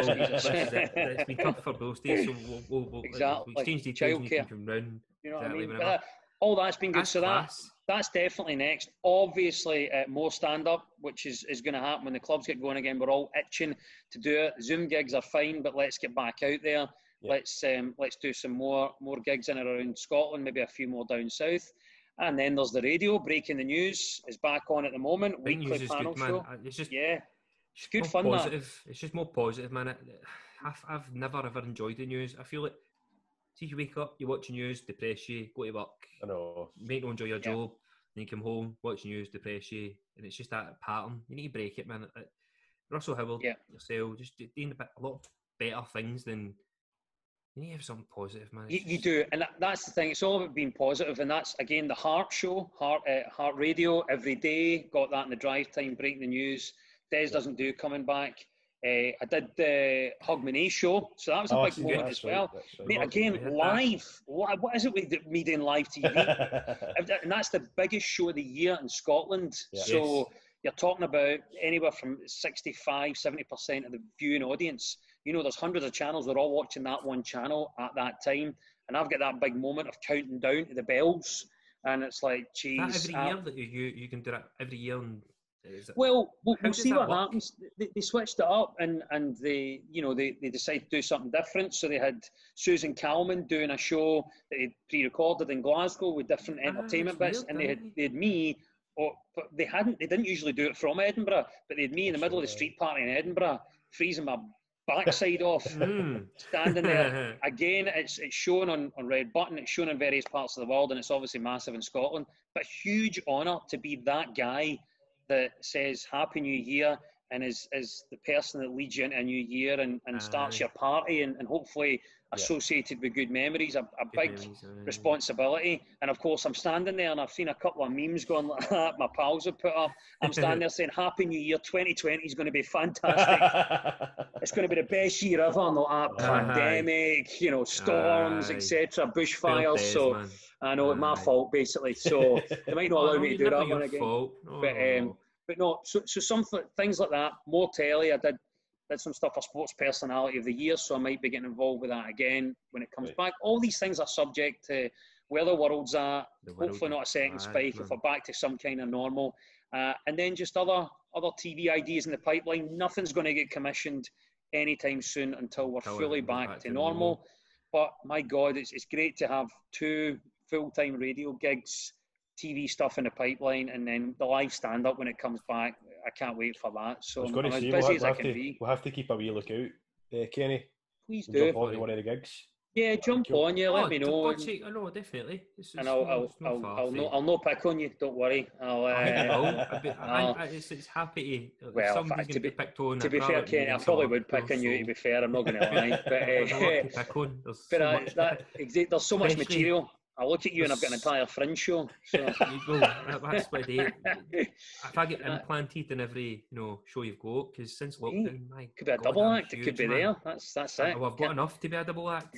it's been tough for those days. So we'll
exactly
exchange details and you can run.
What I mean? All that's been good. That's definitely next. Obviously, more stand-up, which is going to happen when the clubs get going again. We're all itching to do it. Zoom gigs are fine, but let's get back out there. Yeah. Let's do some more gigs in and around Scotland, maybe a few more down south. And then there's the radio, breaking the news is back on at the moment. Weekly panel show.
It's just
it's good fun.
Positive. It's just more positive, man. I've never ever enjoyed the news. I feel like, see, you wake up, you watch the news, depress you, go to work.
I know.
Mate, don't enjoy your job. Then you come home, watch the news, depress you, and it's just that pattern. You need to break it, man. Russell Howard, yourself, just doing a lot better things than. You need to have something positive, man.
You do, and that's the thing. It's all about being positive, and that's, again, the Heart Show, Heart Radio, every day. Got that in the drive time, breaking the news. Des doesn't do coming back. I did the Hug Me Nay show, so that was a big moment as well. Right. Mate, again, live. What is it with me doing live TV? And that's the biggest show of the year in Scotland. Yeah. So you're talking about anywhere from 65, 70% of the viewing audience. There's hundreds of channels. We're all watching that one channel at that time. And I've got that big moment of counting down to the bells. And it's like, geez.
Every year that you can do that every year. And
we'll see what happens. They switched it up and they decided to do something different. So they had Susan Calman doing a show that they pre-recorded in Glasgow with different entertainment bits. And they had me. But they didn't usually do it from Edinburgh, but they had me in the middle of the street party in Edinburgh, freezing my backside off, standing there. Again, it's shown on Red Button, it's shown in various parts of the world, and it's obviously massive in Scotland. But huge honour to be that guy that says Happy New Year and is the person that leads you into a new year and starts your party and hopefully associated with good memories, a big responsibility. And of course, I'm standing there and I've seen a couple of memes going like that, my pals have put up. I'm standing there saying, Happy New Year, 2020 is going to be fantastic. It's going to be the best year ever. And that pandemic, storms, etc., bushfires. So man. I know it's my fault, basically. So they might not allow me to do that one again. But no, so some things like that, more telly. I did some stuff for Sports Personality of the Year, so I might be getting involved with that again when it comes back. All these things are subject to where the world's at, hopefully not a second spike, if we're back to some kind of normal. And then just other TV ideas in the pipeline. Nothing's going to get commissioned anytime soon until we're fully back to normal. But my God, it's great to have 2 full-time radio gigs, TV stuff in the pipeline, and then the live stand-up when it comes back. I can't wait for that. So I'm as busy as I can be.
We'll have to keep a wee lookout, Kenny.
Please do.
Jump on one of the gigs.
Yeah, jump on. Yeah, let me know.
I know, definitely.
And I'll not pick on you. Don't worry.
It's happy to.
Well, to be picked on. To be fair, Kenny, I probably would pick on you. To be fair, I'm not going to lie. But there's so much material. I look at you and I've got an entire fringe show. So.
There you go. That's what if I get implanted in every show you've got, because since lockdown,
could be a double act. It could be there. That's it.
Well, I've got enough to be a double act.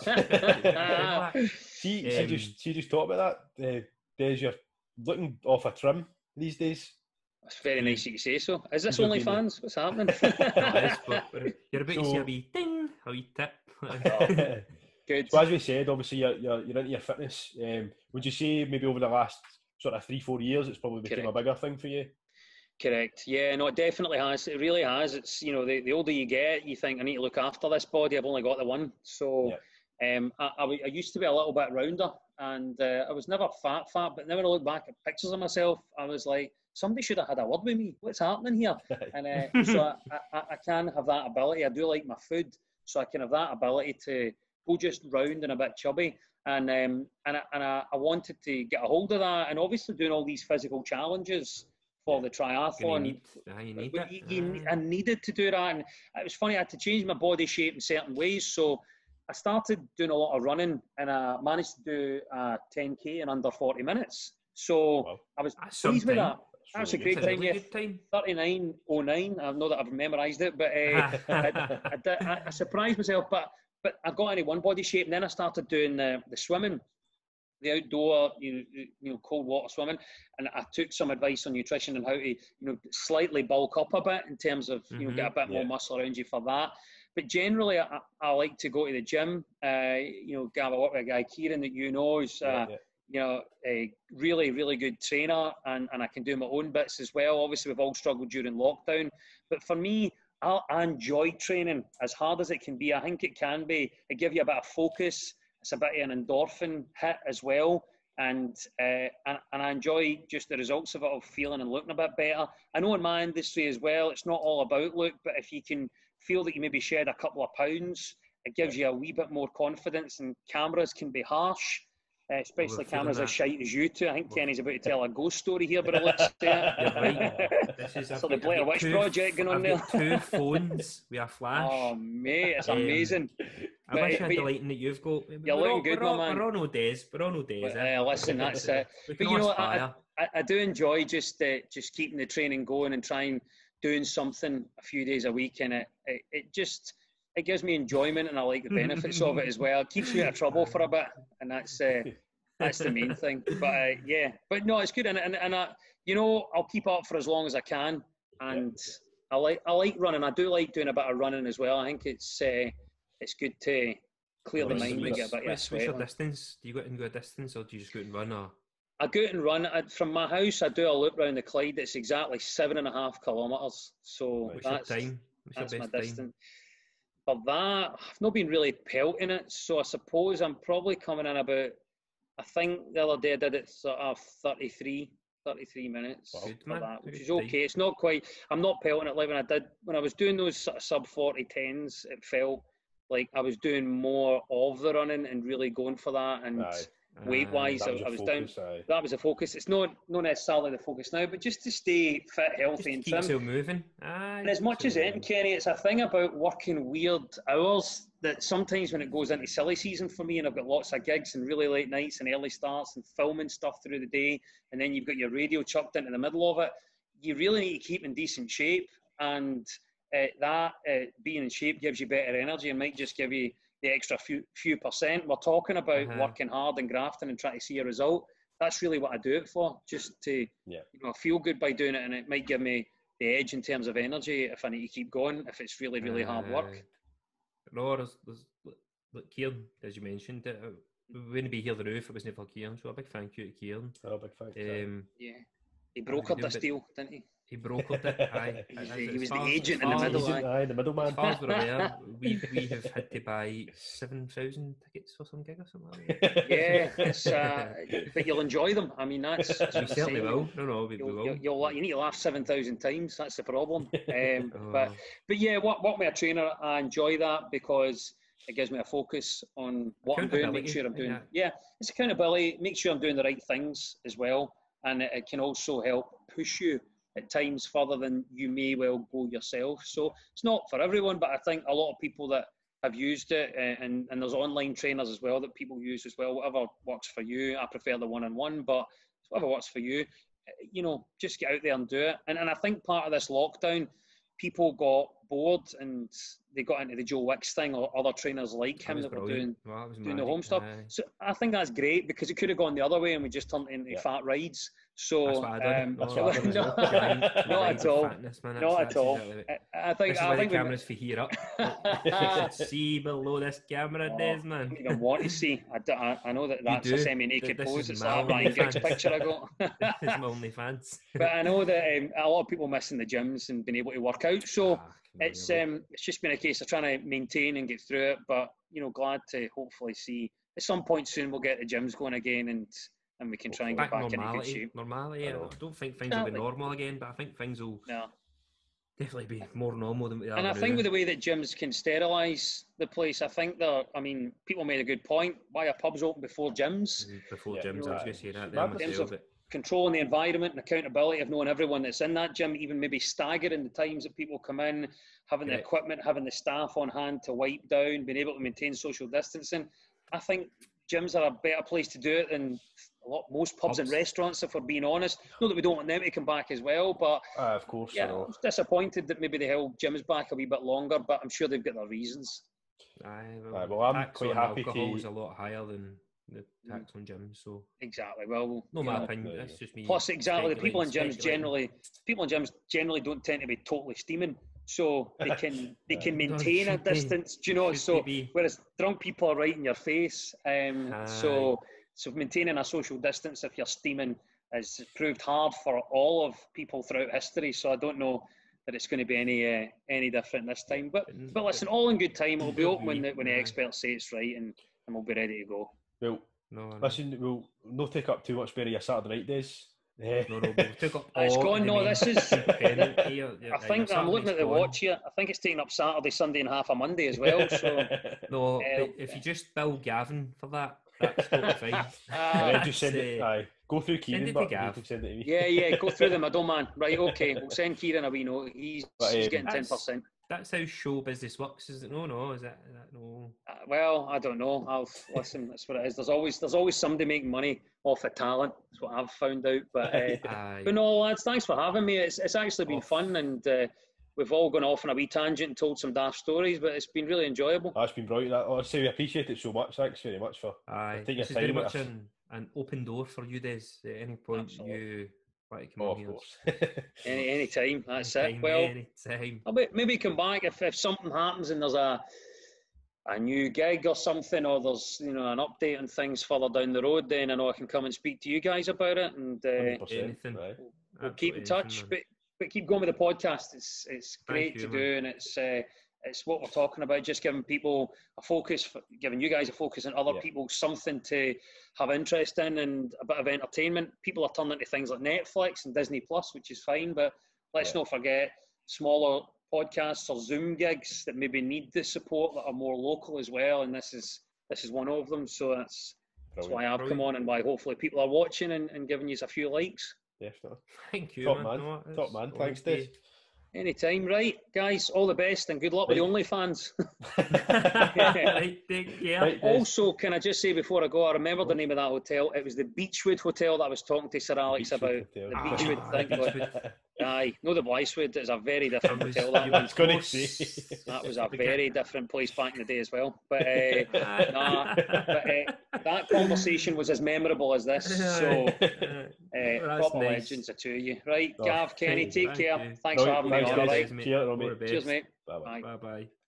See, just talk about that. Des, you're looking off a trim these days.
That's very nice you say so. Is this OnlyFans? What's happening?
You're about to see a wee ding, a wee tip.
Good.
So as we said, obviously you're into your fitness. Would you say maybe over the last sort of 3-4 years, it's probably become a bigger thing for you?
Correct. Yeah, no, it definitely has. It really has. It's the older you get, you think I need to look after this body. I've only got the one. So I used to be a little bit rounder, and I was never fat, but then when I look back at pictures of myself, I was like, somebody should have had a word with me. What's happening here? And so I can have that ability. I do like my food, so I can have that ability to go just round and a bit chubby. And I wanted to get a hold of that, and obviously doing all these physical challenges for the triathlon. I needed to do that, and it was funny. I had to change my body shape in certain ways, so I started doing a lot of running, and I managed to do a 10K in under 40 minutes. So I was pleased with that. That's a great time, yeah. 39:09. I know that I've memorised it, but I surprised myself. But I got into one body shape, and then I started doing the swimming, the outdoor, cold water swimming, and I took some advice on nutrition and how to, slightly bulk up a bit in terms of, get a bit more muscle around you for that. But generally, I like to go to the gym. Gav, I work with a guy, Kieran, that is, a really, really good trainer, and I can do my own bits as well. Obviously, we've all struggled during lockdown, but for me, I enjoy training as hard as it can be. I think it can be. It gives you a bit of focus. It's a bit of an endorphin hit as well. And I enjoy just the results of it, of feeling and looking a bit better. I know in my industry as well, it's not all about look, but if you can feel that you maybe shed a couple of pounds, it gives you a wee bit more confidence. And cameras can be harsh, especially cameras as shite as you two. I think Kenny's about to tell a ghost story here, but it looks
This is
so the Blair Witch Project going on there.
2 phones with a flash.
Oh mate, it's amazing.
I wish I had the lighting that you've got.
You're looking good, my man.
We're all no days.
Listen, that's it. But I do enjoy just keeping the training going and trying doing something a few days a week, and it gives me enjoyment, and I like the benefits of it as well. It keeps me out of trouble for a bit, and that's the main thing. But no, it's good, and I, I'll keep up for as long as I can, and I like running. I do like doing a bit of running as well. I think it's good to clear the mind and get a bit of sweat.
What's your distance? Do you go out and go a distance, or do you just go out and run? Or?
I go out and run. From my house, I do a loop round the Clyde. It's exactly 7.5 kilometres. So that's my distance. For that, I've not been really pelting it, so I suppose I'm probably coming in about, I think the other day I did it sort of 33 minutes for that, which is okay. It's not quite, I'm not pelting it like when I was doing those sort of sub 40 10s, it felt like I was doing more of the running and really going for that, and weight-wise, I was down. That was a focus. It's not necessarily the focus now, but just to stay fit, healthy, and trim.
Keep moving.
And as much as anything, Kenny, it's a thing about working weird hours that sometimes when it goes into silly season for me, and I've got lots of gigs and really late nights and early starts and filming stuff through the day, and then you've got your radio chucked into the middle of it, you really need to keep in decent shape, and being in shape gives you better energy and might just give you the extra few percent. We're talking about working hard and grafting and trying to see a result. That's really what I do it for, just to feel good by doing it, and it might give me the edge in terms of energy if I need to keep going, if it's really, really hard work.
No, there's Kieran, as you mentioned, we wouldn't be here the roof if it wasn't for Kieran, so a big thank you to Kieran.
Oh, big thank you.
He brokered this deal, didn't he?
He brokered it, aye.
He was the agent in the middle,
the middleman.
As far as we're aware, we have had to buy 7,000 tickets for some gig or something like that.
Yeah, it's, but you'll enjoy them. I mean, that's
we certainly will. No, we will.
You need to laugh 7,000 times. That's the problem. But yeah, what with a trainer, I enjoy that because it gives me a focus on what I'm doing. Make sure I'm doing. Yeah, it's accountability. Make sure I'm doing the right things as well, and it can also help push you at times further than you may well go yourself. So it's not for everyone, but I think a lot of people that have used it, and there's online trainers as well that people use as well. Whatever works for you. I prefer the one-on-one, but whatever works for you, just get out there and do it. And I think part of this lockdown, people got bored and they got into the Joe Wicks thing, or other trainers like him that were doing the home stuff. So I think that's great, because it could have gone the other way and we just turned into fat rides. So
that's what I done.
not at all. Not at all. I think
the cameras for here up. See below this camera, Des, man.
I don't want to see. I know that's a semi-naked pose. It's that Ryan Giggs picture I got.
This is my OnlyFans.
But I know that a lot of people missing the gyms and being able to work out. So it's just been a case of trying to maintain and get through it. But glad to hopefully see at some point soon we'll get the gyms going again, and we can try and get back into good shape.
Normality. I don't think things will be normal again, but I think things will. definitely be more normal than we are
And I
now.
think with the way that gyms can sterilise the place, I think people made a good point. Why are pubs open before gyms?
Before
Yeah,
gyms,
you
I was
know,
going to say that
it's
there
madness.
In terms
myself.
of controlling the environment and accountability of knowing everyone that's in that gym, even maybe staggering the times that people come in, having the
Correct.
equipment, having the staff on hand to wipe down, being able to maintain social distancing. I think gyms are a better place to do it than most pubs and restaurants, if we're being honest. Not that we don't want them to come back as well, but
Of course,
yeah,
I know.
I was disappointed that maybe they held gyms back a wee bit longer, but I'm sure they've got their reasons.
Well, I'm
tax
quite
on
happy
alcohol is
to.
a lot higher than the tax on gyms, so
Exactly. Well,
no
you
my
know,
opinion. That's just me.
plus, exactly, the people in gyms
speculating.
generally don't tend to be totally steaming, so they can
No,
maintain a
should they?
distance. Do you know?
Should
So
they be?
whereas drunk people are right in your face, so maintaining a social distance if you're steaming has proved hard for all of people throughout history. So I don't know that it's going to be any different this time. But listen, all in good time. It'll be open when the experts say it's right, and we'll be ready to go.
Well, listen, we'll not take up too much of your Saturday night days.
No, we took up all
It's gone. No, this is.
I
think I'm looking at the watch here. I think it's taking up Saturday, Sunday, and half a Monday as well. So
no, but if you just bill Gavin for that, that's totally fine.
Just send it. Aye, go through Kieran, but you can send it to me.
Yeah, go through the middleman. Right, okay. We'll send Kieran a wee note. He's getting 10%.
That's how show business works, is it? No, is that no?
Well, I don't know. Listen. That's what it is. There's always somebody making money off the talent. That's what I've found out. But no, lads, thanks for having me. It's actually been fun, and we've all gone off on a wee tangent and told some daft stories, but it's been really enjoyable.
That's been brilliant. Honestly, we appreciate it so much. Thanks very much for taking your time.
Very much an open door for you, Des. At any point you want to come on here.
Of course.
Any time. That's it. Well,
anytime.
I'll maybe come back if something happens and there's a new gig or something, or there's an update on things further down the road. Then I know I can come and speak to you guys about it, and
anything.
We'll keep in touch. But keep going with the podcast. It's great to do, and it's what we're talking about. Just giving people a focus, giving you guys a focus, and other people something to have interest in, and a bit of entertainment. People are turning to things like Netflix and Disney Plus, which is fine. But let's not forget smaller podcasts or Zoom gigs that maybe need the support that are more local as well. And this is one of them. So that's why I've come on, and why hopefully people are watching and giving you a few likes.
Definitely.
Thank you,
Top man. Top man. Thanks, Des.
Anytime, right, guys. All the best and good luck with the OnlyFans.
Right, take care.
Right,
also, can I just say before I go, I remember the name of that hotel. It was the Beechwood Hotel that I was talking to Sir Alex about.
Hotel.
The Beechwood thing.
Beechwood.
Aye, no, the Blythewood is a very different hotel.
I was going to say.
That was a very different place back in the day as well. But that conversation was as memorable as this. So, proper legends, the two of you. Right, Gav, Kenny, take care. Thanks for having me on. All right.
Cheers,
Cheers, mate.
Bye-bye.
Bye-bye.